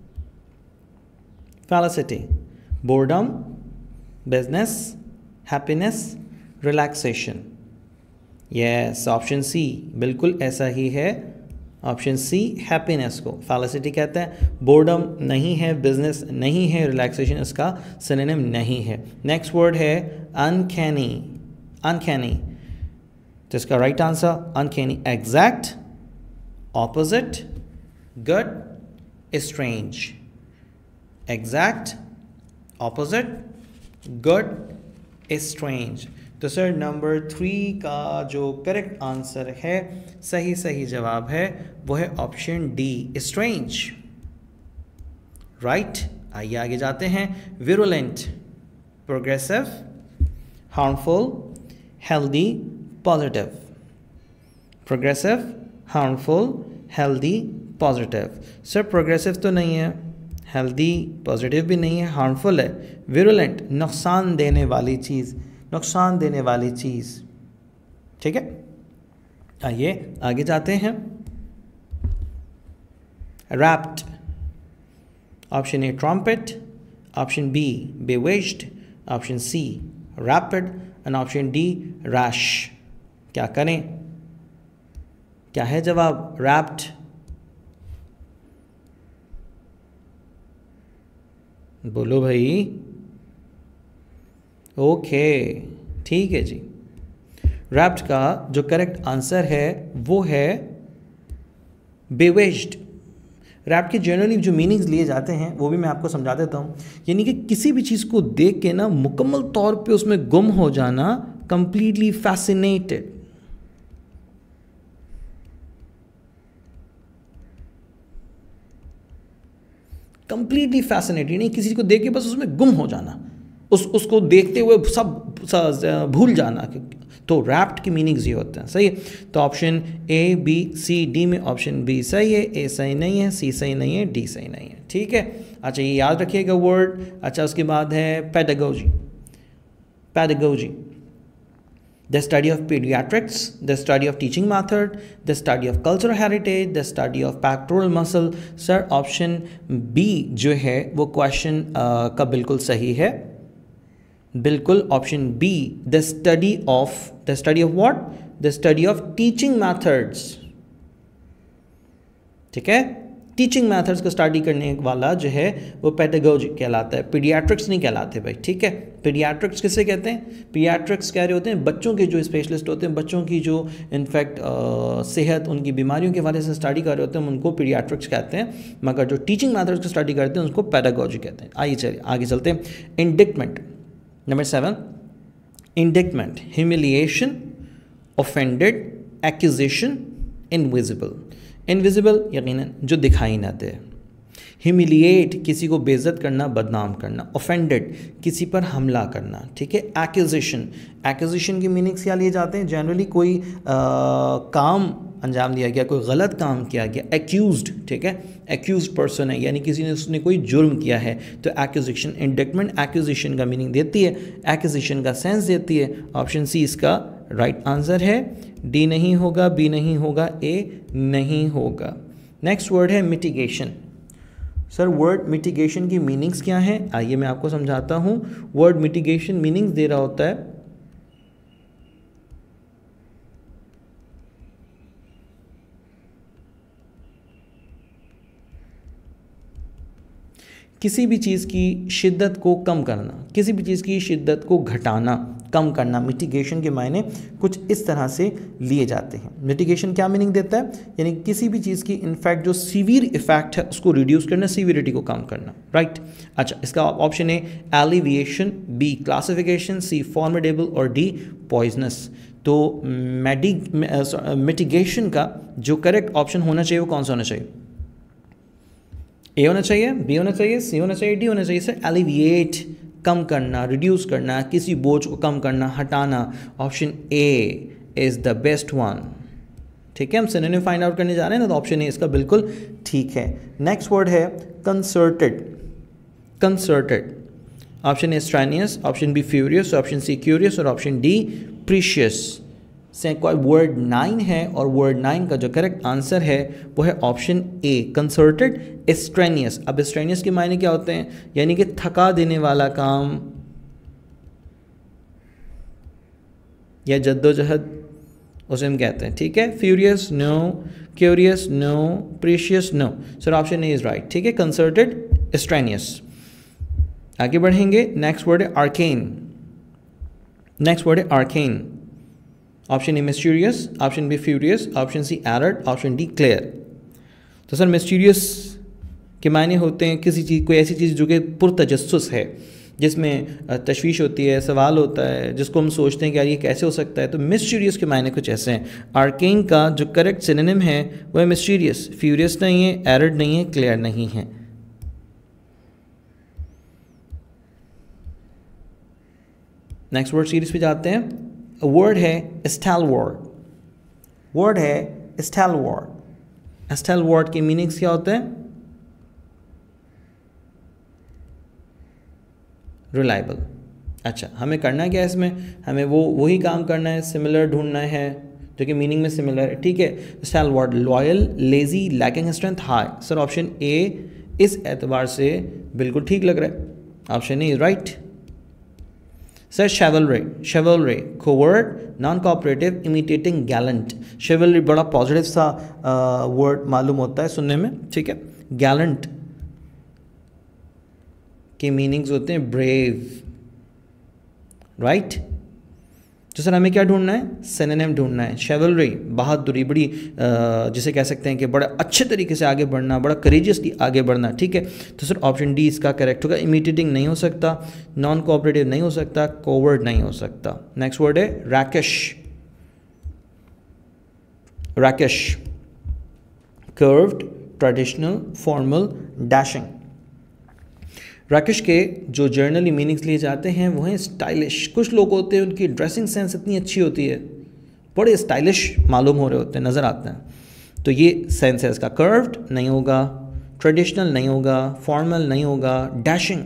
felicity, boredom, business, happiness, relaxation. Yes, option C बिल्कुल ऐसा ही है। ऑप्शन सी, हैप्पीनेस को फैलिसिटी कहते हैं। बोर्डम नहीं है, बिजनेस नहीं है, रिलैक्सेशन इसका सिनोनिम नहीं है। नेक्स्ट वर्ड है अनकैनी, अनकैनी, तो इसका right answer uncanny, exact, opposite, good, strange, exact, opposite, good, strange. तो सर नंबर थ्री का जो करेक्ट आंसर है, सही सही जवाब है वो है ऑप्शन डी, स्ट्रेंज, राइट। आइए आगे जाते हैं। Virulent, progressive, harmful, healthy, positive. Progressive, harmful, healthy, positive. Sir progressive तो नहीं है, हेल्दी पॉजिटिव भी नहीं है, हार्मफुल है। विरुलेंट, नुकसान देने वाली चीज़, नुकसान देने वाली चीज़, ठीक है। आइए आगे जाते हैं। Rapt, option A trumpet, option B bewitched, option C rapid and option D rash. क्या करें, क्या है जवाब? रैप्ट। बोलो भाई। ओके ठीक है जी। रैप्ट का जो करेक्ट आंसर है वो है बेविश्ड। रैप्ट के जनरली जो मीनिंग्स लिए जाते हैं वो भी मैं आपको समझा देता हूँ। यानी कि किसी भी चीज़ को देख के ना मुकम्मल तौर पे उसमें गुम हो जाना, कंप्लीटली फैसिनेटेड। कंप्लीटली फैसिनेटेड, नहीं किसी को देख के बस उसमें गुम हो जाना, उस उसको देखते हुए सब भूल जाना। तो रैप्ट की मीनिंग्स ये होते हैं, सही है। तो option A B C D में ऑप्शन बी सही है, ए सही नहीं है, सी सही नहीं है, डी सही नहीं है, ठीक है। अच्छा ये याद रखिएगा वर्ड। अच्छा उसके बाद है pedagogy. Pedagogy, the study of paediatrics, the study of teaching method, the study of cultural heritage, the study of pectoral muscle. Sir option B जो है वो क्वेश्चन का बिल्कुल सही है, बिल्कुल option B, the study of, the study of what? The study of teaching methods, ठीक है। टीचिंग मेथड्स को स्टडी करने वाला जो है वो पेडागोजी कहलाता है, पीडियाट्रिक्स नहीं कहलाते भाई, ठीक है। पीडियाट्रिक्स किसे कहते हैं? पीडियाट्रिक्स कह रहे होते हैं बच्चों के जो स्पेशलिस्ट होते हैं, बच्चों की जो इनफैक्ट सेहत, उनकी बीमारियों के हवाले से स्टडी कर रहे होते हैं, उनको पीडियाट्रिक्स कहते हैं। मगर जो टीचिंग मेथड्स को स्टडी करते हैं उसको पेडागोजी कहते हैं। आइए चलिए आगे चलते हैं। Indictment number seven, indictment, humiliation, offended, accusation, invisible. Invisible यकीनन जो दिखाई ना दे, ह्यूमिलिएट किसी को बेइज्जत करना, बदनाम करना, ऑफेंडेड किसी पर हमला करना, ठीक है। एक्यूजेशन, एक्यूजेशन की मीनिंग्स क्या लिए जाते हैं? जनरली कोई आ, काम अंजाम दिया गया, कोई गलत काम किया गया, एक्यूज्ड, ठीक है। एक्यूज्ड पर्सन है यानी किसी ने उसने कोई जुर्म किया है, तो एक्यूजेशन। इंडिक्टमेंट एक्यूजेशन का मीनिंग देती है, एक्यूजेशन का सेंस देती है। ऑप्शन सी इसका राइट आंसर है। डी नहीं होगा, बी नहीं होगा, ए नहीं होगा। नेक्स्ट वर्ड है मिटिगेशन। सर वर्ड मिटिगेशन की मीनिंग्स क्या हैं? आइए मैं आपको समझाता हूँ। वर्ड मिटिगेशन मीनिंग्स दे रहा होता है किसी भी चीज़ की शिद्दत को कम करना, किसी भी चीज़ की शिद्दत को घटाना, कम करना। मिटिगेशन के मायने कुछ इस तरह से लिए जाते हैं। मिटिगेशन क्या मीनिंग देता है? यानी किसी भी चीज़ की इनफैक्ट जो सीवियर इफेक्ट है उसको रिड्यूस करना, सीवियरिटी को कम करना, राइट। अच्छा इसका ऑप्शन है alleviation, B classification, C formidable और डी पॉइजनस। तो मेडि मिटिगेशन का जो करेक्ट ऑप्शन होना चाहिए वो कौन सा होना चाहिए? ए होना चाहिए, बी होना चाहिए, सी होना चाहिए, डी होना चाहिए। सर एलिविएट कम करना, रिड्यूस करना, किसी बोझ को कम करना, हटाना। Option A is the best one, ठीक है। हम सिनोनिम फाइंड आउट करने जा रहे हैं ना, तो ऑप्शन ए इसका बिल्कुल ठीक है। नेक्स्ट वर्ड है concerted. Concerted, option A strenuous, option B furious, option C curious और ऑप्शन डी प्रीशियस। से कोई वर्ड नाइन है और वर्ड नाइन का जो करेक्ट आंसर है वो है ऑप्शन ए कंसर्टेड, स्ट्रेनियस। अब स्ट्रेनियस के मायने क्या होते हैं? यानी कि थका देने वाला काम या जद्दोजहद, उसे हम कहते हैं, ठीक है। Furious no, curious no, precious no. Sir option A is right, ठीक है। Concerted, strenuous. आगे बढ़ेंगे। नेक्स्ट वर्ड है आर्केन। नेक्स्ट वर्ड है arcane. Option A mysterious, option B furious, option C alert, option D clear. तो sir mysterious के मायने होते हैं किसी चीज़, कोई ऐसी चीज़ जो कि पुरतजस्सुस है, जिसमें तशवीश होती है, सवाल होता है, जिसको हम सोचते हैं कि यार ये कैसे हो सकता है। तो मिस्टीरियस के मायने कुछ ऐसे हैं। आर्केन का जो करेक्ट सिनोनिम है वो है मिस्टीरियस। फ्यूरियस नहीं है, एरर्ड नहीं है, क्लियर नहीं है। नेक्स्ट वर्ड सीरीज पे जाते हैं। वर्ड है स्टैलवर्ड। वर्ड है स्टैलवर्ड। स्टैलवर्ड के मीनिंग्स क्या होते हैं? रिलायबल। अच्छा, हमें करना क्या है इसमें? हमें वो वही काम करना है, सिमिलर ढूंढना है जो कि मीनिंग में सिमिलर है। ठीक है, stalwart, loyal, lazy, lacking strength, high. Sir option A इस एतबार से बिल्कुल ठीक लग रहा है। Option A is right. Sir chivalry, chivalry, covert, non cooperative, imitating, gallant. Chivalry बड़ा पॉजिटिव सा वर्ड मालूम होता है सुनने में। ठीक है, गैलेंट के मीनिंग्स होते हैं ब्रेव, राइट। तो सर हमें क्या ढूंढना है? सिनोनिम ढूंढना है। शेवलरी बहादुरी, बड़ी जिसे कह सकते हैं कि बड़ा अच्छे तरीके से आगे बढ़ना, बड़ा करेजियसली आगे बढ़ना। ठीक है, तो सर ऑप्शन डी इसका करेक्ट होगा। इमिटेटिंग नहीं हो सकता, नॉन कोऑपरेटिव नहीं हो सकता, कोवर्ड नहीं हो सकता। नेक्स्ट वर्ड है rakish. Rakish, curved, traditional, formal, dashing. Rakish के जो जर्नली मीनिंग्स लिए जाते हैं वो हैं स्टाइलिश। कुछ लोग होते हैं उनकी ड्रेसिंग सेंस इतनी अच्छी होती है, बड़े स्टाइलिश मालूम हो रहे होते हैं, नज़र आते हैं। तो ये सेंस है इसका। कर्व्ड नहीं होगा, ट्रेडिशनल नहीं होगा, फॉर्मल नहीं होगा, dashing.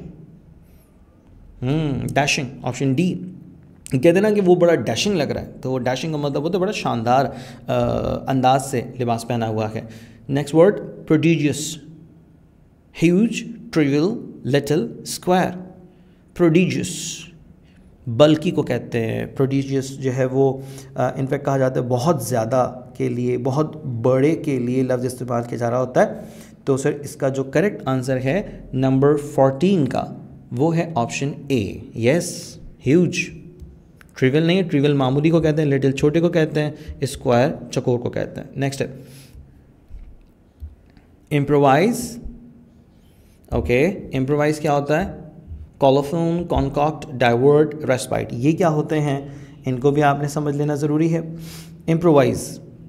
Hmm dashing, option D. कहते हैं ना कि वो बड़ा डैशिंग लग रहा है, तो वो डैशिंग का मतलब होता है बड़ा शानदार अंदाज से लिबास पहना हुआ है। Next word prodigious. Huge, trivial, little, square. Prodigious बल्कि को कहते हैं। प्रोडिजियस जो है वो इनफैक्ट कहा जाता है बहुत ज़्यादा के लिए, बहुत बड़े के लिए लफ्ज़ इस्तेमाल किया जा रहा होता है। तो सर इसका जो करेक्ट आंसर है नंबर फोर्टीन का, वो है option A. Yes, huge. Trivial नहीं है, ट्रिवियल मामूली को कहते हैं, लिटिल छोटे को कहते हैं, स्क्वायर चकोर को कहते हैं। नेक्स्ट है इम्प्रोवाइज। ओके, इम्प्रोवाइज क्या होता है? Colophon, concoct, divert, respite. ये क्या होते हैं? इनको भी आपने समझ लेना ज़रूरी है। इम्प्रोवाइज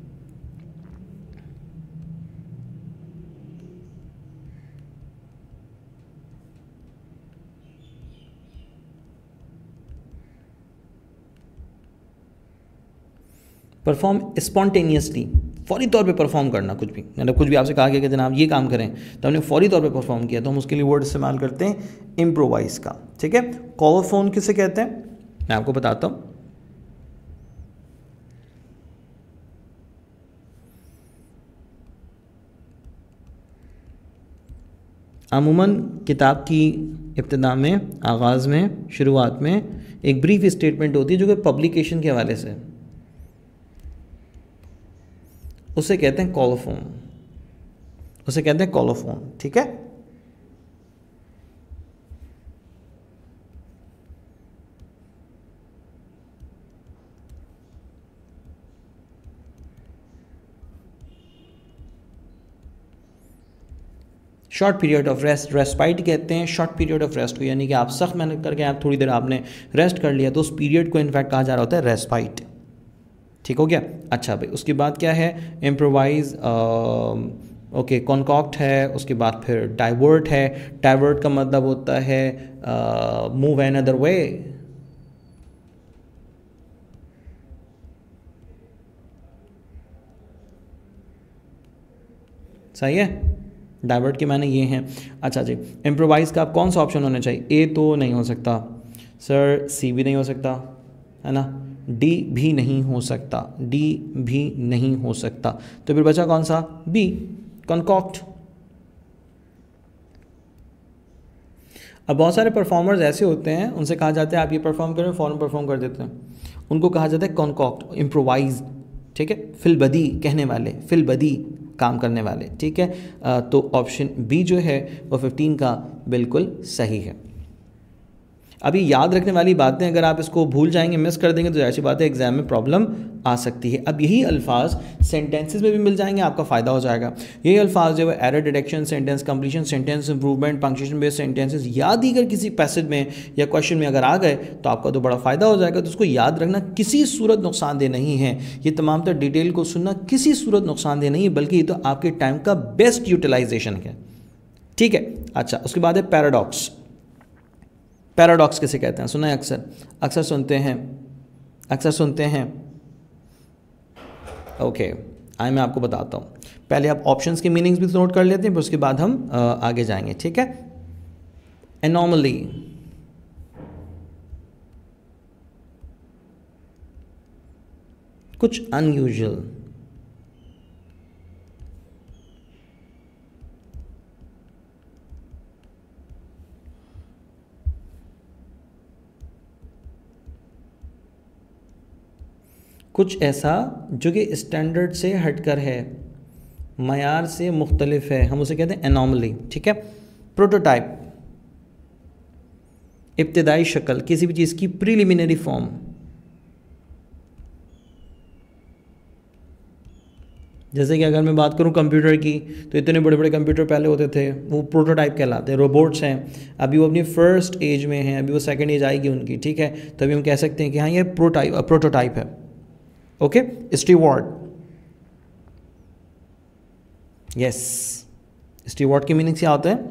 परफॉर्म स्पॉन्टेनियसली, फौरी तौर पे परफॉर्म करना। कुछ भी मतलब कुछ भी आपसे कहा गया कि जनाब ये काम करें, तो हमने फौरी तौर पे परफॉर्म किया, तो हम उसके लिए वर्ड इस्तेमाल करते हैं इम्प्रोवाइज का। ठीक है, कॉलोफोन किसे कहते हैं? मैं आपको बताता हूँ। अमूमन किताब की इब्तिदा में, आगाज़ में, शुरुआत में एक ब्रीफ स्टेटमेंट होती है जो कि पब्लिकेशन के हवाले से, उसे कहते हैं कॉलोफोन। उसे कहते हैं कॉलोफोन। ठीक है, short period of rest, respite कहते हैं शॉर्ट पीरियड ऑफ रेस्ट को, यानी कि आप सख्त मेहनत करके आप थोड़ी देर आपने रेस्ट कर लिया, तो उस पीरियड को इनफैक्ट कहा जा रहा होता है रेस्पाइट। ठीक हो गया। अच्छा भाई, उसके बाद क्या है? इम्प्रोवाइज, ओके, कॉन्कॉक्ट है। उसके बाद फिर डाइवर्ट है। डाइवर्ट का मतलब होता है मूव एन अदर वे। सही है, डाइवर्ट के माने ये हैं। अच्छा जी, इम्प्रोवाइज का आप कौन सा ऑप्शन होना चाहिए? ए तो नहीं हो सकता सर, सी भी नहीं हो सकता है ना, डी भी नहीं हो सकता, डी भी नहीं हो सकता, तो फिर बचा कौन सा? B, concoct. अब बहुत सारे परफॉर्मर्स ऐसे होते हैं, उनसे कहा जाता है आप ये परफॉर्म करें, फ़ौरन परफॉर्म कर देते हैं, उनको कहा जाता है कॉन्कॉक्ट, इम्प्रोवाइज। ठीक है, फिलबदी कहने वाले, फिलबदी काम करने वाले। ठीक है, तो ऑप्शन बी जो है वो फिफ्टीन का बिल्कुल सही है। अब ये याद रखने वाली बातें अगर आप इसको भूल जाएंगे, मिस कर देंगे, तो ऐसी बात है एग्जाम में प्रॉब्लम आ सकती है। अब यही अल्फाज सेंटेंसेस में भी मिल जाएंगे, आपका फ़ायदा हो जाएगा। यही अल्फाज जो है error detection, sentence completion, sentence improvement, punctuation based sentences याद ही अगर किसी पैसेज में या क्वेश्चन में अगर आ गए तो आपका तो बड़ा फ़ायदा हो जाएगा। तो उसको याद रखना किसी सूरत नुकसानदेह नहीं है, ये तमाम तर डिटेल को सुनना किसी सूरत नुकसानदेह नहीं है, बल्कि ये तो आपके टाइम का बेस्ट यूटिलाइजेशन है। ठीक है, अच्छा उसके बाद है पैराडॉक्स। पैराडॉक्स किसे कहते हैं? सुना है अक्सर अक्सर सुनते हैं अक्सर सुनते हैं ओके आइए मैं आपको बताता हूँ। पहले आप ऑप्शंस की मीनिंग्स भी नोट कर लेते हैं, फिर उसके बाद हम आ, आगे जाएंगे। ठीक है, एनॉमली, कुछ अनयूजुअल, कुछ ऐसा जो कि स्टैंडर्ड से हटकर है, मयार से मुख्तलिफ है, हम उसे कहते हैं एनॉमली। ठीक है, प्रोटोटाइप, इब्तिदाई शक्ल, किसी भी चीज़ की प्रीलिमिनरी फॉर्म। जैसे कि अगर मैं बात करूं कंप्यूटर की, तो इतने बड़े बड़े कंप्यूटर पहले होते थे, वो प्रोटोटाइप कहलाते हैं। रोबोट्स हैं, अभी वो अपनी फर्स्ट एज में हैं, अभी वो सेकंड एज आएगी उनकी। ठीक है, तभी हम कह सकते हैं कि हाँ ये प्रोटाइप प्रोटोटाइप है। ओके, स्टीवर्ड, यस, स्टीवर्ड की मीनिंग क्या होता है?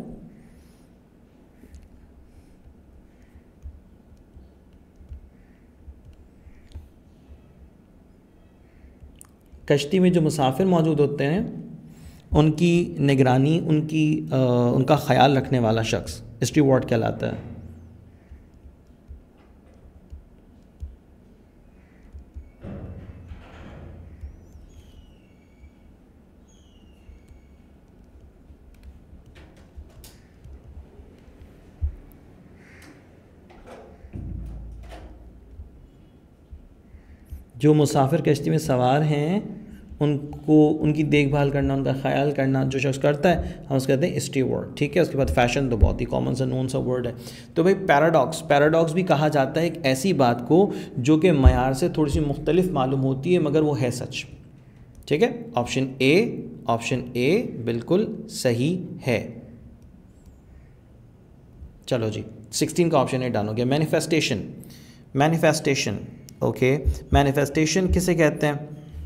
कश्ती में जो मुसाफिर मौजूद होते हैं उनकी निगरानी, उनकी आ, उनका ख्याल रखने वाला शख्स स्टीवर्ड कहलाता है। जो मुसाफिर कश्ती में सवार हैं उनको, उनकी देखभाल करना, उनका ख्याल करना जो शख्स करता है, हम उसको कहते हैं स्टीवर्ड। ठीक है, उसके बाद फैशन तो बहुत ही कॉमन सा नोन सा वर्ड है। तो भाई पैराडॉक्स, पैराडॉक्स भी कहा जाता है एक ऐसी बात को जो कि मयार से थोड़ी सी मुख्तलिफ मालूम होती है मगर वो है सच। ठीक है, ऑप्शन ए, ऑप्शन ए बिल्कुल सही है। चलो जी, सिक्सटीन का ऑप्शन ए डन हो गया। मैनिफेस्टेशन, मैनिफेस्टेशन ओके, मैनिफेस्टेशन किसे कहते हैं?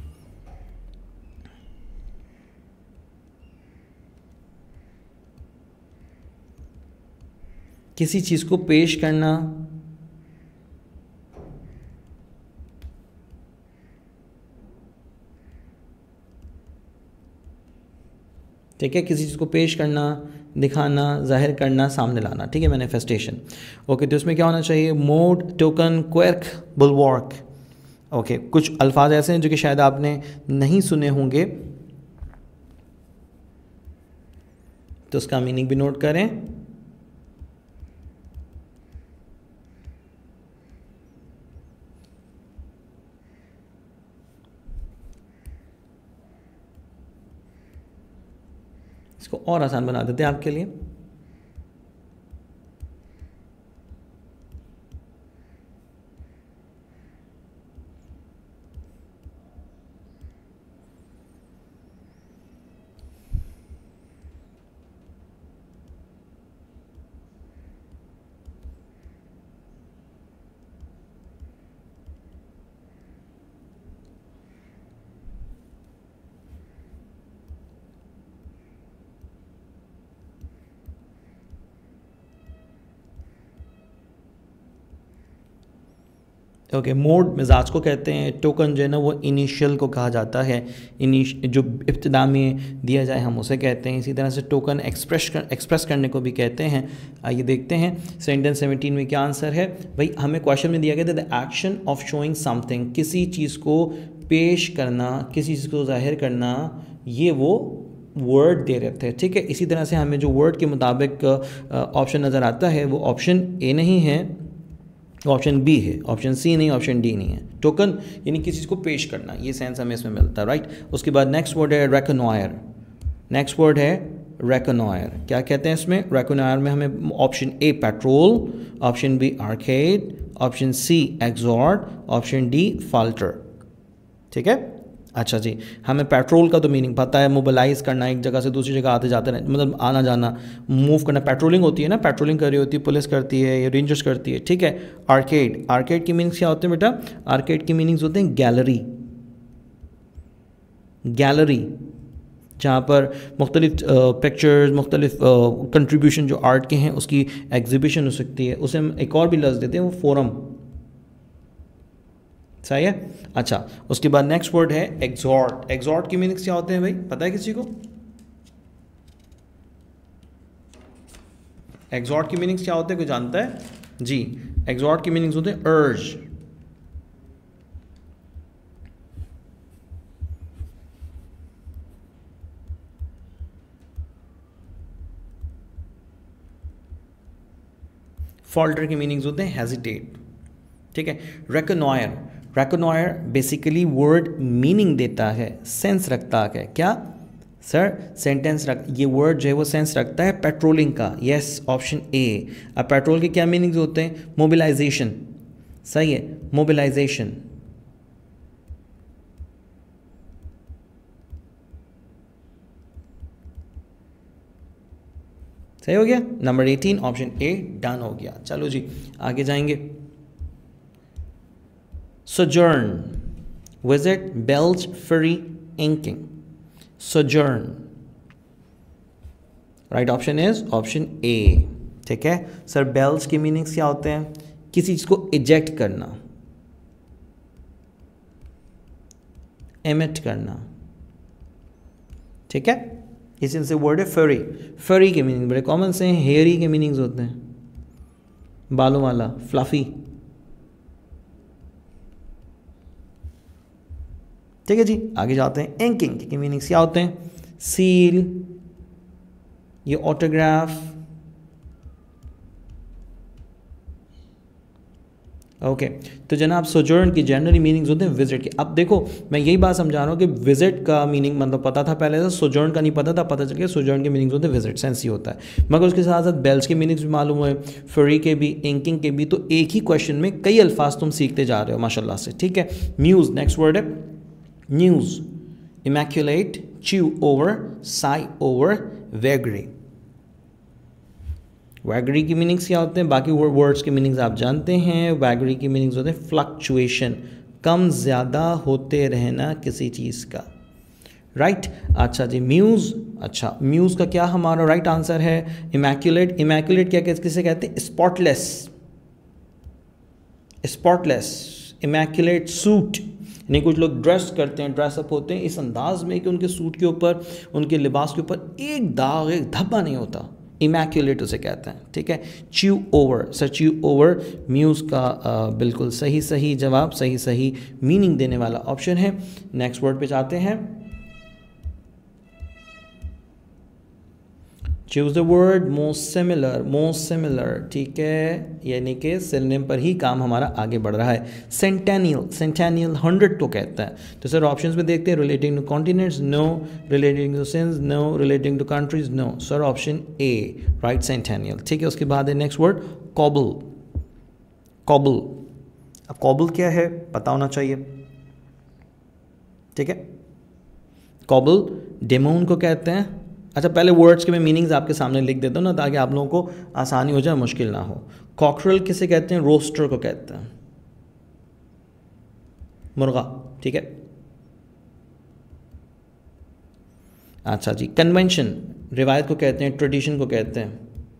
किसी चीज़ को पेश करना, ठीक है, किसी चीज़ को पेश करना, दिखाना, जाहिर करना, सामने लाना। ठीक है, मैनिफेस्टेशन। ओके, तो इसमें क्या होना चाहिए? Mode, token, quirk, bulwark. Okay, कुछ अल्फाज ऐसे हैं जो कि शायद आपने नहीं सुने होंगे, तो उसका मीनिंग भी नोट करें। इसको और आसान बना देते हैं आपके लिए। ओके, मोड मिजाज को कहते हैं, टोकन जो है ना वो इनिशियल को कहा जाता है, इनिश जो इब्तिदा में दिया जाए हम उसे कहते हैं। इसी तरह से टोकन एक्सप्रेस कर, एक्सप्रेस करने को भी कहते हैं। आइए देखते हैं सेंटेंस सेवनटीन में क्या आंसर है। भाई हमें क्वेश्चन में दिया गया था the action of showing something, किसी चीज़ को पेश करना, किसी चीज़ को जाहिर करना, ये वो वर्ड दे रहे थे। ठीक है, इसी तरह से हमें जो वर्ड के मुताबिक ऑप्शन नज़र आता है वो ऑप्शन ए नहीं है, ऑप्शन बी है, ऑप्शन सी नहीं, ऑप्शन डी नहीं है। टोकन यानी किसी चीज़ को पेश करना, ये सेंस हमें इसमें मिलता है। राइट, उसके बाद नेक्स्ट वर्ड है रेकनॉयर, नेक्स्ट वर्ड है रेकोनॉयर। क्या कहते हैं इसमें? रेकोनॉयर में हमें option A patrol, option B arcade, option C exhort, option D falter. ठीक है, अच्छा जी, हमें पेट्रोल का तो मीनिंग पता है, मोबिलाइज करना, एक जगह से दूसरी जगह आते जाते रहना, मतलब आना जाना, मूव करना, पेट्रोलिंग होती है ना, पेट्रोलिंग कर रही होती है, पुलिस करती है या रेंजर्स करती है। ठीक है, आर्केड, आर्केड की मीनिंग्स क्या होते हैं बेटा? आर्केड की मीनिंग्स होते हैं गैलरी, गैलरी जहाँ पर मुख्तलिफ पिक्चर्स, मुख्तलिफ कंट्रीब्यूशन जो आर्ट के हैं उसकी एग्जीबिशन हो सकती है। उसे हम एक और भी लफ्ज़ देते हैं, वो फोरम। सही है। अच्छा, उसके बाद नेक्स्ट वर्ड है एग्जॉर्ट। एग्जॉर्ट की मीनिंग्स क्या होते हैं भाई, पता है किसी को? एग्जॉर्ट की मीनिंग्स क्या होते हैं, कोई जानता है? जी, एग्जॉर्ट की मीनिंग्स होते हैं अर्ज, फॉल्टर की मीनिंग्स होते हैं हेजिटेट। ठीक है, reconnoitre, reconnoitre basically word meaning देता है, सेंस रखता है। क्या सर? सेंटेंस रख, ये वर्ड जो है वो सेंस रखता है पेट्रोलिंग का। Yes, option A. अब पेट्रोल के क्या मीनिंग्स होते हैं? मोबिलाइजेशन। सही है, मोबिलाइजेशन। सही हो गया, number eighteen option A done हो गया। चलो जी आगे जाएंगे। Sojourn, visit, bells, ferry, inking. Sojourn, right option is option A. ठीक है सर, बेल्ज के मीनिंग्स क्या होते हैं? किसी चीज को इजेक्ट करना, एमिट करना। ठीक है, इसी से वर्ड है फरी। फरी के मीनिंग बड़े कॉमन से हैं। हेयरी के मीनिंग्स होते हैं बालों वाला, फ्लफी। ठीक है जी, आगे जाते हैं। इंकिंग के मीनिंग्स क्या होते हैं? सील, ये ऑटोग्राफ। Okay okay. तो जनाब सोजर्न की जनरली मीनिंग्स होते हैं विजिट के। अब देखो मैं यही बात समझा रहा हूँ कि विजिट का मीनिंग मतलब पता था पहले से, सोजर्न का नहीं पता था, पता चल गया सोजर्न के मीनिंग्स होते हैं विजिट, सेंस ही होता है। मगर उसके साथ साथ बेल्स के मीनिंग्स भी मालूम हुए, फ्री के भी, इंकिंग के भी। तो एक ही क्वेश्चन में कई अल्फाज तुम सीखते जा रहे हो माशाल्लाह से। ठीक है, म्यूज़ नेक्स्ट वर्ड है। News, immaculate, chew over, sigh over, vagary. Vagary की मीनिंग्स क्या होते हैं? बाकी वर्ड्स के मीनिंग्स आप जानते हैं। वैगरी की मीनिंग्स होते हैं फ्लक्चुएशन, कम ज़्यादा होते रहना किसी चीज़ का। Right right? अच्छा जी, म्यूज़। अच्छा, म्यूज़ का क्या हमारा राइट right आंसर है? इमैक्युलेट। इमैक्युलेट क्या किसे कहते हैं? Spotless, spotless, immaculate suit. नहीं, कुछ लोग ड्रेस करते हैं, ड्रेसअप होते हैं इस अंदाज में कि उनके सूट के ऊपर, उनके लिबास के ऊपर एक दाग, एक धब्बा नहीं होता। इमैक्युलेट उसे कहते हैं। ठीक है, chew over. Sir chew over muse का आ, बिल्कुल सही सही जवाब, सही सही मीनिंग देने वाला ऑप्शन है। नेक्स्ट वर्ड पे जाते हैं। Choose the word most similar, most similar. ठीक है, यानी कि सिनोनिम पर ही काम हमारा आगे बढ़ रहा है। सेंटेनियल, सेंटेनियल हंड्रेड को कहता है। तो सर ऑप्शंस में देखते हैं। Relating to continents no, relating to sins no, relating to countries no. Sir option A right, centennial. ठीक है, उसके बाद है नेक्स्ट वर्ड कॉबल। कॉबल, अब कॉबल क्या है पता होना चाहिए। ठीक है, कॉबल डेमोन को कहते हैं। अच्छा, पहले वर्ड्स के मैं मीनिंग्स आपके सामने लिख देता हूँ ना, ताकि आप लोगों को आसानी हो जाए, मुश्किल ना हो। कॉकरल किसे कहते हैं? रोस्टर को कहते हैं, मुर्गा। ठीक है, अच्छा जी, कन्वेंशन रिवायत को कहते हैं, ट्रेडिशन को कहते हैं।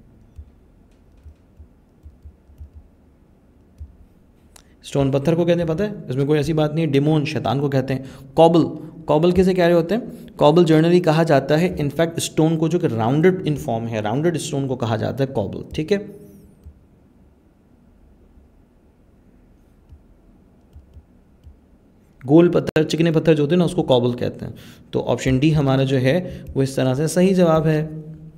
स्टोन पत्थर को कहते हैं, पता है, इसमें कोई ऐसी बात नहीं है। डिमोन शैतान को कहते हैं। कॉबल, कॉबल किसे कह रहे होते हैं? कॉबल जनरली कहा जाता है इनफैक्ट स्टोन को जो कि राउंडेड इन फॉर्म है, राउंडेड स्टोन को कहा जाता है कॉबल। ठीक है, गोल पत्थर, चिकने पत्थर जो होते हैं ना, उसको कॉबल कहते हैं। तो ऑप्शन डी हमारा जो है वो इस तरह से सही जवाब है।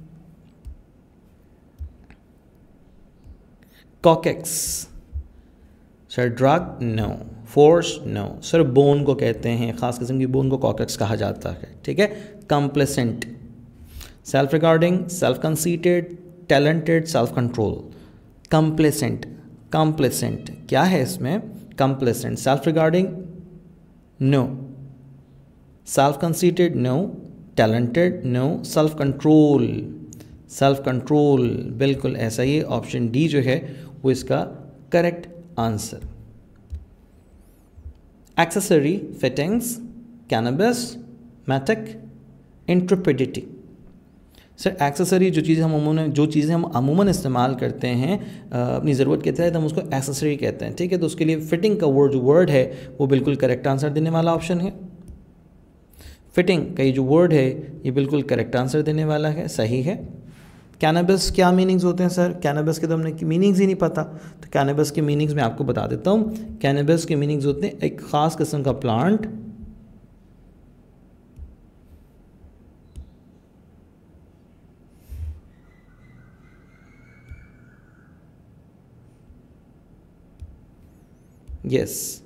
Coccyx, sir drug no, force no. Sir bone को कहते हैं, ख़ास किस्म की बोन को कॉकेक्स कहा जाता है। ठीक है, complacent, self regarding, self conceited, talented, self control. Complacent, complacent क्या है इसमें? Complacent. Self regarding no, self conceited no, talented no, self control, self control बिल्कुल ऐसा ही। ऑप्शन डी जो है वो इसका correct answer. Accessory, fittings, cannabis, mastic, intrepidity. Sir accessory जो चीज़ें हम अमूमन जो चीज़ें हम अमूमन इस्तेमाल करते हैं अपनी ज़रूरत के तहत, हम उसको एक्सेसरी कहते हैं, ठीक है। तो उसके लिए फिटिंग का वर्ड जो वर्ड है वो बिल्कुल करेक्ट आंसर देने वाला ऑप्शन है। फिटिंग का ये जो वर्ड है ये बिल्कुल करेक्ट आंसर देने वाला है, सही है। कैनबिस क्या मीनिंग्स होते हैं सर? कैनबिस के तो हमने मीनिंग्स ही नहीं पता, तो कैनबिस के मीनिंग्स मैं आपको बता देता हूँ। कैनबिस के मीनिंग्स होते हैं एक ख़ास किस्म का प्लांट यस yes.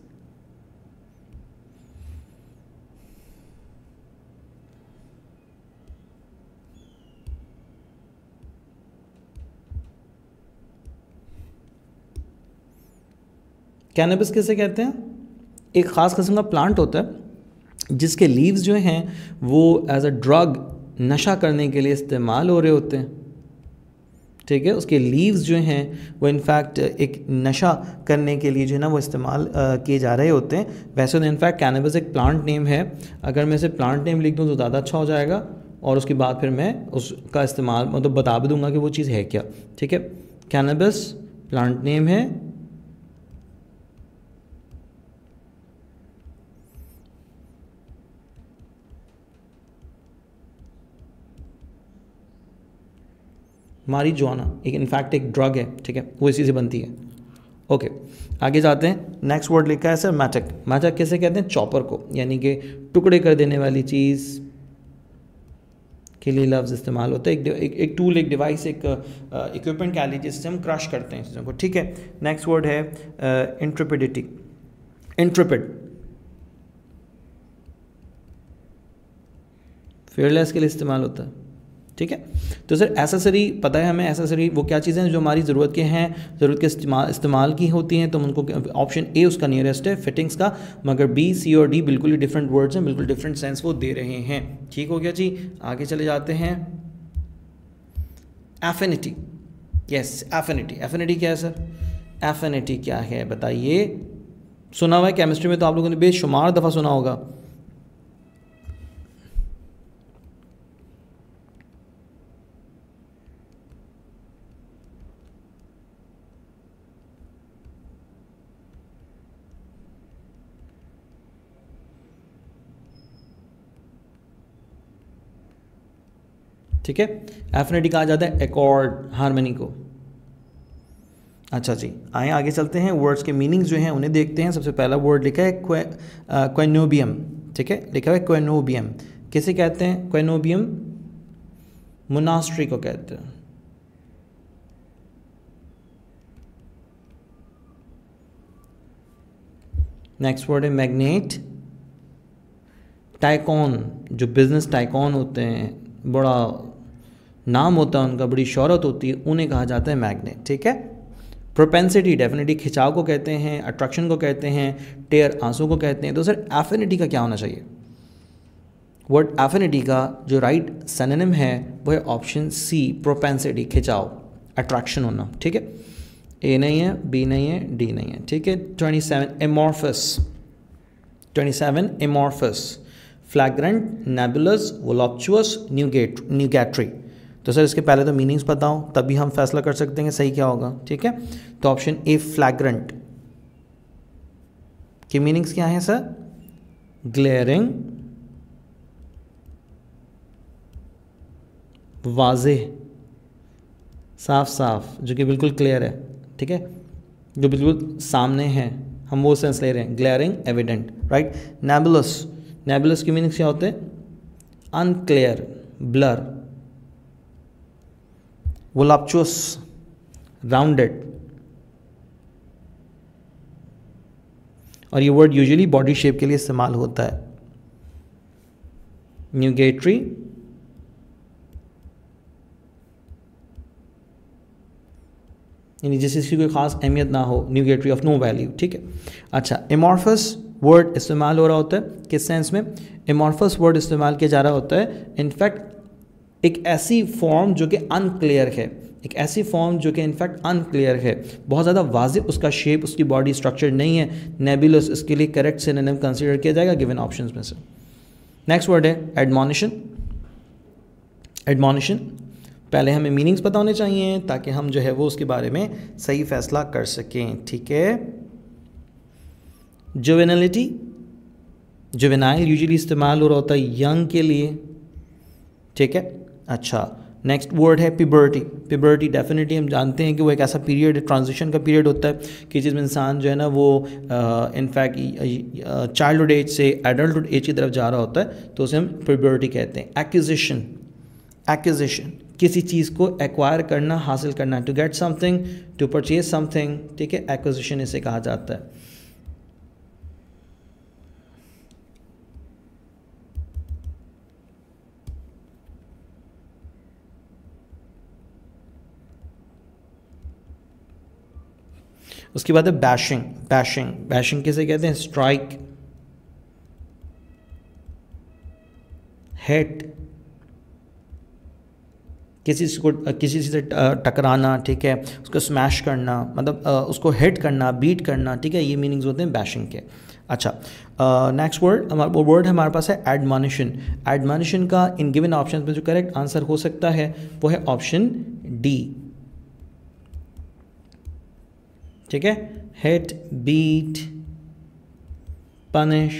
कैनबिस किसे कहते हैं? एक ख़ास किस्म का प्लांट होता है जिसके लीव्स जो हैं वो एज अ ड्रग नशा करने के लिए इस्तेमाल हो रहे होते हैं, ठीक है। उसके लीव्स जो हैं वो इनफैक्ट एक नशा करने के लिए जो है ना वो इस्तेमाल किए जा रहे होते हैं। वैसे तो इनफैक्ट कैनबिस एक प्लांट नेम है, अगर मैं इसे प्लांट नेम लिख दूँ तो ज़्यादा अच्छा हो जाएगा, और उसके बाद फिर मैं उसका इस्तेमाल मतलब बता भी दूंगा कि वो चीज़ है क्या, ठीक है। कैनबिस प्लांट नेम है, मारिजुआना एक इनफैक्ट एक ड्रग है, ठीक है, वो इसी से बनती है। ओके आगे जाते हैं। नेक्स्ट वर्ड लिखा है सर मैटिक। मैटिक किसे कहते हैं? चॉपर को, यानी कि टुकड़े कर देने वाली चीज़ के लिए लफ्ज़ इस्तेमाल होता है। एक एक, एक टूल, एक डिवाइस, एक इक्विपमेंट कह लीजिए जिससे हम क्रश करते हैं चीज़ों को, ठीक है। नेक्स्ट वर्ड है इंट्रपिडिटी। इंट्रपिड फेयरलेस के लिए इस्तेमाल होता है, ठीक है। तो सर एसेसरी पता है हमें, एसेसरी वो क्या चीज़ें हैं जो हमारी ज़रूरत के हैं, ज़रूरत के इस्तेमाल इस्तेमाल की होती हैं, तो हम उनको ऑप्शन ए उसका नियरेस्ट है फिटिंग्स का, मगर बी, सी और डी बिल्कुल ही डिफरेंट वर्ड्स हैं, बिल्कुल डिफरेंट सेंस वो दे रहे हैं। ठीक हो गया जी, आगे चले जाते हैं। Affinity, yes affinity. एफिनिटी क्या है सर? एफिनिटी क्या है बताइए? सुना हुआ है केमिस्ट्री में तो आप लोगों ने बेशुमार दफ़ा सुना होगा। ठीक है, एफिनिटी कहा जाता है एकॉर्ड, हार्मनी को। अच्छा जी, आए आगे चलते हैं, वर्ड्स के मीनिंग्स जो हैं उन्हें देखते हैं। सबसे पहला वर्ड लिखा है क्वे क्वेनोबियम, ठीक है, लिखा हुआ है क्वेनोबियम। किसे कहते हैं क्वेनोबियम? मोनास्ट्री को कहते हैं। नेक्स्ट वर्ड है मैग्नेट। टाइकॉन, जो बिजनेस टाइकॉन होते हैं, बड़ा नाम होता है उनका, बड़ी शोहरत होती है, उन्हें कहा जाता है मैग्नेट, ठीक है। प्रोपेंसिटी डेफिनेटली खिंचाव को कहते हैं, अट्रैक्शन को कहते हैं, टेयर आंसू को कहते हैं। तो सर एफिनिटी का क्या होना चाहिए? वर्ड एफिनिटी का जो राइट सिनोनिम है वो है ऑप्शन सी, प्रोपेंसिटी, खिंचाव, अट्रैक्शन होना, ठीक है। ए नहीं है, बी नहीं है, डी नहीं है, ठीक है। Twenty seven amorphous, twenty seven amorphous, flagrant, nebulous, voluptuous, न्यूगेट न्यूगैट्री। तो सर इसके पहले तो मीनिंग्स बताओ, तभी हम फैसला कर सकते हैं सही क्या होगा, ठीक है। तो ऑप्शन ए फ्लैग्रेंट के मीनिंग्स क्या हैं सर? ग्लेयरिंग, वाज़ेह, साफ साफ, जो कि बिल्कुल क्लियर है, ठीक है, जो बिल्कुल सामने है, हम वो सेंस ले रहे हैं। Glaring, evident, right. Nebulous, nebulous की मीनिंग्स क्या होते हैं? Unclear, blur. Voluptuous, rounded. और ये वर्ड यूजुअली बॉडी शेप के लिए इस्तेमाल होता है। न्यूगेटरी, यानी जिस चीज़ की कोई ख़ास अहमियत ना हो, न्यूगेटरी ऑफ नो वैल्यू, ठीक है। अच्छा, एमॉर्फस वर्ड इस्तेमाल हो रहा होता है किस सेंस में? एमॉर्फस वर्ड इस्तेमाल किया जा रहा होता है इनफैक्ट एक ऐसी फॉर्म जो कि अनक्लियर है, एक ऐसी फॉर्म जो कि इनफैक्ट अनक्लियर है, बहुत ज़्यादा वाजिब उसका शेप, उसकी बॉडी स्ट्रक्चर नहीं है, नेबुलस, इसके लिए करेक्ट सिनोनिम कंसीडर किया जाएगा गिवन ऑप्शंस में से। नेक्स्ट वर्ड है एडमोनिशन। एडमोनिशन, पहले हमें मीनिंग्स पता होने चाहिए ताकि हम जो है वो उसके बारे में सही फैसला कर सकें, ठीक है। जुवेनलिटी, जुवेनाइल यूजुअली इस्तेमाल हो रहा होता है यंग के लिए, ठीक है। अच्छा, नेक्स्ट वर्ड है पिबर्टी। पिबर्टी डेफिनेटली हम जानते हैं कि वो एक ऐसा पीरियड, ट्रांजिशन का पीरियड होता है कि जिसमें इंसान जो है ना वो इनफैक्ट चाइल्डहुड एज से एडल्टहुड एज की तरफ जा रहा होता है, तो उसे हम पिबर्टी कहते हैं। एक्विजिशन, एक्विजिशन किसी चीज़ को एक्वायर करना, हासिल करना, to get something, to purchase something, ठीक है, एक्विजिशन इसे कहा जाता है। उसके बाद है बैशिंग। बैशिंग बैशिंग किसे कहते हैं? स्ट्राइक, हिट, किसी को किसी से टकराना, ठीक है, उसको स्मैश करना, मतलब उसको हिट करना, बीट करना, ठीक है, ये मीनिंग्स होते हैं बैशिंग के। अच्छा, नेक्स्ट वर्ड हमारा वो वर्ड हमारे पास है एडमोनिशन। एडमोनिशन का इन गिवन ऑप्शन में जो करेक्ट आंसर हो सकता है वो है ऑप्शन डी, ठीक है। हिट, बीट, पनिश,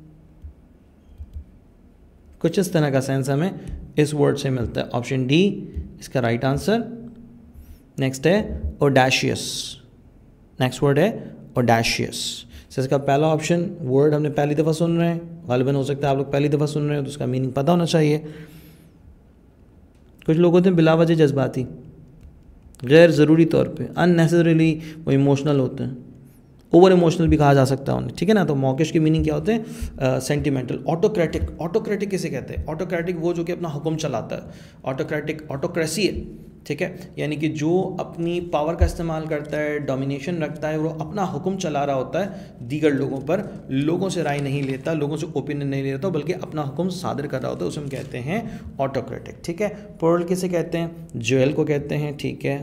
कुछ इस तरह का सेंस हमें इस वर्ड से मिलता है। ऑप्शन डी इसका राइट आंसर। नेक्स्ट है ओडेशियस। नेक्स्ट वर्ड है ओडेशियस। सो इसका पहला ऑप्शन वर्ड हमने पहली दफ़ा सुन रहे हैं, गालिबन हो सकता है आप लोग पहली दफ़ा सुन रहे हो तो उसका मीनिंग पता होना चाहिए। कुछ लोग होते हैं बिलावजह जज्बाती, गैर ज़रूरी तौर पे, अननेसेसरीली वो इमोशनल होते हैं, ओवर इमोशनल भी कहा जा सकता है उन्हें, ठीक है ना। तो मौकिश के मीनिंग क्या होते हैं? सेंटिमेंटल। ऑटोक्रेटिक, ऑटोक्रेटिक किसे कहते हैं? ऑटोक्रेटिक वो जो कि अपना हुक्म चलाता है, ऑटोक्रेटिक ऑटोक्रेसी है, ठीक है, यानी कि जो अपनी पावर का इस्तेमाल करता है, डोमिनेशन रखता है, वो अपना हुक्म चला रहा होता है दीगर लोगों पर, लोगों से राय नहीं लेता, लोगों से ओपिनियन नहीं लेता, बल्कि अपना हुक्म सादर कर रहा होता है, उसे हम कहते हैं ऑटोक्रेटिक, ठीक है। पर्ल किसे कहते हैं? ज्वेल को कहते हैं, ठीक है,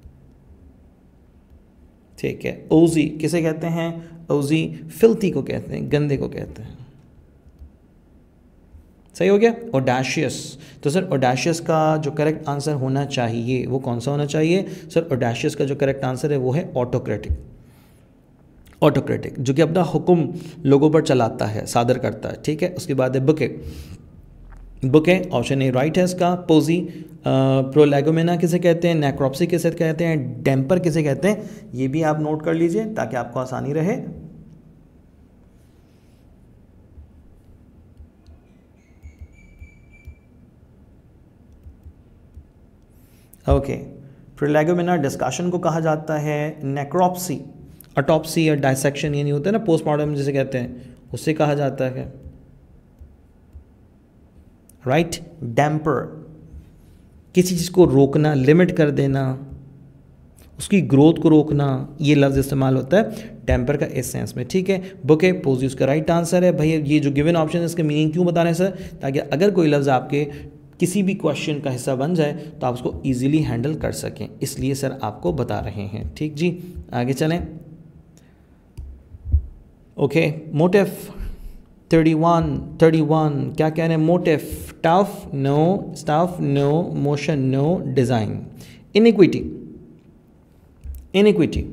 ठीक है। ओजी किसे कहते हैं? ओजी फिल्थी को कहते हैं, गंदे को कहते हैं। सही हो गया। ओडेशियस, तो सर ओडेशियस का जो करेक्ट आंसर होना चाहिए वो कौन सा होना चाहिए? सर ओडेशियस का जो करेक्ट आंसर है वो है ऑटोक्रेटिक। ऑटोक्रेटिक जो कि अपना हुक्म लोगों पर चलाता है, सादर करता है, ठीक है। उसके बाद है bouquet. Bouquet option A right है इसका। पोजी, प्रोलेगोमेना किसे कहते हैं? नेक्रोप्सी किसे कहते हैं? डेम्पर किसे कहते हैं? ये भी आप नोट कर लीजिए ताकि आपको आसानी रहे। ओके, प्रोलेगोमेना डिस्कशन को कहा जाता है। नेक्रोप्सी ऑटोप्सी या डायसेक्शन ये नहीं होता है ना, पोस्टमार्टम जिसे कहते हैं, उससे कहा जाता है। राइट। डैम्पर किसी चीज़ को रोकना, लिमिट कर देना, उसकी ग्रोथ को रोकना, ये लफ्ज़ इस्तेमाल होता है डैम्पर का इस सेंस में, ठीक है। बुके पोजी उसका राइट आंसर है। भैया ये जो गिवन ऑप्शन है इसके मीनिंग क्यों बता रहे हैं सर? ताकि अगर कोई लफ्ज़ आपके किसी भी क्वेश्चन का हिस्सा बन जाए तो आप उसको ईजिली हैंडल कर सकें, इसलिए सर आपको बता रहे हैं, ठीक जी। आगे चलें। Okay, motive thirty one thirty one क्या कह रहे हैं? Motive tough no, stuff no, motion no, design. Iniquity, iniquity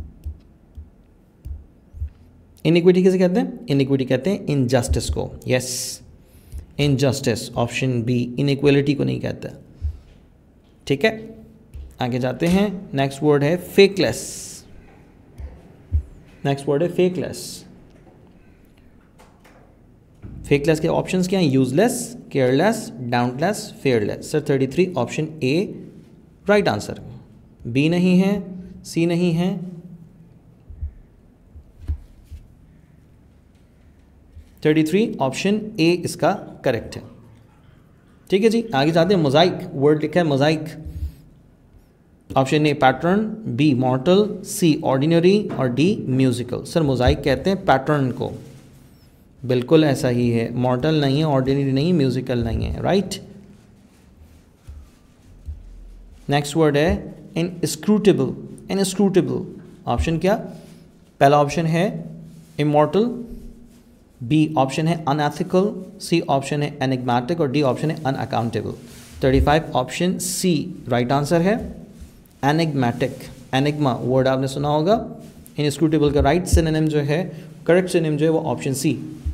iniquity किसे कहते हैं? इनिक्विटी कहते हैं इनजस्टिस को। Yes, injustice option B, inequality को नहीं कहता, ठीक है। आगे जाते हैं। नेक्स्ट वर्ड है फेकलेस। नेक्स्ट वर्ड है फेकलेस। फेकलेस के ऑप्शंस क्या हैं? Useless, careless, doubtless, fearless. Sir thirty three option A right answer. B नहीं है, सी नहीं है, थर्टी थ्री ऑप्शन ए इसका करेक्ट है, ठीक है जी। आगे जाते हैं। मोजाइक, वर्ड लिखा है mosaic. Option A pattern, B mortal, C ordinary और डी म्यूजिकल। सर मोजाइक कहते हैं पैटर्न को, बिल्कुल ऐसा ही है, मॉर्टल नहीं है, ऑर्डिनरी नहीं, म्यूजिकल नहीं है, राइट। नेक्स्ट वर्ड है इनस्क्रूटेबल। इनस्क्रूटेबल ऑप्शन क्या? पहला ऑप्शन है इमॉर्टल, बी ऑप्शन है अनएथिकल, सी ऑप्शन है एनिग्मेटिक और डी ऑप्शन है unaccountable. Thirty five option C right answer है एनिग्मेटिक। एनिग्मा वर्ड आपने सुना होगा। इनस्क्रूटेबल का राइट सिनोनिम जो है, करेक्ट सिनोनिम जो है वो ऑप्शन सी।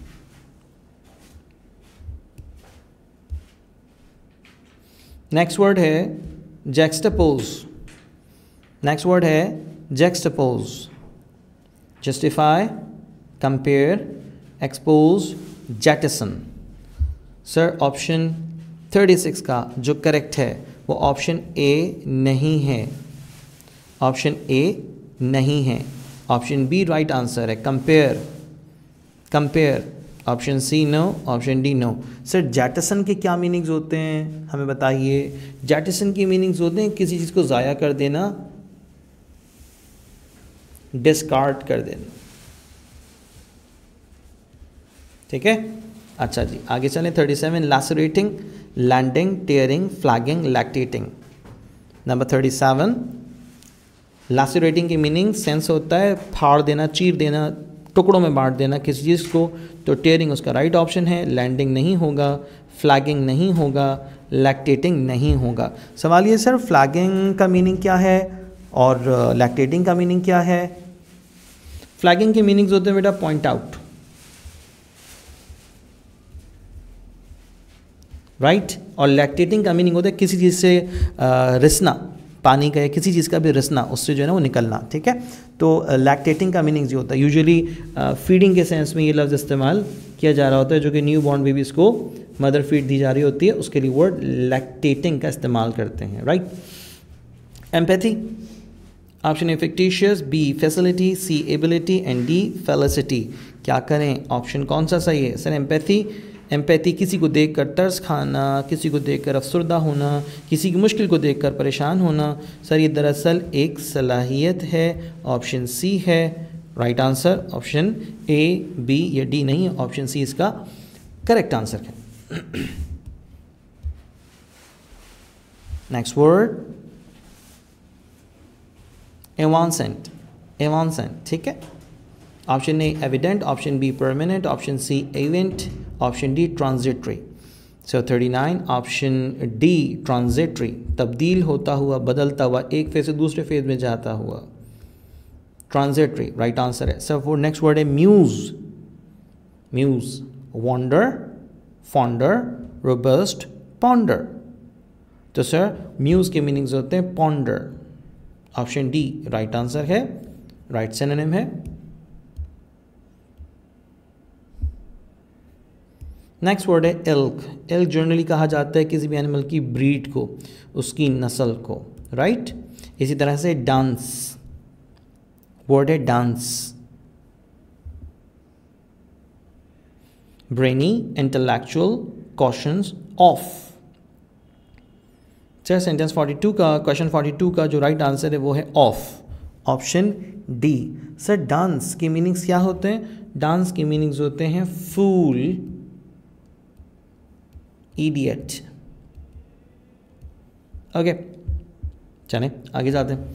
नेक्स्ट वर्ड है जैक्सटापोज। नेक्स्ट वर्ड है juxtapose. Justify, compare, expose, jettison. Sir option thirty six का जो करेक्ट है वो ऑप्शन ए नहीं है, ऑप्शन ए नहीं है। ऑप्शन बी राइट आंसर है compare. Compare option C no, option D no. Sir jettison के क्या मीनिंग्स होते हैं हमें बताइए। जेटिसन की मीनिंग्स होते हैं किसी चीज़ को ज़ाया कर देना, डिस्कार्ड कर देना, ठीक है। अच्छा जी आगे चलें। Thirty seven lacerating, landing, tearing, flagging, lactating. Number thirty seven lacerating की मीनिंग सेंस होता है फाड़ देना, चीर देना, टुकड़ों में बांट देना किसी चीज़ को, तो टेयरिंग उसका राइट ऑप्शन है। लैंडिंग नहीं होगा, फ्लैगिंग नहीं होगा, लैक्टेटिंग नहीं होगा। सवाल ये सर फ्लैगिंग का मीनिंग क्या है और लैक्टेटिंग का मीनिंग क्या है? फ्लैगिंग के मीनिंग्स होते हैं बेटा पॉइंट आउट, राइट right? और लैक्टेटिंग का मीनिंग होता है किसी चीज़ से रिसना, पानी का या किसी चीज़ का भी रिसना, उससे जो है ना वो निकलना, ठीक है। तो लैक्टेटिंग का मीनिंग ये होता है, यूजुअली फीडिंग के सेंस में ये लफ्ज़ इस्तेमाल किया जा रहा होता है, जो कि न्यू बॉर्न बेबीज़ को मदर फीड दी जा रही होती है, उसके लिए वर्ड लैक्टेटिंग का इस्तेमाल करते हैं, right. Empathy option A fictitious, B facility, C ability and D felicity. क्या करें, ऑप्शन कौन सा सही है? सर एम्पैथी, एम्पैथी किसी को देखकर तरस खाना, किसी को देखकर अफसरदा होना, किसी की मुश्किल को देखकर परेशान होना। सर ये दरअसल एक सलाहियत है, ऑप्शन सी है right answer. Option A, B या डी नहीं है, ऑप्शन सी इसका करेक्ट आंसर है। Next word evanescent. एवांसेंट, ठीक है। Option A evident, option B permanent, option C event, option D transitory. So thirty nine option D transitory, तब्दील होता हुआ, बदलता हुआ, एक फेज से दूसरे फेज में जाता हुआ, ट्रांजिटरी राइट आंसर है। सर वो नेक्स्ट वर्ड है muse. Muse wonder, fonder, robust, ponder. तो सर म्यूज के मीनिंग्स होते हैं ponder, option D right answer है, राइट सिनोनिम है। नेक्स्ट वर्ड है एल्क। एल्क जनरली कहा जाता है किसी भी एनिमल की ब्रीड को, उसकी नस्ल को, राइट। इसी तरह से डांस, वर्ड है dunce. Brainy, intellectual, cautious, oaf. Sir sentence forty two का, क्वेश्चन फोर्टी टू का जो राइट आंसर है वो है oaf, option D. Sir dunce के मीनिंग्स क्या होते हैं? डांस के मीनिंग्स होते हैं फूल, इडियट। ओके चलें आगे जाते हैं।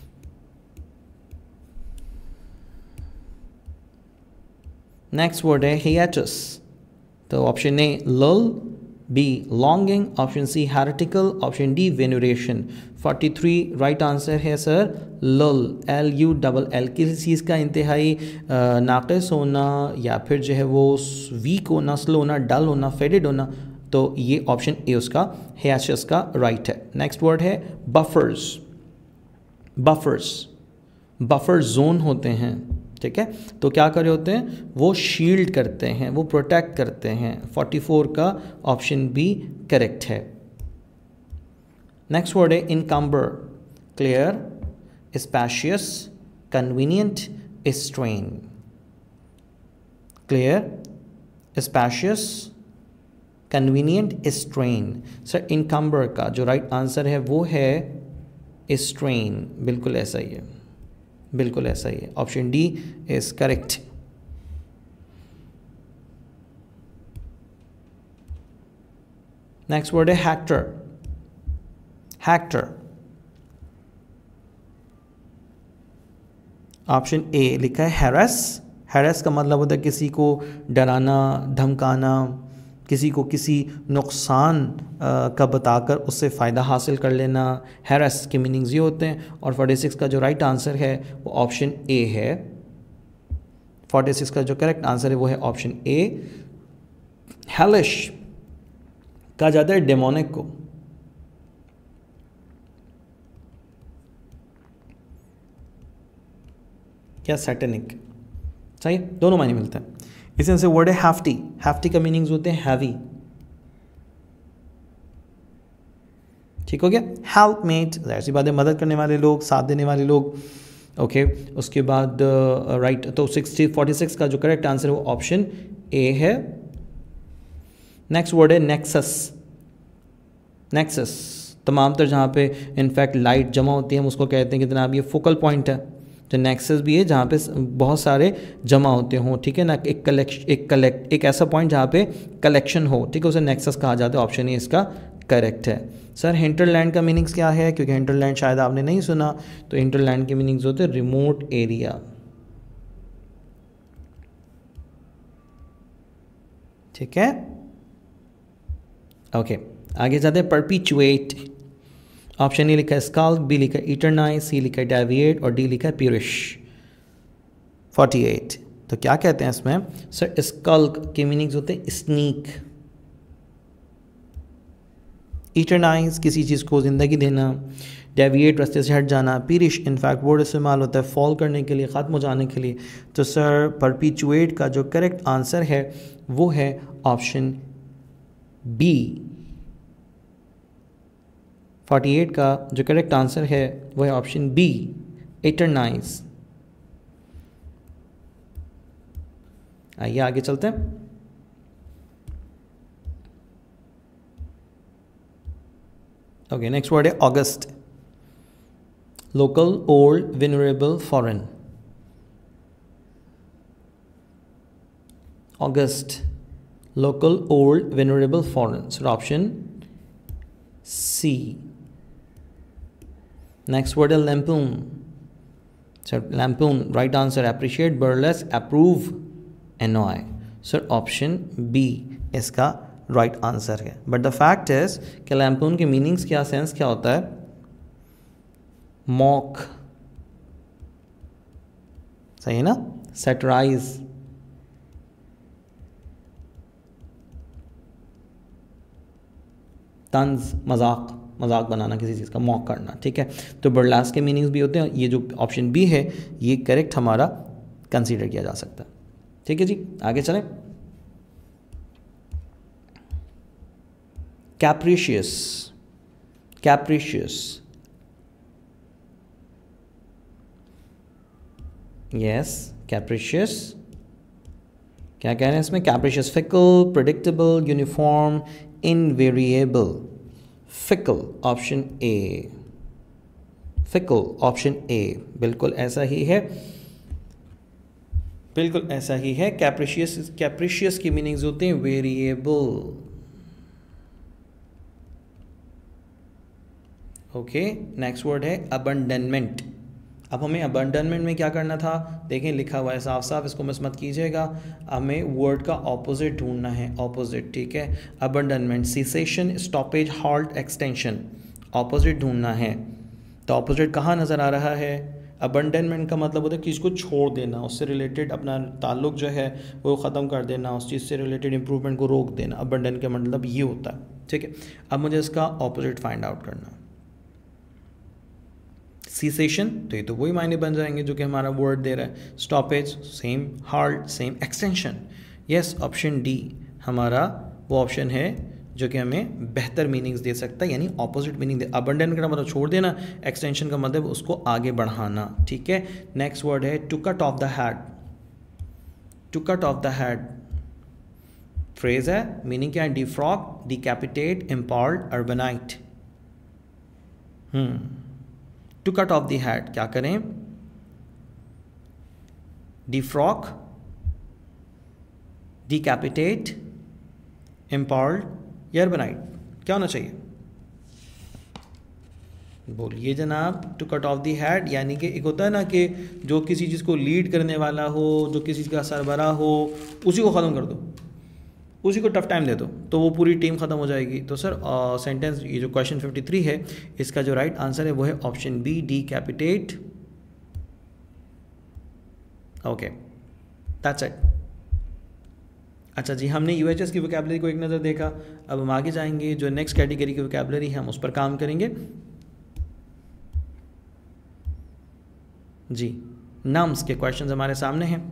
नेक्स्ट वर्ड है हिएटस। तो option A lull, B longing, option C heretical, option D veneration. Forty three right answer है sir lull, L U double L. किसी चीज़ का इंतहाई नाक़िस होना या फिर जो है वो वीक होना, स्लो होना, डल होना, फेडेड होना, तो ये ऑप्शन ए उसका हिएटस का राइट है। नेक्स्ट वर्ड है बफर्स। बफर्स, बफर जोन होते हैं, ठीक है। तो क्या कर रहे होते हैं? वो शील्ड करते हैं, वो प्रोटेक्ट करते हैं। फोर्टी फोर का ऑप्शन बी करेक्ट है। नेक्स्ट वर्ड है encumber. Clear, spacious, convenient, strain. Clear, spacious, convenient, strain. Sir encumber का जो राइट आंसर है वो है स्ट्रेन, बिल्कुल ऐसा ही है, बिल्कुल ऐसा ही है, option D is correct. Next word है हैक्टर। हैक्टर ऑप्शन ए लिखा है हैरस। हैरस का मतलब होता है किसी को डराना, धमकाना, किसी को किसी नुकसान का बताकर उससे फ़ायदा हासिल कर लेना। हैरस के मीनिंग्स ये होते हैं। और फोर्टी सिक्स का जो राइट आंसर है वो ऑप्शन ए है। फोर्टी सिक्स का जो करेक्ट आंसर है वो है ऑप्शन ए। हेलिश कहा जाता है डेमोनिक को। क्या सैटेनिक, सही, दोनों मायने मिलते हैं। इसी से वर्ड है हैफ्टी। हैफ्टी का मीनिंग्स होते हैं हैवी। ठीक हो गया। हेल्पमेट, ऐसी बात है, मदद करने वाले लोग, साथ देने वाले लोग। ओके okay, उसके बाद राइट uh, right, तो सिक्सटी फोर्टी सिक्स का जो करेक्ट आंसर है वो ऑप्शन ए है। नेक्स्ट वर्ड है नेक्सस। नेक्सस तमाम तर जहाँ पे इनफैक्ट लाइट जमा होती है हम उसको कहते हैं कि जनाब ये फोकल पॉइंट है। तो नेक्सस भी है जहाँ पे बहुत सारे जमा होते हों, ठीक है ना, एक कलेक्शन एक कलेक्ट एक ऐसा पॉइंट जहाँ पे कलेक्शन हो, ठीक है, उसे नेक्सस कहा जाता है। ऑप्शन ए इसका करेक्ट है। सर हिंटरलैंड का मीनिंग्स क्या है? क्योंकि हिंटरलैंड शायद आपने नहीं सुना, तो हिंटरलैंड के मीनिंग्स होते हैं रिमोट एरिया। ठीक है, ओके आगे जाते हैं। परपिचुएट, ऑप्शन ए लिखा है स्काल्क, बी लिखा है इटरनाइज, सी लिखा है डेविएट और डी लिखा है प्यूरिश। फोर्टी एट, तो क्या कहते हैं इसमें? सर स्काल्क के मीनिंग्स होते हैं स्नीक, इटरनाइज किसी चीज़ को ज़िंदगी देना, डेविएट रास्ते से हट जाना, पीरिश इनफैक्ट वर्ड इस्तेमाल होता है फॉल करने के लिए, ख़त्म हो जाने के लिए। तो सर परपिचुएट का जो करेक्ट आंसर है वो है ऑप्शन बी। फोर्टी एट का जो करेक्ट आंसर है वो है ऑप्शन बी, इटरनाइज। आइए आगे चलते हैं। ओके नेक्स्ट वर्ड है august. Local, old, venerable, foreign. August, local, old, venerable, foreign. Sir option C. Next word है lampoon. Sir lampoon right answer appreciate, burlesque, approve, annoy. Sir option B इसका right answer है। But the fact is कि lampoon के meanings क्या, sense क्या होता है? Mock, सही है ना, सैटराइज, तंज, मजाक, मजाक बनाना, किसी चीज़ का मॉक करना। ठीक है, तो बर्लेस्क के मीनिंग्स भी होते हैं। ये जो ऑप्शन बी है ये करेक्ट हमारा कंसीडर किया जा सकता है। ठीक है जी, आगे चलें। Capricious, capricious, yes capricious. क्या कह रहे हैं इसमें? Capricious, fickle, predictable, uniform, invariable. Fickle option A, fickle option A, बिल्कुल ऐसा ही है, बिल्कुल ऐसा ही है। कैप्रिशियस, कैप्रिशियस की मीनिंग्स होते हैं वेरिएबल। ओके नेक्स्ट वर्ड है अबंडनमेंट। अब हमें अबंडनमेंट में क्या करना था? देखें लिखा हुआ है साफ साफ, इसको मिस मत कीजिएगा। हमें वर्ड का ऑपोजिट ढूंढना है, ऑपोजिट। ठीक है, abandonment, cessation, stoppage, halt, extension, opposite ढूंढना है। तो ऑपोजिट कहाँ नज़र आ रहा है? अबंडनमेंट का मतलब होता है कि इसको छोड़ देना, उससे रिलेटेड अपना ताल्लुक जो है वो ख़त्म कर देना, उस चीज़ से रिलेटेड इंप्रूवमेंट को रोक देना। अबंडन का मतलब ये होता है। ठीक है, अब मुझे इसका ऑपोजिट फाइंड आउट करना है। सीसेशन, तो ये तो वही मायने बन जाएंगे जो कि हमारा वर्ड दे रहा है। Stoppage same, hard same, extension yes, option D हमारा वो ऑप्शन है जो कि हमें बेहतर मीनिंग्स दे सकता है, यानी ऑपोजिट मीनिंग दे। अबंडन का मतलब छोड़ देना, एक्सटेंशन का मतलब उसको आगे बढ़ाना। ठीक है, नेक्स्ट वर्ड है to cut off the head. To cut off the head phrase है, मीनिंग क्या है? Defrock, decapitate, impaled, urbanite. Hmm to cut off the head क्या करें? डिफ्रॉक, डिकैपिटेट, इम्पॉल्ड या अर्बनाइट, क्या होना चाहिए? बोलिए जनाब। To cut off the head यानी कि एक होता है ना कि जो किसी चीज़ को लीड करने वाला हो, जो किसी चीज़ का सरबराह हो, उसी को ख़त्म कर दो, उसी को टफ टाइम दे दो, तो वो पूरी टीम ख़त्म हो जाएगी। तो सर सेंटेंस ये जो क्वेश्चन फिफ्टी थ्री है इसका जो राइट आंसर है वो है option B, decapitate. Okay, that's it. अच्छा जी, हमने यूएचएस की वोकैबुलरी को एक नज़र देखा। अब हम आगे जाएंगे, जो नेक्स्ट कैटेगरी की वोकैबुलरी है हम उस पर काम करेंगे। जी, नाम्स के क्वेश्चंस हमारे सामने हैं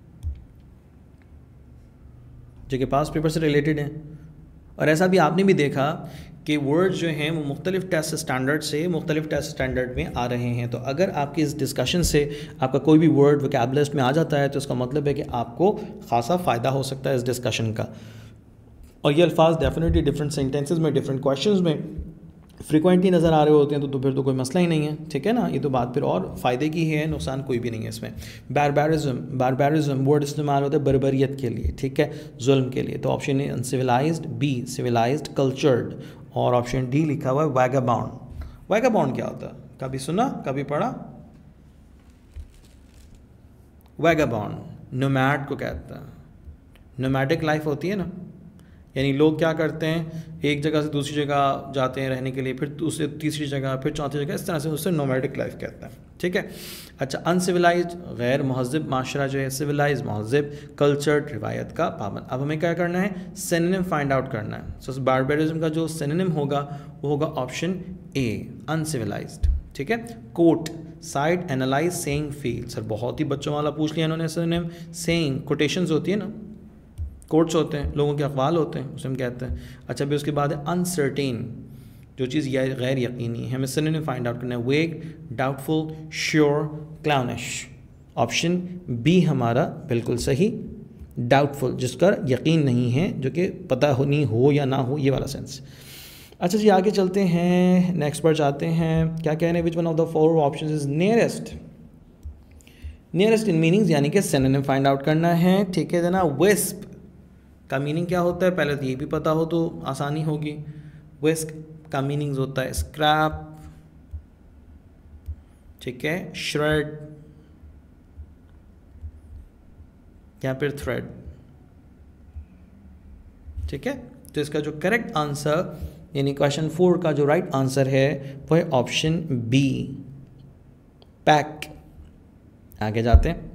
जो कि पास्ट पेपर से रिलेटेड हैं, और ऐसा भी आपने भी देखा कि वर्ड्स जो हैं वो मुख्तलिफ टेस्ट स्टैंडर्ड से मुख्तलिफ टेस्ट स्टैंडर्ड में आ रहे हैं। तो अगर आपकी इस डिस्कशन से आपका कोई भी वर्ड वोकैबुलरी लिस्ट में आ जाता है तो इसका मतलब है कि आपको खासा फ़ायदा हो सकता है इस डिस्कशन का। और ये अल्फाज डेफिनेटली डिफरेंट सेंटेंसेस में, डिफरेंट क्वेश्चंस में फ्रिक्वेंटली नज़र आ रहे होते हैं, तो, तो फिर तो कोई मसला ही नहीं है, ठीक है ना। ये तो बात फिर और फ़ायदे की है, नुकसान कोई भी नहीं है इसमें। बारबारिज्म, बारबारिज्म वर्ड इस्तेमाल होता है बर्बरियत के लिए, ठीक है, जुल्म के लिए। तो option A uncivilised, B civilised, cultured, और ऑप्शन डी लिखा हुआ है वैगाबॉन्ड। वैगाबॉन्ड क्या होता है? कभी सुना, कभी पढ़ा? वैगाबॉन्ड नोमैड को कहता है। नोमैडिक लाइफ होती है ना, यानी लोग क्या करते हैं, एक जगह से दूसरी जगह जाते हैं रहने के लिए, फिर दूसरी तीसरी जगह, फिर चौथी जगह, इस तरह से उससे नोमैडिक लाइफ कहते हैं, ठीक है। अच्छा, अनसिविलाइज्ड गैर महज़िब माशरा जो है, सिविलाइज्ड महज़िब, कल्चर्ड रिवायत का पाबंद। अब हमें क्या करना है? सिनोनिम फाइंड आउट करना है। सो बारबारिज्म का जो सिनोनिम होगा वो होगा ऑप्शन ए, अनसिविलाइज्ड, ठीक है। Quote, cite, analyse, saying, feel. Sir बहुत ही बच्चों वाला पूछ लिया इन्होंने सिनोनिम। सेइंग कोटेशंस होती है ना, कोट्स होते हैं, लोगों के अक़वाल होते हैं, उसे हम कहते हैं। अच्छा, भी उसके बाद है अनसर्टेन, जो चीज़ या गैर यकीनी है, हमें सिनोनिम फाइंड आउट करना है। Vague, doubtful, sure, clownish. Option B हमारा बिल्कुल सही, डाउटफुल, जिसका यकीन नहीं है, जो कि पता हो नहीं हो या ना हो, ये वाला सेंस। अच्छा जी, आगे चलते हैं, नेक्स्ट पर जाते हैं। क्या कह रहे हैं? Which one of the four option is nearest? Nearest in meanings यानी कि सिनोनिम फाइंड आउट करना है, ठीक है जना। विस्प का मीनिंग क्या होता है? पहले तो ये भी पता हो तो आसानी होगी। विस्क का मीनिंग्स होता है स्क्रैप, ठीक है, श्रेड या फिर थ्रेड, ठीक है। तो इसका जो करेक्ट आंसर यानी क्वेश्चन फोर का जो राइट आंसर है वो है ऑप्शन बी, पैक। आगे जाते हैं,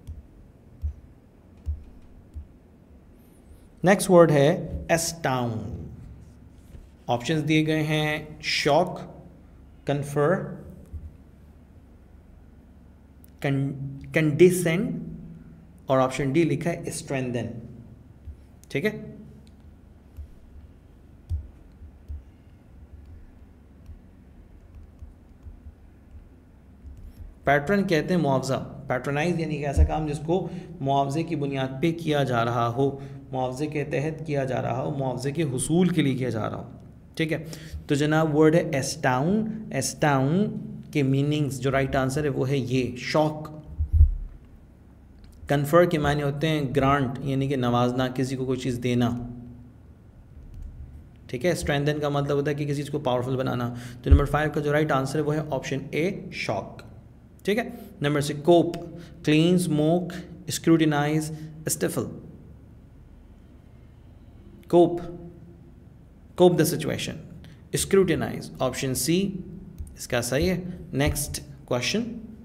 नेक्स्ट वर्ड है एस्टाउंड। ऑप्शंस दिए गए हैं शॉक, कन्फर, कंडिसेंड, और ऑप्शन डी लिखा है स्ट्रेंथन, ठीक है। पैटर्न कहते हैं मुआवजा। पैट्रनाइज यानी कि ऐसा काम जिसको मुआवजे की बुनियाद पे किया जा रहा हो, मुआवजे के तहत किया जा रहा हो, मुआवजे के हुसूल के लिए किया जा रहा हो, ठीक है। तो जनाब वर्ड है एस्टाउन। एस्टाउन के मीनिंग्स जो राइट आंसर है वो है ये, शॉक। कन्फर के मायने होते हैं ग्रांट यानी कि नवाजना, किसी को कोई चीज़ देना, ठीक है। स्ट्रेंथन का मतलब होता है कि किसी चीज़ को पावरफुल बनाना। तो नंबर फाइव का जो राइट आंसर है वो है ऑप्शन ए, शॉक, ठीक है। Number six, cope, clean, smoke, scrutinise, stifle. Cope, cope the situation, scrutinise, option C इसका सही है। Next question,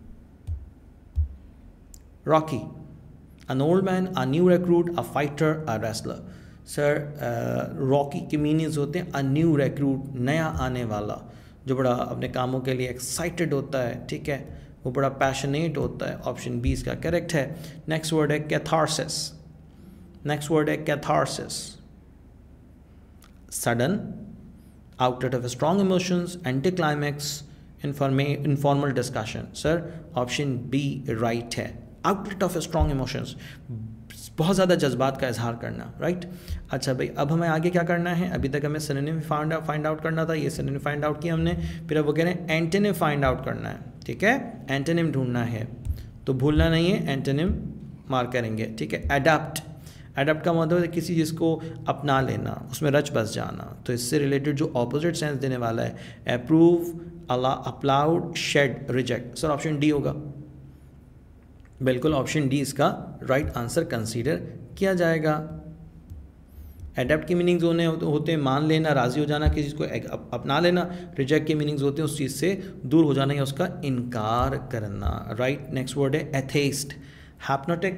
rocky, an old man, a new recruit, a fighter, a wrestler। Sir rocky के meanings होते हैं a new recruit, नया आने वाला, जो बड़ा अपने कामों के लिए एक्साइटेड होता है, ठीक है, वो बड़ा पैशनेट होता है। ऑप्शन बी इसका करेक्ट है। नेक्स्ट वर्ड है कैथारसिस। नेक्स्ट वर्ड है catharsis, sudden, outlet of strong emotions, anti climax, informal discussion. Sir option B right है, आउटलेट ऑफ स्ट्रॉन्ग इमोशंस। बहुत ज़्यादा जज्बात का इजहार करना, राइट। अच्छा भाई, अब हमें आगे क्या करना है? अभी तक हमें सिनोनिम फाइंड फाइंड आउट करना था, ये सिनोनिम फाइंड आउट किया हमने, फिर अब वो कह रहे हैं एंटोनिम फाइंड आउट करना है, ठीक है, एंटोनिम ढूंढना है, तो भूलना नहीं है, एंटोनिम मार्क करेंगे, ठीक है। अडैप्ट, अडैप्ट का मतलब है किसी चीज़ को अपना लेना, उसमें रच बस जाना, तो इससे रिलेटेड जो ऑपोजिट सेंस देने वाला है, approve, allow, applaud, shed, reject. Sir option D होगा, बिल्कुल ऑप्शन डी इसका राइट आंसर कंसीडर किया जाएगा। एडेप्ट की मीनिंग्स होने होते हैं मान लेना, राज़ी हो जाना, किसी चीज़ को अपना लेना। रिजेक्ट के मीनिंग्स होते हैं उस चीज़ से दूर हो जाना या उसका इनकार करना, राइट। नेक्स्ट वर्ड है atheist, hypnotic,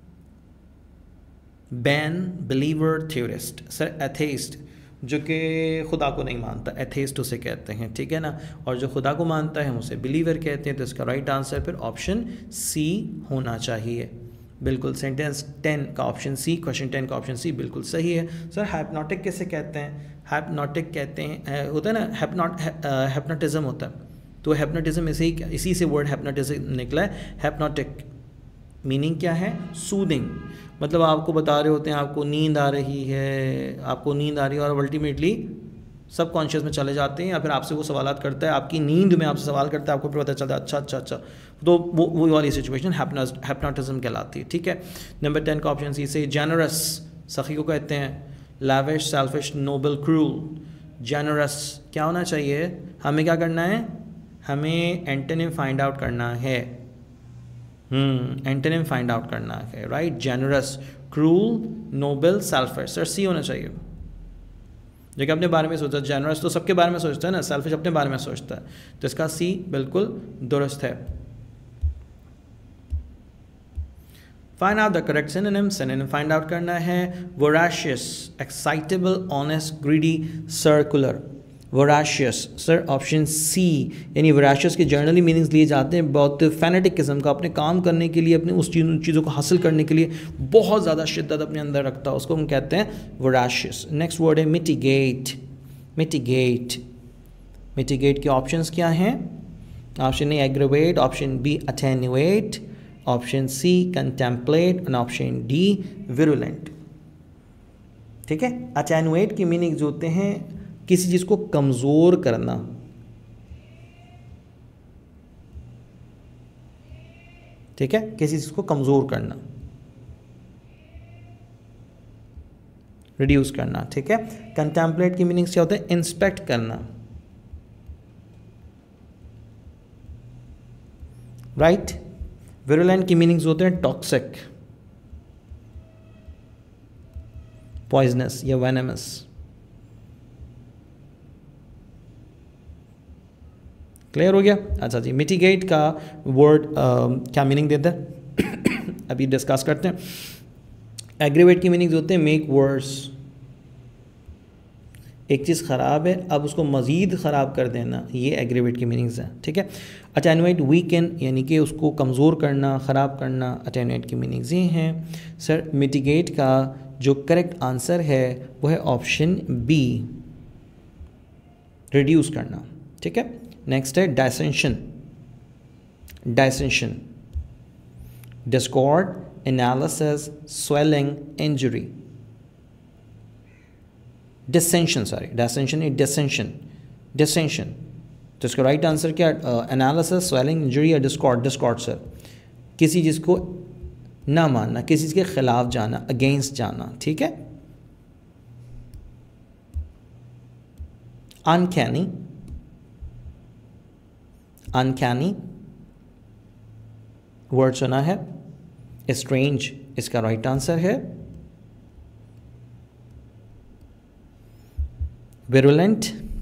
ban, believer, theorist. Sir atheist जो कि खुदा को नहीं मानता, एथेइस्ट उसे कहते हैं, ठीक है ना, और जो खुदा को मानता है हम उसे बिलीवर कहते हैं, तो इसका राइट आंसर फिर ऑप्शन सी होना चाहिए, बिल्कुल। सेंटेंस टेन का ऑप्शन सी, क्वेश्चन टेन का ऑप्शन सी बिल्कुल सही है। सर हैप्नोटिक कैसे कहते हैं? हैप्नोटिक कहते हैं, होता है ना, हैप्नोट हैप्नोटिज्म होता है, तो हैप्नोटिज्म इसी इसी से वर्ड हैप्नोटिज्म निकला है। हैप्नोटिक मीनिंग क्या है? सूदिंग, मतलब आपको बता रहे होते हैं आपको नींद आ रही है, आपको नींद आ रही है, और अल्टीमेटली सब कॉन्शियस में चले जाते हैं, या फिर आपसे वो सवालात करता है, आपकी नींद में आपसे सवाल करता है, आपको फिर पता चलता है अच्छा अच्छा अच्छा, तो वो वो वाली सिचुएशन हैप्नोटिज्म कहलाती है, ठीक है। नंबर टेन का ऑप्शन सी से जेनरस, सखी को कहते हैं। Lavish, selfish, noble, cruel. Generous क्या होना चाहिए? हमें क्या करना है? हमें एंटोनिम फाइंड आउट करना है, हम्म एंटोनिम फाइंड आउट करना है, right. Generous, cruel, noble, selfish. Sir C होना चाहिए, जो कि अपने बारे में सोचता है। जेनरस तो सबके बारे में सोचता है ना, सेल्फिश अपने बारे में सोचता है, तो इसका सी बिल्कुल दुरुस्त है। Find out the correct synonym, synonym find out करना है। Voracious, excitable, honest, greedy, circular. Voracious, sir option C, यानी वोराशियस के जर्नली मीनिंग्स लिए जाते हैं बहुत फैनेटिक किस्म का, अपने काम करने के लिए, अपने उस चीज़ चीज़ों को हासिल करने के लिए बहुत ज़्यादा शिद्दत अपने अंदर रखता है, उसको हम कहते हैं वोराशियस। नेक्स्ट वर्ड है मिटिगेट, मिटिगेट। मिटिगेट के ऑप्शंस क्या हैं? Option A aggravate, option B attenuate, option C contemplate, and option D virulent, ठीक है। अटेन्यूएट की मीनिंग्स होते हैं किसी चीज़ को कमज़ोर करना, ठीक है, किसी चीज़ को कमज़ोर करना, रिड्यूस करना, ठीक है। कंटेम्पलेट की मीनिंग्स क्या होते हैं? इंस्पेक्ट करना, राइट। विरुलेंट की मीनिंग्स होते हैं टॉक्सिक, पॉइजनस या वेनेमस। क्लियर हो गया? अच्छा जी, मिटिगेट का वर्ड uh, क्या मीनिंग देता है अभी डिस्कस करते हैं। एग्रीवेट की मीनिंग्स होते हैं मेक वर्स, एक चीज़ ख़राब है अब उसको मज़ीद ख़राब कर देना, ये एग्रीवेट की मीनिंग्स हैं, ठीक है। अटेन्यूएट वीकन, यानी कि उसको कमज़ोर करना, ख़राब करना, अटेन्यूएट की मीनिंग्स ये हैं। सर मिटिगेट का जो करेक्ट आंसर है वो है ऑप्शन बी, रिड्यूस करना, ठीक है। नेक्स्ट है dissension, dissension, discord, analysis, swelling, injury. Dissension, sorry dissension नहीं, डिसेंशन, डिसेंशन, तो इसका राइट आंसर क्या? एनालिसिस, स्वेलिंग, इंजरी या डिस्कॉर्ड। डिस्कॉर्ड सर किसी चीज़ को ना मानना, किसी चीज़ के खिलाफ जाना, अगेंस्ट जाना, ठीक है। अनकैनी, अनकैनी वर्ड सुना है। स्ट्रेंज इसका राइट आंसर है। Virulent,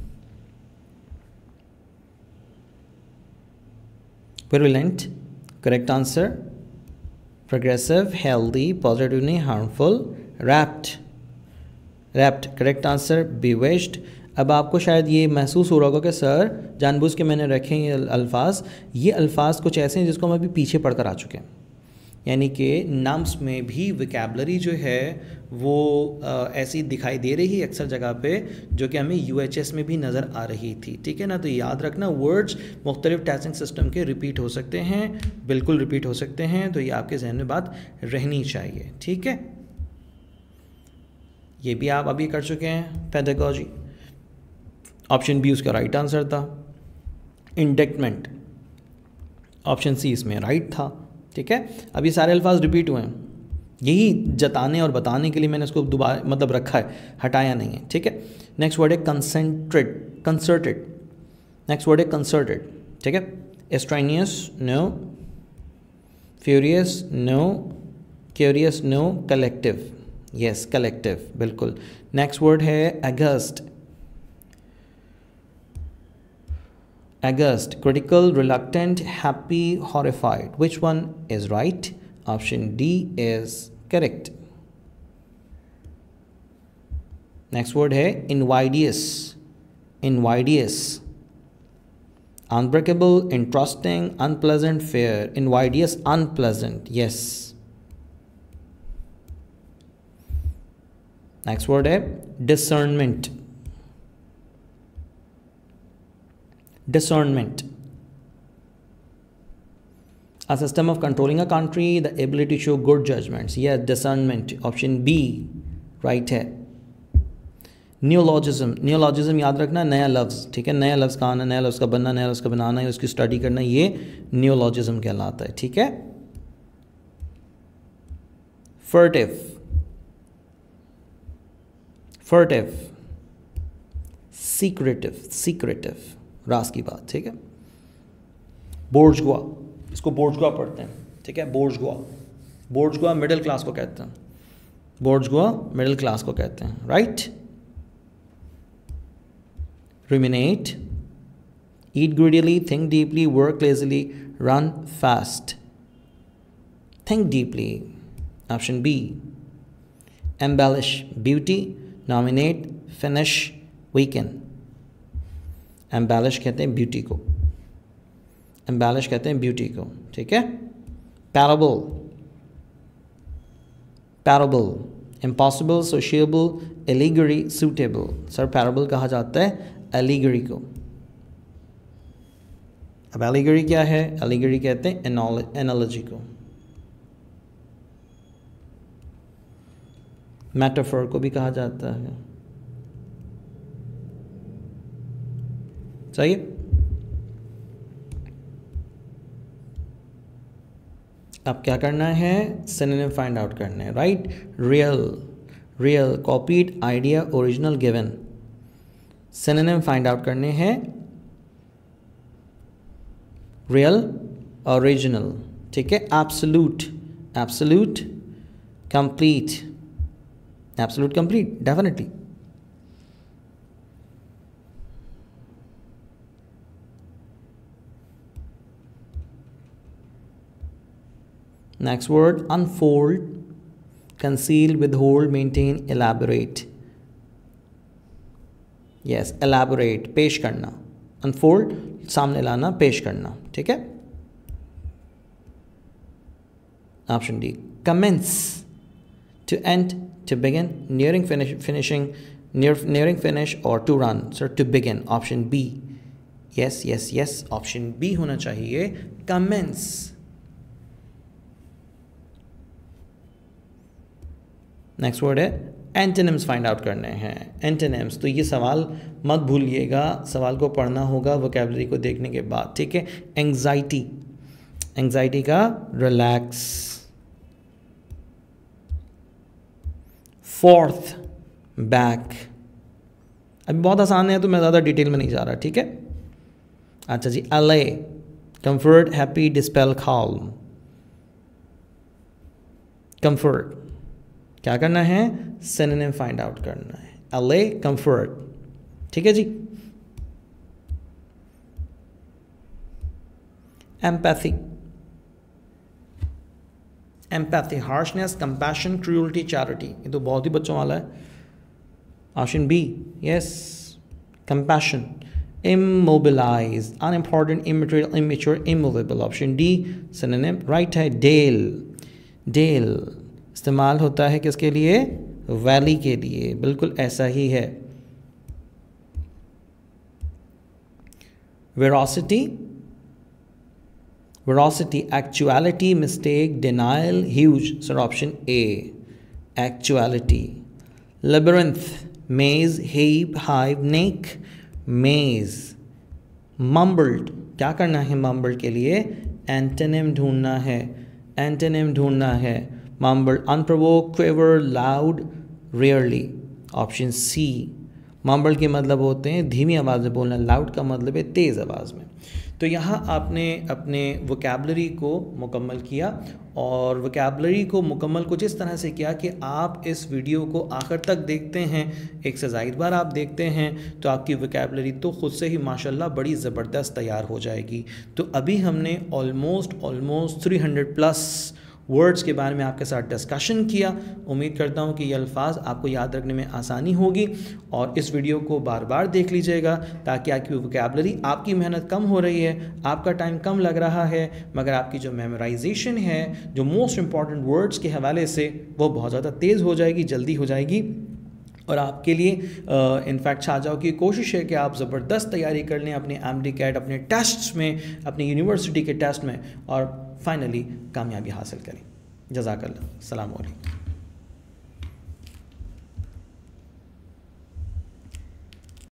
virulent correct answer. Progressive, healthy, positive नहीं, harmful. Rapt, rapt correct answer. Bewitched, अब आपको शायद ये महसूस हो रहा होगा कि सर जानबूझ के मैंने रखे ये अल्फाज, ये अल्फाज कुछ ऐसे हैं जिसको हम अभी पीछे पढ़कर आ चुके हैं, यानी कि नम्स में भी वोकैबलरी जो है वो आ, ऐसी दिखाई दे रही है अक्सर जगह पे, जो कि हमें यू एच एस में भी नज़र आ रही थी। ठीक है ना, तो याद रखना वर्ड्स मुख्तलिफ टेस्टिंग सिस्टम के रिपीट हो सकते हैं, बिल्कुल रिपीट हो सकते हैं, तो ये आपके जहन में बात रहनी चाहिए। ठीक है, ये भी आप अभी कर चुके हैं पेडागॉजी। ऑप्शन बी उसका राइट आंसर था। इंडेक्टमेंट, ऑप्शन सी इसमें राइट था। ठीक है, अब ये सारे अल्फाज रिपीट हुए हैं, यही जताने और बताने के लिए मैंने इसको दोबारा मतलब रखा है, हटाया नहीं है। ठीक है, नेक्स्ट वर्ड है कंसेंट्रेट, कंसर्टेड। नेक्स्ट वर्ड है कंसर्टेड। ठीक है, extraneous no, furious no, curious no, collective yes collective बिल्कुल। नेक्स्ट वर्ड है aghast, Aghast, critical, reluctant, happy, horrified. Which one is right? Option D is correct. Next word है invidious, invidious, unbreakable, interesting, unpleasant, fair. Invidious, unpleasant. Yes. Next word है discernment, discernment, a system of controlling a country, the ability to show good judgments. Yes, discernment, option B right है। नियोलॉजिज्म, नियोलॉजिज्म याद रखना नया लफ्ज़। ठीक है, नया लफ्ज़ का आना, नया लफ्ज़ का बनना, नया लफ्ज़ का बनाना, है उसकी स्टडी करना, ये नियोलॉजिज्म कहलाता है। ठीक है, फर्टिव, फर्टिव, सीक्रेटिव, सीक्रेटिव राज की बात। ठीक है, बोर्जगुआ, इसको बोर्जगुआ पढ़ते हैं। ठीक है, बोर्जगुआ, बोर्जगुआ मिडिल क्लास को कहते हैं, बोर्जगुआ मिडिल क्लास को कहते हैं। Right, ruminate, eat greedily, think deeply, work lazily, run fast. Think deeply, option B. Embellish, beauty, nominate, finish, weekend. Embellish कहते हैं ब्यूटी को, एम्बेलिश कहते हैं ब्यूटी को। ठीक है, parable, parable, impossible, sociable, allegory, suitable. Sir parable कहा जाता है एलिगरी को। अब एलिगरी क्या है? एलिगरी कहते हैं एनालॉजी को, मेटाफर को भी कहा जाता है। सही, अब क्या करना है? सिनोनिम फाइंड आउट करना है। Right, real, real, copied, idea, original, given. Synonym find out करने हैं, रियल, ओरिजिनल। ठीक है, absolute, absolute, complete, absolute complete definitely. Next word, unfold, conceal, withhold, maintain, elaborate. Yes, elaborate, पेश करना। Unfold, सामने लाना, पेश करना। ठीक है, option D. Commence, to end, to begin, nearing finish, finishing, near, nearing finish, or to run. Sir, to begin, option B. Yes, yes, yes, option B होना चाहिए, commence। नेक्स्ट वर्ड है एंटोनिम्स फाइंड आउट करने हैं। Antonyms, तो ये सवाल मत भूलिएगा, सवाल को पढ़ना होगा वोकैबुलरी को देखने के बाद। ठीक है, एंग्जाइटी, एंग्जाइटी का रिलैक्स। Fourth, back. अभी बहुत आसान है तो मैं ज़्यादा डिटेल में नहीं जा रहा। ठीक है, अच्छा जी, allay, comfort, happy, dispel, calm। Comfort, क्या करना है? सिनोनिम फाइंड आउट करना है। अले, कंफर्ट। ठीक है जी, empathy, empathy, harshness, compassion, cruelty, charity. ये तो बहुत ही बच्चों वाला है। Option B, yes, compassion. Immobilize, unimportant, immaterial, immature, immovable. Option D synonym right है। डेल, डेल इस्तेमाल होता है किसके लिए? वैली के लिए, बिल्कुल ऐसा ही है। Veracity, veracity, actuality, mistake, denial, huge, sir option A actuality. Labyrinth, maze, heap, hive, neck, maze. Mumbled, क्या करना है मम्बल्ड के लिए? एंटोनिम ढूंढना है, एंटोनिम ढूंढना है। Mumbled, unprovoked, quaver, loud, rarely, option C. Mumbled के मतलब होते हैं धीमी आवाज़ में बोलना, लाउड का मतलब है तेज़ आवाज़ में। तो यहाँ आपने अपने वोकैबलरी को मुकम्मल किया, और वोकैबलरी को मुकम्मल कुछ इस तरह से किया कि आप इस वीडियो को आखिर तक देखते हैं, एक से ज़ायद बार आप देखते हैं तो आपकी वोकैबलरी तो ख़ुद से ही माशाल्लाह बड़ी ज़बरदस्त तैयार हो जाएगी। तो अभी हमने almost almost three hundred plus words के बारे में आपके साथ डिस्कशन किया। उम्मीद करता हूँ कि ये अल्फाज आपको याद रखने में आसानी होगी, और इस वीडियो को बार बार देख लीजिएगा ताकि आपकी वोकैबलरी, आपकी मेहनत कम हो रही है, आपका टाइम कम लग रहा है, मगर आपकी जो मेमोराइजेशन है, जो मोस्ट इंपॉर्टेंट वर्ड्स के हवाले से, वो बहुत ज़्यादा तेज़ हो जाएगी, जल्दी हो जाएगी। और आपके लिए इनफैक्ट शाहजहाँ की कोशिश है कि आप ज़बरदस्त तैयारी कर लें अपने एमडीकैट, अपने टेस्ट्स में, अपनी यूनिवर्सिटी के टेस्ट में, और फाइनली कामयाबी हासिल करें। जज़ाकल्लाह, अस्सलाम वालेकुम।